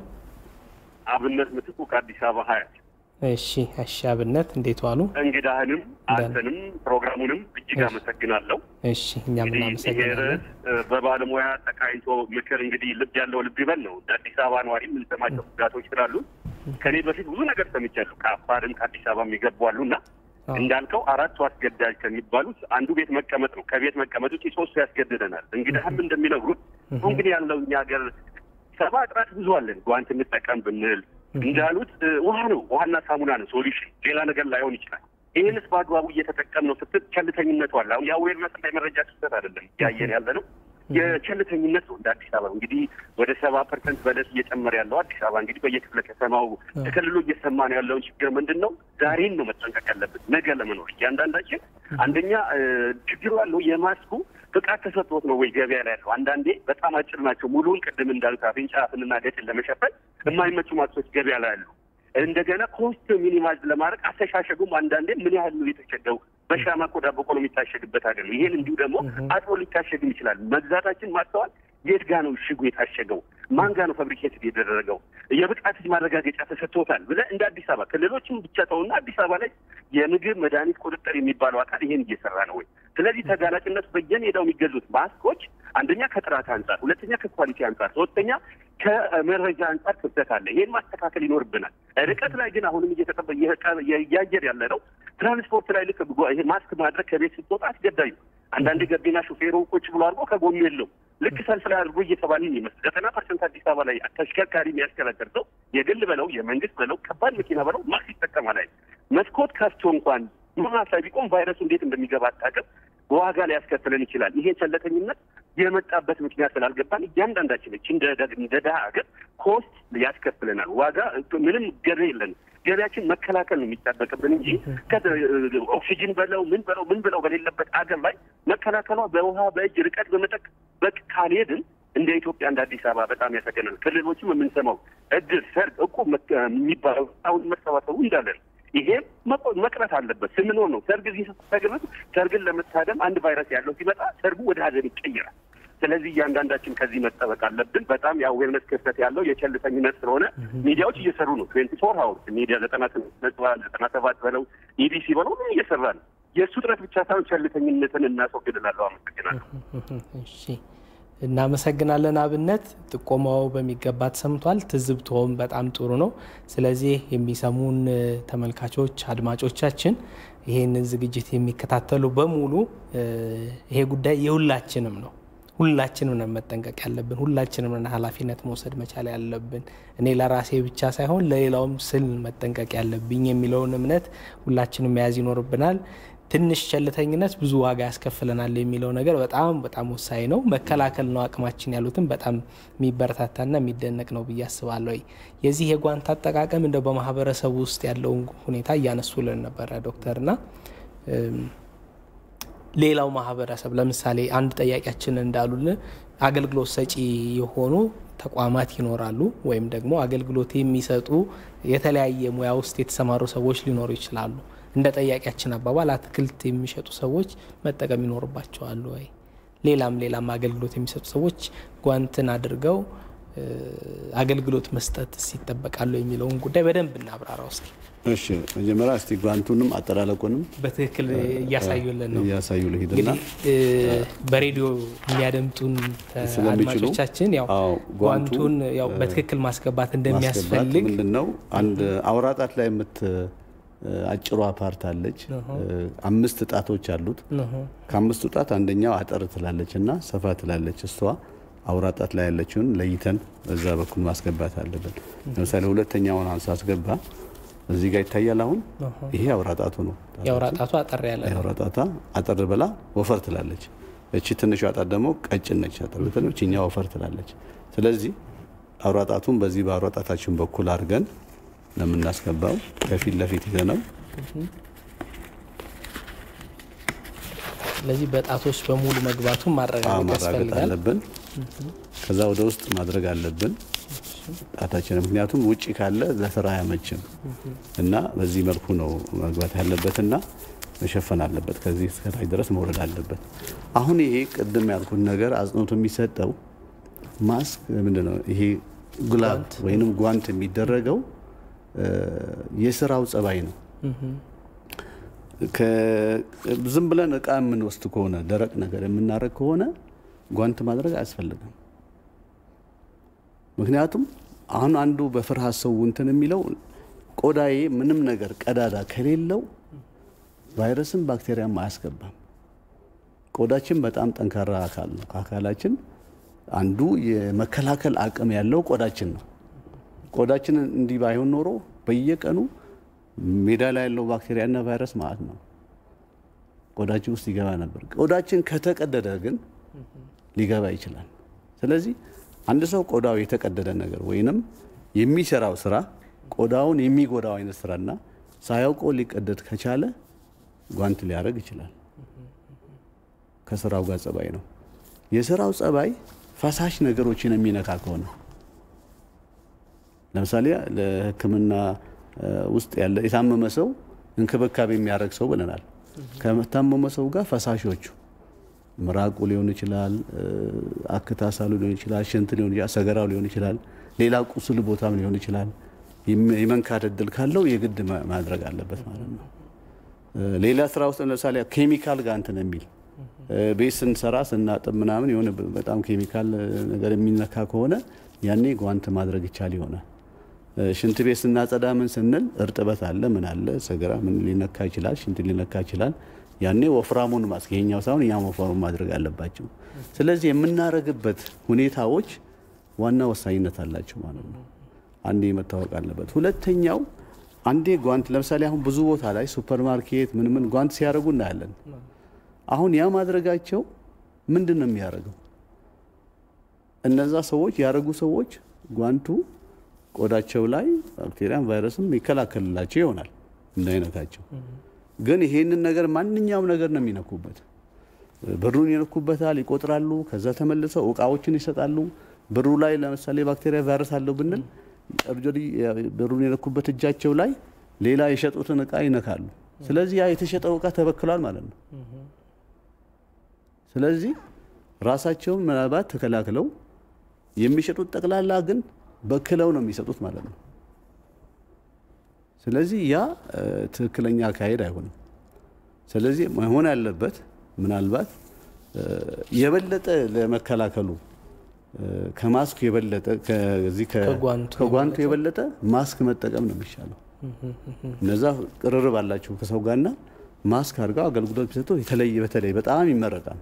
Speaker 10: አብነት ምትኩ ከአዲስ አበባ ሀያት።
Speaker 1: እሺ፣ እሺ አብነት፣ እንዴት ዋሉ?
Speaker 10: እንግዳህንም አንተንም ፕሮግራሙንም እጅግ አመሰግናለሁ።
Speaker 1: እሺ፣ እኛም እናመሰግናለን።
Speaker 10: በባለሙያ ተቃይቶ ምክር እንግዲህ ልብ ያለው ልብ ይበል ነው። አዲስ አበባ ነዋሪ የምንሰማቸው ጉዳቶች ስላሉ ከኔ በፊት ብዙ ነገር ሰምቻለሁ። ከአፋርም ከአዲስ አበባም ይገቡ አሉና እንዳልከው አራቱ አስገዳጅ ከሚባሉት አንዱ ቤት መቀመጥ ነው። ከቤት መቀመጥ ውጪ ሶስቱ ያስገድደናል። እንግዲህም እንደሚነግሩት እንግዲህ ያለው እኛ ሀገር ሰባ ጥራት ብዙ አለን። ጓንት እንጠቀም ብንል እንዳሉት ውሃ ነው፣ ውሃና ሳሙና ነው ሶሉሽን፣ ሌላ ነገር ላይሆን ይችላል። ይህንስ በአግባቡ እየተጠቀም ነው ስትል ቸልተኝነቱ አለ። አሁን የአዌርነስ እና የመረጃ ስህተት አይደለም እያየን ያለ ነው፣ የቸልተኝነት ነው። እንደ አዲስ አበባ እንግዲህ ወደ ሰባ ፐርሰንት በለት እየጨመረ ያለው አዲስ አበባ እንግዲህ በየክፍለ ከተማው ተከልሎ እየሰማ ነው ያለውን ችግር ምንድን ነው? ዛሬን ነው መጠንቀቅ ያለብን ነገ ለመኖር እያንዳንዳችን። አንደኛ ችግሩ ያለው የማስኩ ፍቃድ ተሰጥቶት ነው ወይ ገበያ ላይ ያለው? አንዳንዴ በጣም አጭር ናቸው ሙሉውን ቅድም እንዳሉት አፍንጫ አፍንና ገጭን ለመሸፈን የማይመቹ ማስኮች ገበያ ላይ ያሉ። እንደገና ኮስት ሚኒማይዝ ለማድረግ አስተሻሸጉም አንዳንዴ ምን ያህል ነው የተቸገው? በሻማ ቆዳ በቆሎ የሚታሸግበት ሀገር ነው። ይሄን እንዲሁ ደግሞ አጥሮ ሊታሸግም ይችላል። መግዛታችን ማስተዋል የት ጋ ነው እሽጉ የታሸገው? ማን ጋ ነው ፋብሪኬት የተደረገው? የብቃት ማረጋገጫ ተሰጥቶታል ብለህ እንደ አዲስ አበባ ክልሎችም ብቻ ተውና አዲስ አበባ ላይ የምግብ መድኃኒት ቁጥጥር የሚባለው አካል ይሄን እየሰራ ነው ወይ? ስለዚህ ተጋላጭነቱ በየሜዳው የሚገዙት ማስኮች አንደኛ ከጥራት አንጻር፣ ሁለተኛ ከኳሊቲ አንጻር፣ ሶስተኛ ከመረጃ አንጻር ክፍተት አለ። ይሄን ማስተካከል ይኖርብናል። ርቀት ላይ ግን አሁንም እየተቀበ እያየር ያለ ነው። ትራንስፖርት ላይ ልክ ይሄ ማስክ ማድረግ ከቤት ስትወጣ አስገዳዩ። አንዳንድ ገቢና ሹፌሩ ቁጭ ብሎ አድርጎ ከጎኑ የለው ልክ ሰልፍ ላይ አድርጎ እየተባልን ይመስል ዘጠና ፐርሰንት አዲስ አበባ ላይ ተሽከርካሪ የሚያሽከረክር ሰው የግል በለው የመንግስት በለው ከባድ መኪና በለው ማስክ ይጠቀማል። መስኮት ከፍቶ እንኳን መሀል ላይ ቢቆም ቫይረሱ እንዴት እንደሚገባ አታውቅም። በዋጋ ላይ ያስከትለን ይችላል። ይሄ ቸለተኝነት የመጣበት ምክንያት ስላልገባን እያንዳንዳችን እቺ እንደ ድሀ ሀገር ኮስት ያስከፍለናል። ዋጋ ምንም ገበያ የለን። ገበያችን መከላከል ነው የሚጠበቅብን እንጂ ኦክሲጅን በለው ምን በለው ምን በለው በሌለበት አገር ላይ መከላከሏ በውሃ በእጅ ርቀት በመጠቅ በቅ ካልሄድን እንደ ኢትዮጵያ እንደ አዲስ አበባ በጣም ያሰገናል። ክልሎችም የምንሰማው እድር፣ ሰርግ፣ እቁብ የሚባለው አሁን መሰባሰቡ እንዳለን ይሄ መቅረት አለበት። ስንኖር ነው ሰርግ እዚህ ስትሰግድ ሰርግን ለመታደም አንድ ቫይረስ ያለው ሲመጣ ሰርጉ ወደ ሀዘን ይቀየራል። ስለዚህ እያንዳንዳችን ከዚህ መጠበቅ አለብን። በጣም የአዌርነስ ክፍተት ያለው የቸልተኝነት ስለሆነ ሚዲያዎች እየሰሩ ነው። ትዌንቲ ፎር ሀውርስ ሚዲያ ዘጠና ዘጠና ሰባት በለው ኢቢሲ በለው ሁሉም እየሰራ ነው። የእሱ ጥረት ብቻ ሳይሆን ቸልተኝነትን እናስወግድላለሁ። አመሰግናለሁ።
Speaker 1: እሺ እናመሰግናለን አብነት። ጥቆማው በሚገባ ተሰምቷል። ትዝብቶም በጣም ጥሩ ነው። ስለዚህ የሚሰሙን ተመልካቾች አድማጮቻችን ይሄንን ዝግጅት የሚከታተሉ በሙሉ ይሄ ጉዳይ የሁላችንም ነው። ሁላችንም ነው መጠንቀቅ ያለብን። ሁላችንም ነው ኃላፊነት መውሰድ መቻል ያለብን። እኔ ለራሴ ብቻ ሳይሆን ለሌላውም ስል መጠንቀቅ ያለብኝ የሚለውን እምነት ሁላችንም መያዝ ይኖርብናል። ትንሽ ቸልተኝነት ብዙ ዋጋ ያስከፍለናል የሚለው ነገር በጣም በጣም ወሳኝ ነው። መከላከል ነው አቅማችን ያሉትን በጣም የሚበረታታና የሚደነቅ ነው ብዬ አስባለሁ። የዚህ የጓንት አጠቃቀም እንደው በማህበረሰቡ ውስጥ ያለውን ሁኔታ እያነሱልን ነበረ ዶክተርና ሌላው ማህበረሰብ ለምሳሌ አንድ ጠያቂያችን እንዳሉልን አገልግሎት ሰጪ የሆኑ ተቋማት ይኖራሉ ወይም ደግሞ አገልግሎት የሚሰጡ የተለያየ ሙያ ውስጥ የተሰማሩ ሰዎች ሊኖሩ ይችላሉ። እንደ ጠያቂያችን አባባል አትክልት የሚሸጡ ሰዎች መጠቀም ይኖርባቸዋል ወይ? ሌላም ሌላም አገልግሎት የሚሰጡ ሰዎች ጓንትን አድርገው አገልግሎት መስጠት ሲጠበቃሉ የሚለውን ጉዳይ በደንብ እናብራራው እስኪ።
Speaker 2: እሺ መጀመሪያ እስቲ ጓንቱንም አጠላለቁንም
Speaker 1: በትክክል እያሳዩልን ነው
Speaker 2: እያሳዩልን ሄደና
Speaker 1: በሬዲዮ የሚያደምጡን አድማጮቻችን ያው ጓንቱን ያው በትክክል ማስገባት እንደሚያስፈልግ
Speaker 2: ምንድነው አንድ አውራጣት ላይ የምት አጭሯ ፓርት አለች። አምስት ጣቶች አሉት። ከአምስቱ ጣት አንደኛው አጠር ትላለችና ሰፋ ትላለች። እሷ አውራጣት ላይ ያለችውን ለይተን በዛ በኩል ማስገባት አለበት። ለምሳሌ ሁለተኛውን አንሳ አስገባ እዚህ ጋር ይታያል። አሁን ይሄ አውራጣቱ ነው።
Speaker 1: የአውራጣቱ አጠር ያለ ነው።
Speaker 2: የአውራጣታ አጠር ብላ ወፈር ትላለች። እቺ ትንሿ ጣት ደግሞ ቀጭን ነች። አጠር ብትነች እኛ ወፈር ትላለች። ስለዚህ አውራጣቱን በዚህ በአውራጣታችን በኩል አድርገን ለምናስገባው ከፊት ለፊት ይዘነው
Speaker 1: ስለዚህ በጣቶች በሙሉ መግባቱን ማረጋገጥ ያስፈልጋል።
Speaker 2: ከዛ ወደ ውስጥ ማድረግ አለብን ጣታችን። ምክንያቱም ውጪ ካለ ለስራ ያመችም እና በዚህ መልኩ ነው መግባት ያለበትና መሸፈን አለበት። ከዚህ እስከ ታች ድረስ መውረድ አለበት። አሁን ይሄ ቅድም ያልኩት ነገር አጽንኦት የሚሰጠው ማስክ ምንድነው? ይሄ ግላቭ ወይንም ጓንት የሚደረገው የስራው ጸባይ ነው። ከዝም ብለን እቃ የምንወስድ ከሆነ ደረቅ ነገር የምናረግ ከሆነ ጓንት ማድረግ አያስፈልግም። ምክንያቱም አሁን አንዱ በፍርሃት ሰው እንትን የሚለው ቆዳዬ ምንም ነገር ቀዳዳ ከሌለው ቫይረስን ባክቴሪያም አያስገባም። ቆዳችን በጣም ጠንካራ አካል ነው። ከአካላችን አንዱ የመከላከል አቅም ያለው ቆዳችን ነው። ቆዳችን እንዲህ ባይሆን ኖሮ በየቀኑ ሜዳ ላይ ያለው ባክቴሪያና ቫይረስ ማለት ነው ቆዳችን ውስጥ ይገባ ነበር። ቆዳችን ከተቀደደ ግን ሊገባ ይችላል። ስለዚህ አንድ ሰው ቆዳው የተቀደደ ነገር ወይንም የሚሰራው ስራ ቆዳውን የሚጎዳው አይነት ስራና ሳያውቀው ሊቀደድ ከቻለ ጓንት ሊያደርግ ይችላል። ከስራው ጋር ጸባይ ነው። የስራው ጸባይ ፈሳሽ ነገሮችን የሚነካ ከሆነ ለምሳሌ ለሕክምና ውስጥ ያለ የታመመ ሰው እንክብካቤ የሚያደርግ ሰው ብለናል። ከታመመ ሰው ጋር ፈሳሾቹ ምራቁ ሊሆን ይችላል፣ አክታሳሉ ሊሆን ይችላል፣ ሽንት ሊሆን ይችላል፣ ሰገራው ሊሆን ይችላል፣ ሌላ ቁስል ቦታም ሊሆን ይችላል። የመንካት እድል ካለው የግድ ማድረግ አለበት ማለት ነው። ሌላ ስራ ውስጥ ለምሳሌ ኬሚካል ጋር እንትን የሚል ቤት ስንሰራ ስናጥብ ምናምን የሆነ በጣም ኬሚካል ነገር የሚነካ ከሆነ ያኔ ጓንት ማድረግ ይቻል ይሆናል። ሽንት ቤት ስናጸዳ ምን ስንል እርጥበት አለ ምን አለ ሰገራ ምን ሊነካ ይችላል፣ ሽንት ሊነካ ይችላል። ያኔ ወፍራሙን ማስክ ይሄኛው ሳይሆን ያ ወፍራሙን ማድረግ አለባቸው። ስለዚህ የምናረግበት ሁኔታዎች ዋና ወሳኝነት አላቸው ማለት ነው። አንዴ መታወቅ አለበት። ሁለተኛው አንዴ ጓንት ለምሳሌ አሁን ብዙ ቦታ ላይ ሱፐርማርኬት ምን ምን ጓንት ሲያደርጉ እናያለን። አሁን ያ ማድረጋቸው ምንድነው የሚያደርገው? እነዛ ሰዎች ያደረጉ ሰዎች ጓንቱ ቆዳቸው ላይ ባክቴሪያም ቫይረስም ይከላከልላቸው ይሆናል እንዳይነካቸው። ግን ይሄንን ነገር ማንኛውም ነገር ነው የሚነኩበት። ብሩን ይነኩበታል፣ ይቆጥራሉ፣ ከዛ ተመልሰው እቃዎችን ይሰጣሉ። ብሩ ላይ ለምሳሌ ባክቴሪያ ቫይረስ አለው ብንል ብሩን የነኩበት እጃቸው ላይ ሌላ የሸጡትን እቃ ይነካሉ። ስለዚህ ያ የተሸጠው እቃ ተበክሏል ማለት ነው። ስለዚህ ራሳቸውን ምናልባት ተከላክለው የሚሸጡት ጠቅላላ ግን በክለው ነው የሚሰጡት ማለት ነው። ስለዚህ ያ ትክክለኛ አካሄድ አይሆንም። ስለዚህ መሆን ያለበት ምናልባት የበለጠ ለመከላከሉ ከማስክ የበለጠ ከዚህ ከጓንቱ የበለጠ ማስክ መጠቀም ነው የሚሻለው። እነዛ ቅርርብ አላቸው ከሰው ጋርና ማስክ አድርገው አገልግሎት ቢሰጡ የተለየ በተለይ በጣም ይመረጣል።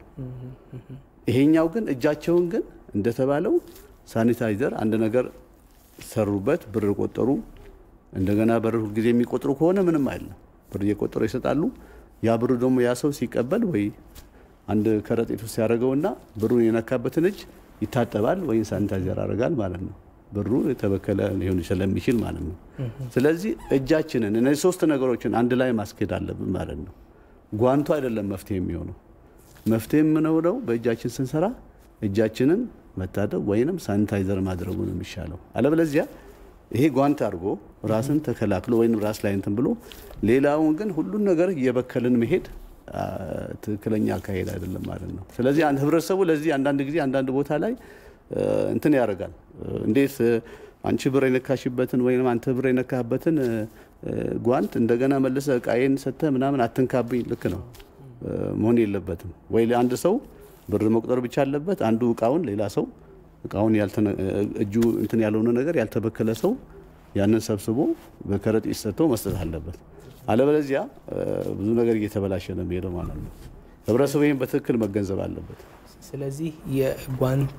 Speaker 2: ይሄኛው ግን እጃቸውን ግን እንደተባለው ሳኒታይዘር አንድ ነገር ሰሩበት ብር ቆጠሩ እንደገና ብር ጊዜ የሚቆጥሩ ከሆነ ምንም አይደለም። ብር እየቆጠሩ ይሰጣሉ። ያ ብሩ ደግሞ ያ ሰው ሲቀበል ወይ አንድ ከረጢት ውስጥ ያደርገውና ብሩን የነካበትን እጅ ይታጠባል ወይ ሳኒታይዘር ያደርጋል ማለት ነው። ብሩ የተበከለ ሊሆን ስለሚችል ማለት ነው። ስለዚህ እጃችንን እነዚህ ሶስት ነገሮችን አንድ ላይ ማስኬድ አለብን ማለት ነው። ጓንቱ አይደለም መፍትሄ የሚሆነው። መፍትሄ የምንሆነው በእጃችን ስንሰራ እጃችንን መታጠብ ወይንም ሳኒታይዘር ማድረጉ ነው የሚሻለው። አለበለዚያ ይሄ ጓንት አድርጎ ራስን ተከላክሎ ወይንም ራስ ላይ እንትን ብሎ ሌላውን ግን ሁሉን ነገር እየበከልን መሄድ ትክክለኛ አካሄድ አይደለም ማለት ነው። ስለዚህ አንድ ህብረተሰቡ ለዚህ አንዳንድ ጊዜ አንዳንድ ቦታ ላይ እንትን ያደርጋል። እንዴት አንቺ ብር የነካሽበትን ወይንም አንተ ብር የነካህበትን ጓንት እንደገና መልሰ እቃዬን ሰጥተህ ምናምን አትንካብኝ። ልክ ነው መሆን የለበትም። ወይ አንድ ሰው ብር መቁጠር ብቻ አለበት። አንዱ እቃውን ሌላ ሰው እቃውን ያልተነ እጁ እንትን ያልሆነ ነገር ያልተበከለ ሰው ያንን ሰብስቦ በከረጢት ሰጥቶ መስጠት አለበት። አለበለዚያ ብዙ ነገር እየተበላሸ ነው የሚሄደው ማለት ነው። ህብረተሰቡ ይሄን በትክክል መገንዘብ አለበት።
Speaker 1: ስለዚህ የጓንት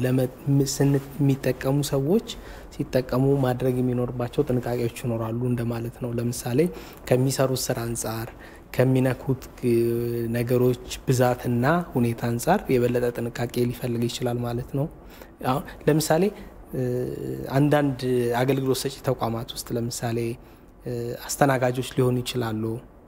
Speaker 1: የሚጠቀሙ ሰዎች ሲጠቀሙ ማድረግ የሚኖርባቸው ጥንቃቄዎች ይኖራሉ እንደማለት ነው። ለምሳሌ ከሚሰሩት ስራ አንጻር ከሚነኩት ነገሮች ብዛትና ሁኔታ አንጻር የበለጠ ጥንቃቄ ሊፈልግ ይችላል ማለት ነው። አሁን ለምሳሌ አንዳንድ አገልግሎት ሰጪ ተቋማት ውስጥ ለምሳሌ አስተናጋጆች ሊሆኑ ይችላሉ።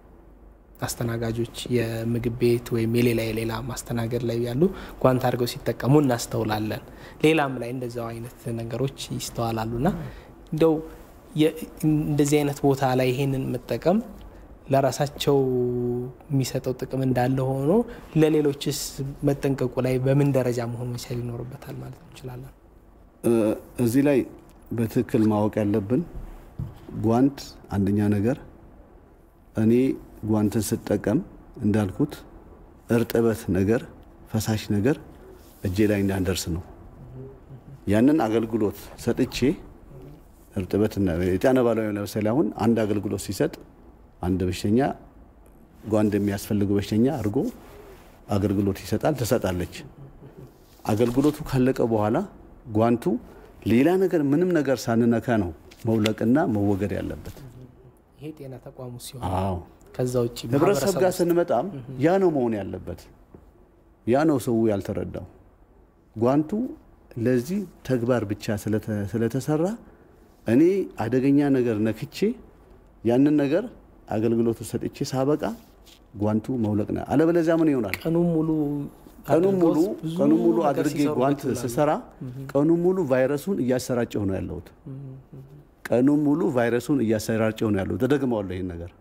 Speaker 1: አስተናጋጆች የምግብ ቤት ወይም የሌላ የሌላ ማስተናገድ ላይ ያሉ ጓንት አድርገው ሲጠቀሙ እናስተውላለን። ሌላም ላይ እንደዛው አይነት ነገሮች ይስተዋላሉና እንደው እንደዚህ አይነት ቦታ ላይ ይሄንን መጠቀም ለራሳቸው የሚሰጠው ጥቅም እንዳለ ሆኖ ለሌሎችስ መጠንቀቁ ላይ በምን ደረጃ መሆን መቻል ይኖርበታል ማለት እንችላለን?
Speaker 2: እዚህ ላይ በትክክል ማወቅ ያለብን ጓንት አንደኛ ነገር እኔ ጓንትን ስጠቀም እንዳልኩት እርጥበት ነገር ፈሳሽ ነገር እጄ ላይ እንዳንደርስ ነው። ያንን አገልግሎት ሰጥቼ እርጥበትና የጤና ባለሙያ ለምሳሌ አሁን አንድ አገልግሎት ሲሰጥ አንድ በሽተኛ ጓንት የሚያስፈልገው በሽተኛ አድርጎ አገልግሎት ይሰጣል ትሰጣለች። አገልግሎቱ ካለቀ በኋላ ጓንቱ ሌላ ነገር ምንም ነገር ሳንነካ ነው መውለቅና መወገድ ያለበት።
Speaker 1: ይሄ ጤና ተቋሙ ሲሆን
Speaker 2: አዎ
Speaker 1: ከዛው እጪ
Speaker 2: ህብረተሰብ ጋር ስንመጣም ያ ነው መሆን ያለበት። ያ ነው ሰው ያልተረዳው። ጓንቱ ለዚህ ተግባር ብቻ ስለተሰራ እኔ አደገኛ ነገር ነክቼ ያንን ነገር አገልግሎቱ ሰጥቼ ሳበቃ ጓንቱ መውለቅና አለበለዚያ ምን ይሆናል?
Speaker 1: ቀኑን ሙሉ
Speaker 2: ቀኑን ሙሉ ቀኑን ሙሉ አድርጌ ጓንት ስሰራ ቀኑን ሙሉ ቫይረሱን እያሰራጨው ነው ያለሁት። ቀኑን ሙሉ ቫይረሱን እያሰራጨው ነው ያለሁት። ተደግመዋለሁ ይሄን ነገር።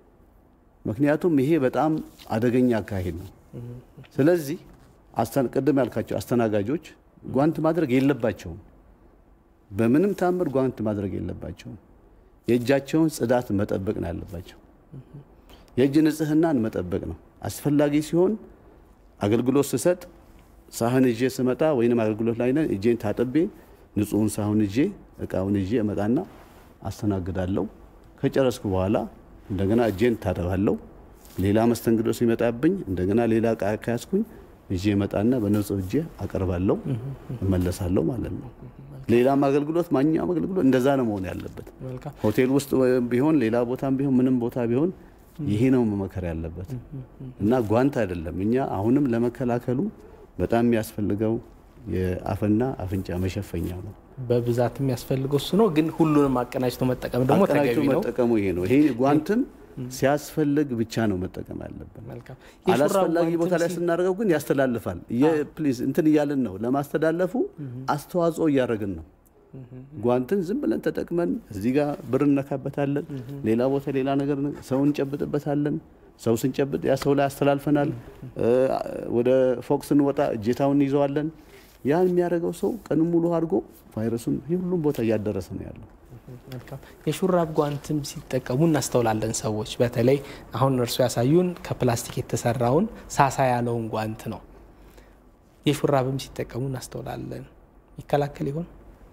Speaker 2: ምክንያቱም ይሄ በጣም አደገኛ አካሄድ ነው። ስለዚህ ቅድም ያልካቸው አስተናጋጆች ጓንት ማድረግ የለባቸውም። በምንም ታምር ጓንት ማድረግ የለባቸውም። የእጃቸውን ጽዳት መጠበቅ ነው ያለባቸው። የእጅ ንጽህናን መጠበቅ ነው። አስፈላጊ ሲሆን አገልግሎት ስሰጥ ሳህን ይዤ ስመጣ ወይንም አገልግሎት ላይ ነን እጄን ታጥቤ ንጹህን ሳህን ይዤ እቃውን ይዤ እመጣና አስተናግዳለሁ። ከጨረስኩ በኋላ እንደገና እጄን ታጠባለሁ። ሌላ መስተንግዶ ሲመጣብኝ እንደገና ሌላ እቃ ካያስኩኝ ይዤ እመጣና በንጹህ እጄ አቀርባለሁ እመለሳለሁ ማለት ነው። ሌላም አገልግሎት ማንኛውም አገልግሎት እንደዛ ነው መሆን ያለበት። ሆቴል ውስጥ ቢሆን ሌላ ቦታም ቢሆን ምንም ቦታ ቢሆን ይሄ ነው መመከር ያለበት እና ጓንት አይደለም። እኛ አሁንም ለመከላከሉ በጣም የሚያስፈልገው የአፍና አፍንጫ መሸፈኛ ነው።
Speaker 1: በብዛት የሚያስፈልገው እሱ ነው። ግን ሁሉንም አቀናጅቶ መጠቀም ደግሞ ተገቢ ነው።
Speaker 2: መጠቀሙ ይሄ ነው። ይሄ ጓንትም ሲያስፈልግ ብቻ ነው መጠቀም ያለብን። አላስፈላጊ ቦታ ላይ ስናደርገው ግን ያስተላልፋል። የፕሊዝ እንትን እያልን ነው ለማስተላለፉ አስተዋጽኦ እያደረግን ነው። ጓንትን ዝም ብለን ተጠቅመን እዚህ ጋር ብር እንነካበታለን፣ ሌላ ቦታ ሌላ ነገር ሰው እንጨብጥበታለን። ሰው ስንጨብጥ ያ ሰው ላይ አስተላልፈናል። ወደ ፎቅ ስንወጣ እጀታውን ይዘዋለን። ያን የሚያደርገው ሰው ቀን ሙሉ አድርጎ ቫይረሱን ሁሉም ቦታ እያደረሰ ነው ያለው።
Speaker 1: የሹራብ ጓንትም ሲጠቀሙ እናስተውላለን ሰዎች። በተለይ አሁን እርሱ ያሳዩን ከፕላስቲክ የተሰራውን ሳሳ ያለውን ጓንት ነው። የሹራብም ሲጠቀሙ እናስተውላለን። ይከላከል ይሆን?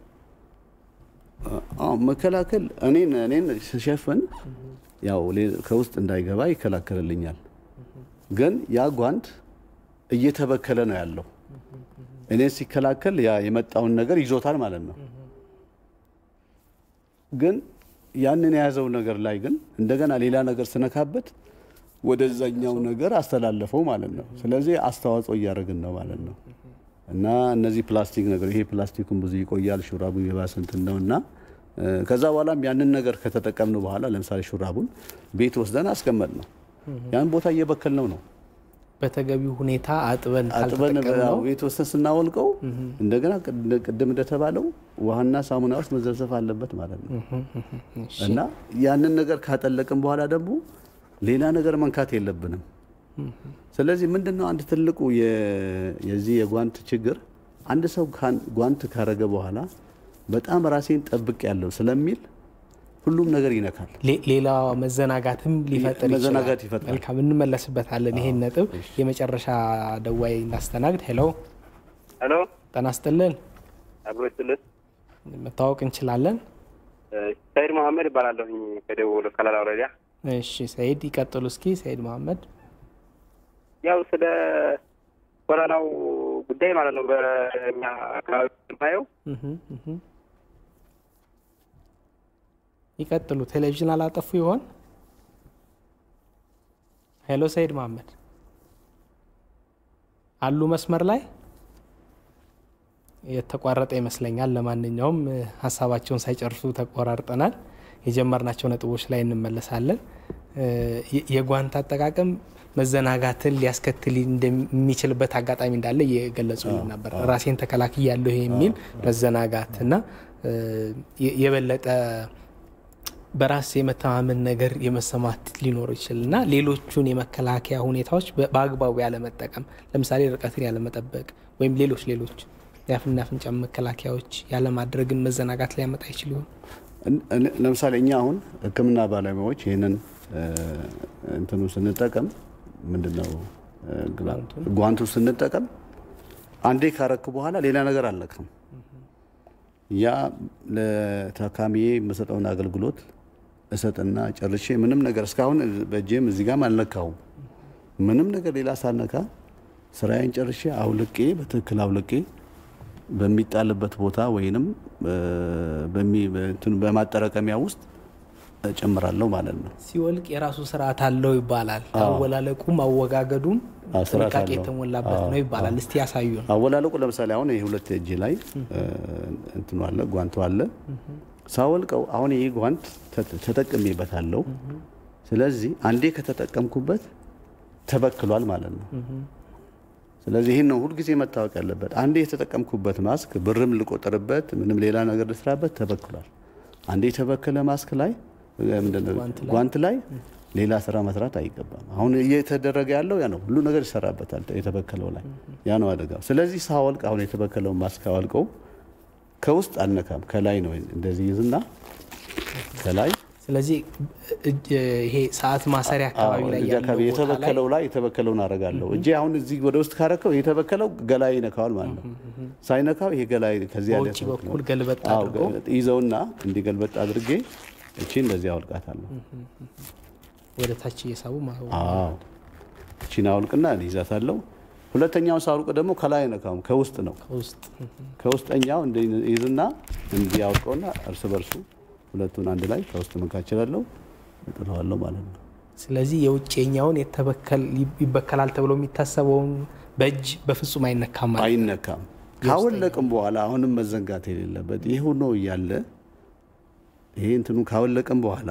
Speaker 2: አዎ መከላከል እኔን እኔን ሲሸፈን ያው ከውስጥ እንዳይገባ ይከላከልልኛል። ግን ያ ጓንት እየተበከለ ነው ያለው። እኔ ሲከላከል ያ የመጣውን ነገር ይዞታል ማለት ነው። ግን ያንን የያዘው ነገር ላይ ግን እንደገና ሌላ ነገር ስነካበት ወደዛኛው ነገር አስተላለፈው ማለት ነው። ስለዚህ አስተዋጽኦ እያደረግን ነው ማለት ነው። እና እነዚህ ፕላስቲክ ነገር ይሄ ፕላስቲኩን ብዙ ይቆያል፣ ሹራቡ የባሰ እንትን ነውና ከዛ በኋላም ያንን ነገር ከተጠቀምን በኋላ ለምሳሌ ሹራቡን ቤት ወስደን አስቀመጥ ነው ያን ቦታ እየበከልነው ነው።
Speaker 1: በተገቢው ሁኔታ አጥበን
Speaker 2: አጥበን ቤት ወስደን ስናወልቀው እንደገና ቅድም እንደተባለው ውሃና ሳሙና ውስጥ መዘፍዘፍ አለበት ማለት ነው። እና ያንን ነገር ካጠለቅን በኋላ ደግሞ ሌላ ነገር መንካት የለብንም። ስለዚህ ምንድነው አንድ ትልቁ የዚህ የጓንት ችግር አንድ ሰው ጓንት ካረገ በኋላ በጣም ራሴን ጠብቅ ያለው ስለሚል ሁሉም ነገር ይነካል።
Speaker 1: ሌላ መዘናጋትም ሊፈጥር ይችላል።
Speaker 2: መዘናጋት ይፈጥራል።
Speaker 1: መልካም እንመለስበታለን። ይሄን ነጥብ የመጨረሻ ደዋይ እናስተናግድ። ሄሎ
Speaker 11: ሄሎ፣
Speaker 1: ጤና ይስጥልን።
Speaker 11: አብሮ ይስጥልን።
Speaker 1: መታወቅ እንችላለን?
Speaker 11: ሰይድ መሐመድ እባላለሁ ከደቡብ ከላላ ወረዳ።
Speaker 1: እሺ ሰይድ ይቀጥሉ እስኪ። ሰይድ መሐመድ
Speaker 11: ያው ስለ ኮሮናው ጉዳይ ማለት ነው በእኛ አካባቢ ማየው
Speaker 1: ይቀጥሉ። ቴሌቪዥን አላጠፉ ይሆን? ሄሎ ሰይድ መሐመድ አሉ መስመር ላይ? የተቋረጠ ይመስለኛል። ለማንኛውም ሀሳባቸውን ሳይጨርሱ ተቆራርጠናል። የጀመርናቸው ነጥቦች ላይ እንመለሳለን። የጓንት አጠቃቀም መዘናጋትን ሊያስከትል እንደሚችልበት አጋጣሚ እንዳለ እየገለጹልን ነበር። ራሴን ተከላክያለሁ የሚል መዘናጋትና የበለጠ በራስ የመተማመን ነገር የመሰማት ሊኖር ይችላልና ሌሎቹን የመከላከያ ሁኔታዎች በአግባቡ ያለመጠቀም፣ ለምሳሌ ርቀትን ያለመጠበቅ ወይም ሌሎች ሌሎች የአፍና አፍንጫ መከላከያዎች ያለማድረግን መዘናጋት ሊያመጣ ይችል ይሆን?
Speaker 2: ለምሳሌ እኛ አሁን ሕክምና ባለሙያዎች ይሄንን እንትኑ ስንጠቀም ምንድነው ጓንቱ ስንጠቀም አንዴ ካረክ በኋላ ሌላ ነገር አልነካም። ያ ለታካሚዬ የምሰጠውን አገልግሎት እሰጥና ጨርሼ ምንም ነገር እስካሁን በእጄም እዚህ ጋር አልነካውም። ምንም ነገር ሌላ ሳልነካ ስራዬን ጨርሼ አውልቄ በትክክል አውልቄ በሚጣልበት ቦታ ወይንም በሚ በማጠራቀሚያ ውስጥ ጨምራለሁ ማለት ነው።
Speaker 1: ሲወልቅ የራሱ ስርዓት አለው ይባላል። አወላለቁም አወጋገዱም ጥንቃቄ የተሞላበት ነው ይባላል። እስቲ ያሳዩን።
Speaker 2: አወላለቁ ለምሳሌ አሁን ይሄ ሁለት እጅ ላይ እንትኑ አለ፣ ጓንቱ አለ። ሳወልቀው አሁን ይሄ ጓንት ተጠቅሜበታለሁ። ስለዚህ አንዴ ከተጠቀምኩበት ተበክሏል ማለት ነው። ስለዚህ ይሄን ነው ሁልጊዜ መታወቅ ያለበት። አንዴ የተጠቀምኩበት ማስክ ብርም ልቆጥርበት ምንም ሌላ ነገር ልስራበት ተበክሏል። አንዴ የተበከለ ማስክ ላይ ጓንት ላይ ሌላ ስራ መስራት አይገባም። አሁን እየተደረገ ያለው ያ ነው። ሁሉ ነገር ይሰራበታል የተበከለው ላይ ያ ነው አደጋው። ስለዚህ ሳወልቅ አሁን የተበከለው ማስክ አወልቀው ከውስጥ አልነካም፣ ከላይ ነው እንደዚህ ይዝና ከላይ።
Speaker 1: ስለዚህ ይሄ ሰዓት ማሰሪያ አካባቢ ላይ ያለው
Speaker 2: የተበከለው ላይ የተበከለውን አረጋለሁ። እጄ አሁን እዚህ ወደ ውስጥ ካረከው የተበከለው ገላይ ይነካዋል ማለት ነው። ሳይነካው ይሄ ገላይ ከዚህ ያለ
Speaker 1: ወጪ በኩል ገልበጥ አድርጎ
Speaker 2: ይዘውና እንዲገልበጥ አድርጌ እቺ እንደዚህ አውልቃታለሁ።
Speaker 1: ወደ ታች እየሳቡ ማለት
Speaker 2: አዎ እቺን አውልቅና ይዛታለሁ። ሁለተኛው ሳውልቅ ደግሞ ከላይ ነካው ከውስጥ ነው።
Speaker 1: ከውስጥ
Speaker 2: ከውስጠኛው እንደይዝና እንዲህ አውልቀውና እርስ በርሱ ሁለቱን አንድ ላይ ከውስጥ መንካቸላለው እጥለዋለሁ ማለት ነው።
Speaker 1: ስለዚህ የውጭኛውን የተበከል ይበከላል ተብሎ የሚታሰበውን በእጅ በፍጹም አይነካም ማለት
Speaker 2: አይነካም። ካወለቅም በኋላ አሁንም መዘንጋት የሌለበት ይሄ ነው ያለ ይሄ እንትኑ ካወለቅም በኋላ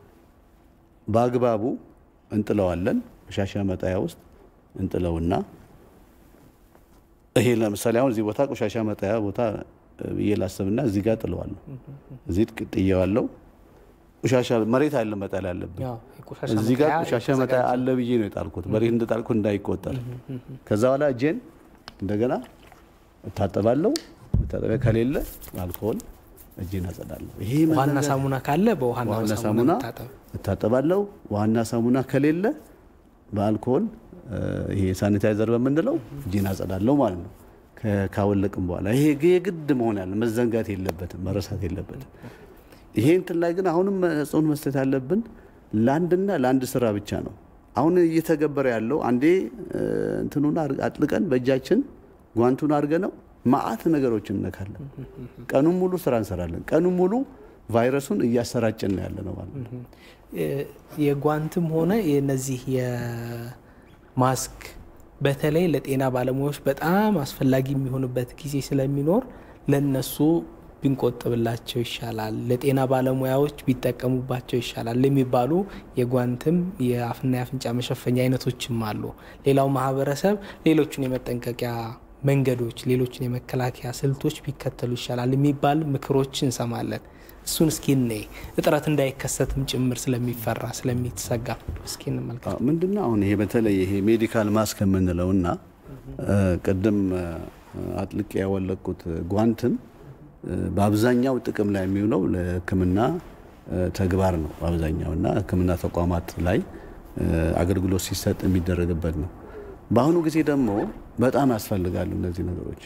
Speaker 2: በአግባቡ እንጥለዋለን። ቆሻሻ መጣያ ውስጥ እንጥለውና ይሄ ለምሳሌ አሁን እዚህ ቦታ ቆሻሻ መጣያ ቦታ ብዬ ላስብና እዚህ ጋር ጥለዋለሁ። እዚህ ጥየዋለሁ። ቆሻሻ መሬት አለ መጣል ያለብኝ እዚህ ጋር ቆሻሻ መጣል አለ ብዬ ነው የጣልኩት። መሬት እንደጣልኩት እንዳይቆጠር። ከዛ በኋላ እጄን እንደገና እታጠባለሁ። መታጠቢያ ከሌለ አልኮል እጄን አጸዳለሁ። ይሄ
Speaker 1: ዋና ሳሙና ካለ በዋና ሳሙና
Speaker 2: እታጠባለሁ። ዋና ሳሙና ከሌለ በአልኮል ይሄ ሳኒታይዘር በመንደለው እጄን አጸዳለሁ ማለት ነው። ካወለቅም በኋላ ይሄ የግድ መሆን ያለ መዘንጋት የለበትም መረሳት የለበትም። ይሄ እንትን ላይ ግን አሁንም ጽሁን መስጠት ያለብን ለአንድና ለአንድ ስራ ብቻ ነው። አሁን እየተገበረ ያለው አንዴ እንትኑን አጥልቀን በእጃችን ጓንቱን አድርገነው ማአት ነገሮችን እንነካለን። ቀኑን ሙሉ ስራ እንሰራለን። ቀኑን ሙሉ ቫይረሱን እያሰራጨን ነው ያለነው ማለት ነው።
Speaker 1: የጓንትም ሆነ የነዚህ የማስክ በተለይ ለጤና ባለሙያዎች በጣም አስፈላጊ የሚሆንበት ጊዜ ስለሚኖር ለነሱ ቢንቆጥብላቸው ይሻላል፣ ለጤና ባለሙያዎች ቢጠቀሙባቸው ይሻላል የሚባሉ የጓንትም የአፍና የአፍንጫ መሸፈኛ አይነቶችም አሉ። ሌላው ማህበረሰብ ሌሎችን የመጠንቀቂያ መንገዶች፣ ሌሎችን የመከላከያ ስልቶች ቢከተሉ ይሻላል የሚባል ምክሮች እንሰማለን። እሱን እስኪ ነይ እጥረት እንዳይከሰትም ጭምር ስለሚፈራ ስለሚተሰጋ እስኪ እንመልከት።
Speaker 2: ምንድነው አሁን ይሄ በተለይ ይሄ ሜዲካል ማስክ የምንለውና ቀደም አጥልቅ ያወለቁት ጓንትን በአብዛኛው ጥቅም ላይ የሚውለው ለሕክምና ተግባር ነው በአብዛኛውና ሕክምና ተቋማት ላይ አገልግሎት ሲሰጥ የሚደረግበት ነው። በአሁኑ ጊዜ ደግሞ በጣም ያስፈልጋሉ እነዚህ ነገሮች።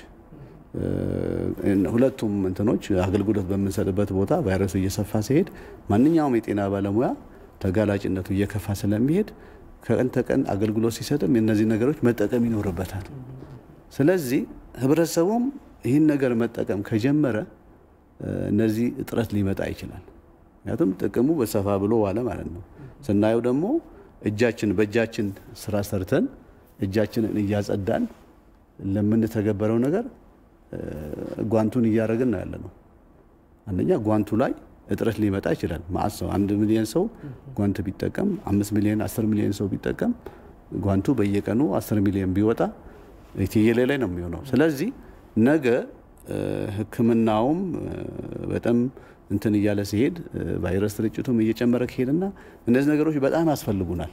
Speaker 2: ሁለቱም እንትኖች አገልግሎት በምንሰጥበት ቦታ ቫይረሱ እየሰፋ ሲሄድ ማንኛውም የጤና ባለሙያ ተጋላጭነቱ እየከፋ ስለሚሄድ ከቀን ተቀን አገልግሎት ሲሰጥም እነዚህ ነገሮች መጠቀም ይኖርበታል። ስለዚህ ህብረተሰቡም ይህን ነገር መጠቀም ከጀመረ እነዚህ እጥረት ሊመጣ ይችላል። ምክንያቱም ጥቅሙ በሰፋ ብሎ ዋለ ማለት ነው። ስናየው ደግሞ እጃችን በእጃችን ስራ ሰርተን እጃችንን እያጸዳን ለምንተገበረው ነገር ጓንቱን እያደረግን ነው ያለነው። አንደኛ ጓንቱ ላይ እጥረት ሊመጣ ይችላል። ማአት ሰው አንድ ሚሊዮን ሰው ጓንት ቢጠቀም አምስት ሚሊዮን አስር ሚሊዮን ሰው ቢጠቀም ጓንቱ በየቀኑ አስር ሚሊዮን ቢወጣ የትየለሌ ነው የሚሆነው። ስለዚህ ነገ ሕክምናውም በጣም እንትን እያለ ሲሄድ ቫይረስ ስርጭቱም እየጨመረ ከሄደና እነዚህ ነገሮች በጣም ያስፈልጉናል።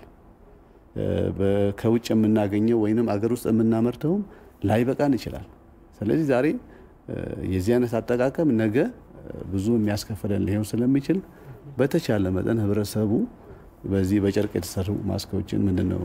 Speaker 2: ከውጭ የምናገኘው ወይንም አገር ውስጥ የምናመርተውም ላይበቃን ይችላል። ስለዚህ ዛሬ የዚህ አይነት አጠቃቀም ነገ ብዙ የሚያስከፍለን ሊሆን ስለሚችል በተቻለ መጠን ህብረተሰቡ በዚህ በጨርቅ የተሰሩ ማስኮችን ምንድነው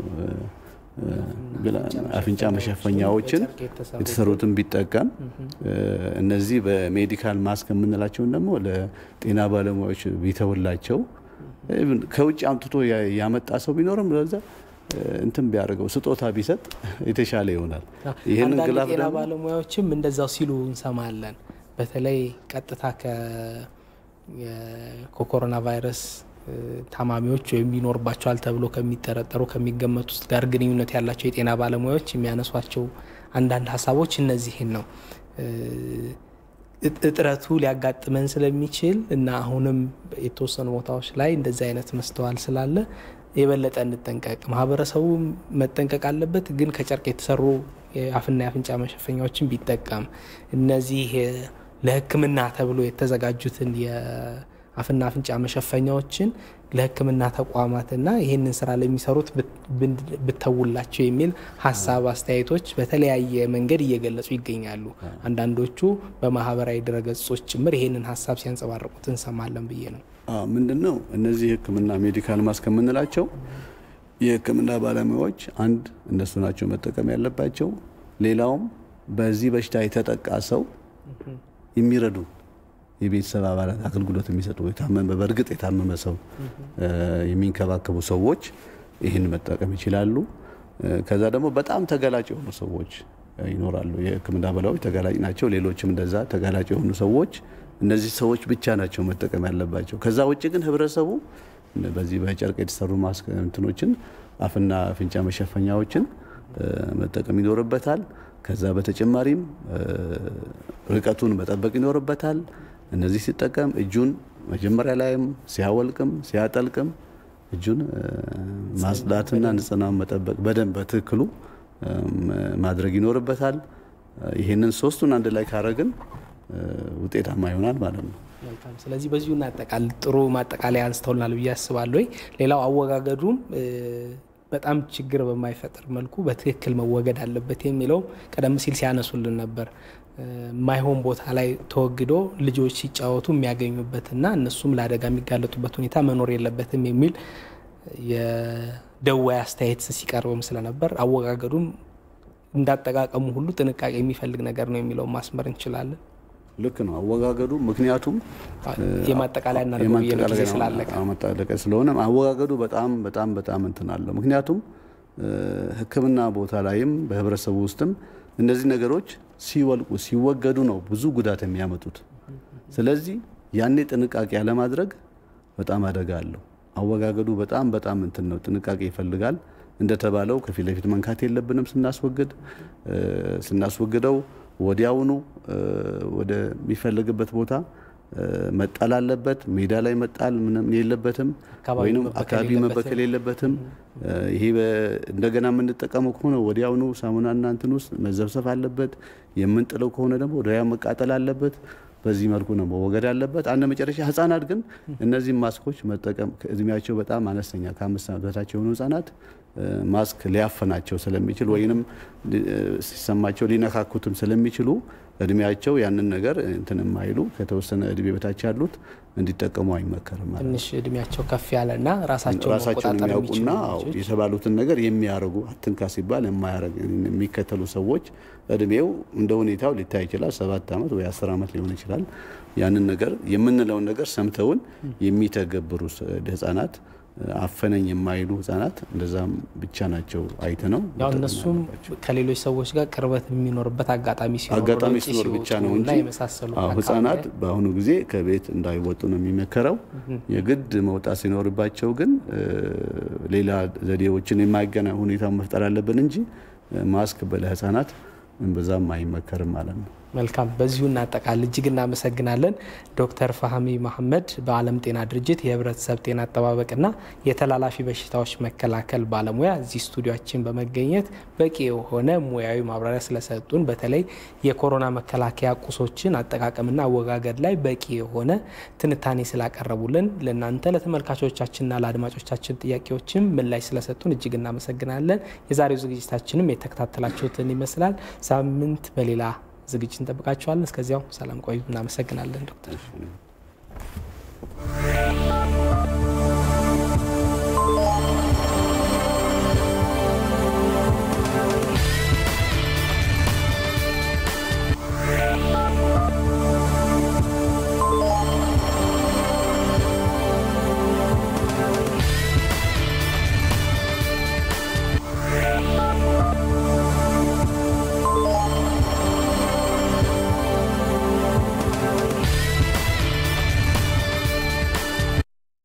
Speaker 2: አፍንጫ መሸፈኛዎችን የተሰሩትን ቢጠቀም እነዚህ በሜዲካል ማስክ የምንላቸውን ደግሞ ለጤና ባለሙያዎች ቢተውላቸው ከውጭ አምጥቶ ያመጣ ሰው ቢኖርም ለዛ እንትን ቢያደርገው ስጦታ ቢሰጥ የተሻለ ይሆናል።
Speaker 1: ይሄንን ግላፍ ጤና ባለሙያዎችም እንደዛው ሲሉ እንሰማለን። በተለይ ቀጥታ ከኮሮና ቫይረስ ታማሚዎች ወይም ይኖርባቸዋል ተብሎ ከሚጠረጠሩ ከሚገመቱ ውስጥ ጋር ግንኙነት ያላቸው የጤና ባለሙያዎች የሚያነሷቸው አንዳንድ ሀሳቦች እነዚህን ነው። እጥረቱ ሊያጋጥመን ስለሚችል እና አሁንም የተወሰኑ ቦታዎች ላይ እንደዚህ አይነት መስተዋል ስላለ የበለጠ እንጠንቀቅ። ማህበረሰቡ መጠንቀቅ አለበት። ግን ከጨርቅ የተሰሩ የአፍና የአፍንጫ መሸፈኛዎችን ቢጠቀም እነዚህ ለሕክምና ተብሎ የተዘጋጁትን የአፍና አፍንጫ መሸፈኛዎችን ለሕክምና ተቋማትና ይህንን ስራ ለሚሰሩት ብተውላቸው የሚል ሀሳብ አስተያየቶች በተለያየ መንገድ እየገለጹ ይገኛሉ። አንዳንዶቹ በማህበራዊ ድረገጾች ጭምር ይህንን ሀሳብ ሲያንጸባርቁት እንሰማለን ብዬ ነው።
Speaker 2: ምንድነው እነዚህ ሕክምና ሜዲካል ማስክ የምንላቸው የሕክምና ባለሙያዎች አንድ እነሱ ናቸው መጠቀም ያለባቸው። ሌላውም በዚህ በሽታ የተጠቃ ሰው የሚረዱ የቤተሰብ አባላት አገልግሎት የሚሰጡ የታመመ በእርግጥ የታመመ ሰው የሚንከባከቡ ሰዎች ይህን መጠቀም ይችላሉ። ከዛ ደግሞ በጣም ተጋላጭ የሆኑ ሰዎች ይኖራሉ። የሕክምና ባለሙያዎች ተጋላጭ ናቸው። ሌሎችም እንደዛ ተጋላጭ የሆኑ ሰዎች እነዚህ ሰዎች ብቻ ናቸው መጠቀም ያለባቸው። ከዛ ውጭ ግን ህብረተሰቡ በዚህ በጨርቅ የተሰሩ ማስክ እንትኖችን አፍና አፍንጫ መሸፈኛዎችን መጠቀም ይኖርበታል። ከዛ በተጨማሪም ርቀቱን መጠበቅ ይኖርበታል። እነዚህ ሲጠቀም እጁን መጀመሪያ ላይም ሲያወልቅም ሲያጠልቅም እጁን ማጽዳትና ንጽህናውን መጠበቅ በደንብ በትክክሉ ማድረግ ይኖርበታል። ይሄንን ሶስቱን አንድ ላይ ካረግን ውጤታማ ይሆናል ማለት ነው።
Speaker 1: ስለዚህ በዚሁ እናጠቃል። ጥሩ ማጠቃለያ አንስተውልናል ብዬ አስባለሁ። ሌላው አወጋገዱም በጣም ችግር በማይፈጥር መልኩ በትክክል መወገድ አለበት የሚለው ቀደም ሲል ሲያነሱልን ነበር። ማይሆን ቦታ ላይ ተወግዶ ልጆች ሲጫወቱ የሚያገኙበትና እነሱም ለአደጋ የሚጋለጡበት ሁኔታ መኖር የለበትም የሚል የደዋይ አስተያየት ሲቀርብም ስለነበር አወጋገዱም እንዳጠቃቀሙ ሁሉ ጥንቃቄ የሚፈልግ ነገር ነው የሚለው ማስመር እንችላለን።
Speaker 2: ልክ ነው አወጋገዱ። ምክንያቱም
Speaker 1: የማጠቃለያና ነው የጊዜ ስላለቀ
Speaker 2: ማጠቃለያ ስለሆነ አወጋገዱ በጣም በጣም በጣም እንትን አለው። ምክንያቱም ሕክምና ቦታ ላይም በህብረተሰቡ ውስጥም እነዚህ ነገሮች ሲወልቁ ሲወገዱ ነው ብዙ ጉዳት የሚያመጡት። ስለዚህ ያኔ ጥንቃቄ ያለማድረግ በጣም አደጋ አለው። አወጋገዱ በጣም በጣም እንትን ነው፣ ጥንቃቄ ይፈልጋል። እንደተባለው ከፊት ለፊት መንካት የለብንም። ስናስወግድ ስናስወግደው ወዲያውኑ ወደ የሚፈልግበት ቦታ መጣል አለበት። ሜዳ ላይ መጣል ምንም የለበትም፣ ወይንም አካባቢ መበከል የለበትም። ይሄ እንደገና የምንጠቀመው ከሆነ ወዲያውኑ ሳሙናና እንትን ውስጥ መዘብሰፍ አለበት። የምንጥለው ከሆነ ደግሞ ወዲያው መቃጠል አለበት። በዚህ መልኩ ነው መወገድ አለበት። አንድ መጨረሻ ህፃናት ግን እነዚህ ማስኮች መጠቀም እድሜያቸው በጣም አነስተኛ ከአምስት ዓመት በታች የሆኑ ህፃናት ማስክ ሊያፈናቸው ስለሚችል ወይንም ሲሰማቸው ሊነካኩትም ስለሚችሉ እድሜያቸው ያንን ነገር እንትን የማይሉ ከተወሰነ እድሜ በታች ያሉት እንዲጠቀሙ አይመከርም ማለት ነው።
Speaker 1: ትንሽ እድሜያቸው ከፍ ያለና ራሳቸው
Speaker 2: ራሳቸውን የሚያውቁና የተባሉትን ነገር የሚያረጉ አትንካ ሲባል የማያረግ የሚከተሉ ሰዎች እድሜው እንደ ሁኔታው ሊታይ ይችላል። ሰባት ዓመት ወይ አስር ዓመት ሊሆን ይችላል። ያንን ነገር የምንለውን ነገር ሰምተውን የሚተገብሩ ህፃናት አፈነኝ የማይሉ ህፃናት እንደዛም ብቻ ናቸው አይተነው።
Speaker 1: ያው እነሱም ከሌሎች ሰዎች ጋር ቅርበት የሚኖርበት አጋጣሚ ሲኖር
Speaker 2: አጋጣሚ ሲኖር ብቻ ነው እንጂ ህፃናት በአሁኑ ጊዜ ከቤት እንዳይወጡ ነው የሚመከረው። የግድ መውጣት ሲኖርባቸው ግን ሌላ ዘዴዎችን የማይገናኝ ሁኔታ መፍጠር አለብን እንጂ ማስክ ለህፃናት በዛም አይመከርም ማለት ነው።
Speaker 1: መልካም፣ በዚሁ እናጠቃል። እጅግ እናመሰግናለን ዶክተር ፋህሚ መሐመድ በዓለም ጤና ድርጅት የህብረተሰብ ጤና አጠባበቅና የተላላፊ በሽታዎች መከላከል ባለሙያ እዚህ ስቱዲዮአችን በመገኘት በቂ የሆነ ሙያዊ ማብራሪያ ስለሰጡን፣ በተለይ የኮሮና መከላከያ ቁሶችን አጠቃቀምና አወጋገድ ላይ በቂ የሆነ ትንታኔ ስላቀረቡልን ለእናንተ ለተመልካቾቻችንና ለአድማጮቻችን ጥያቄዎችም ምላሽ ስለሰጡን እጅግ እናመሰግናለን። የዛሬው ዝግጅታችንም የተከታተላችሁትን ይመስላል። ሳምንት በሌላ ዝግጅት እንጠብቃችኋለን። እስከዚያው ሰላም ቆዩ። እናመሰግናለን ዶክተር።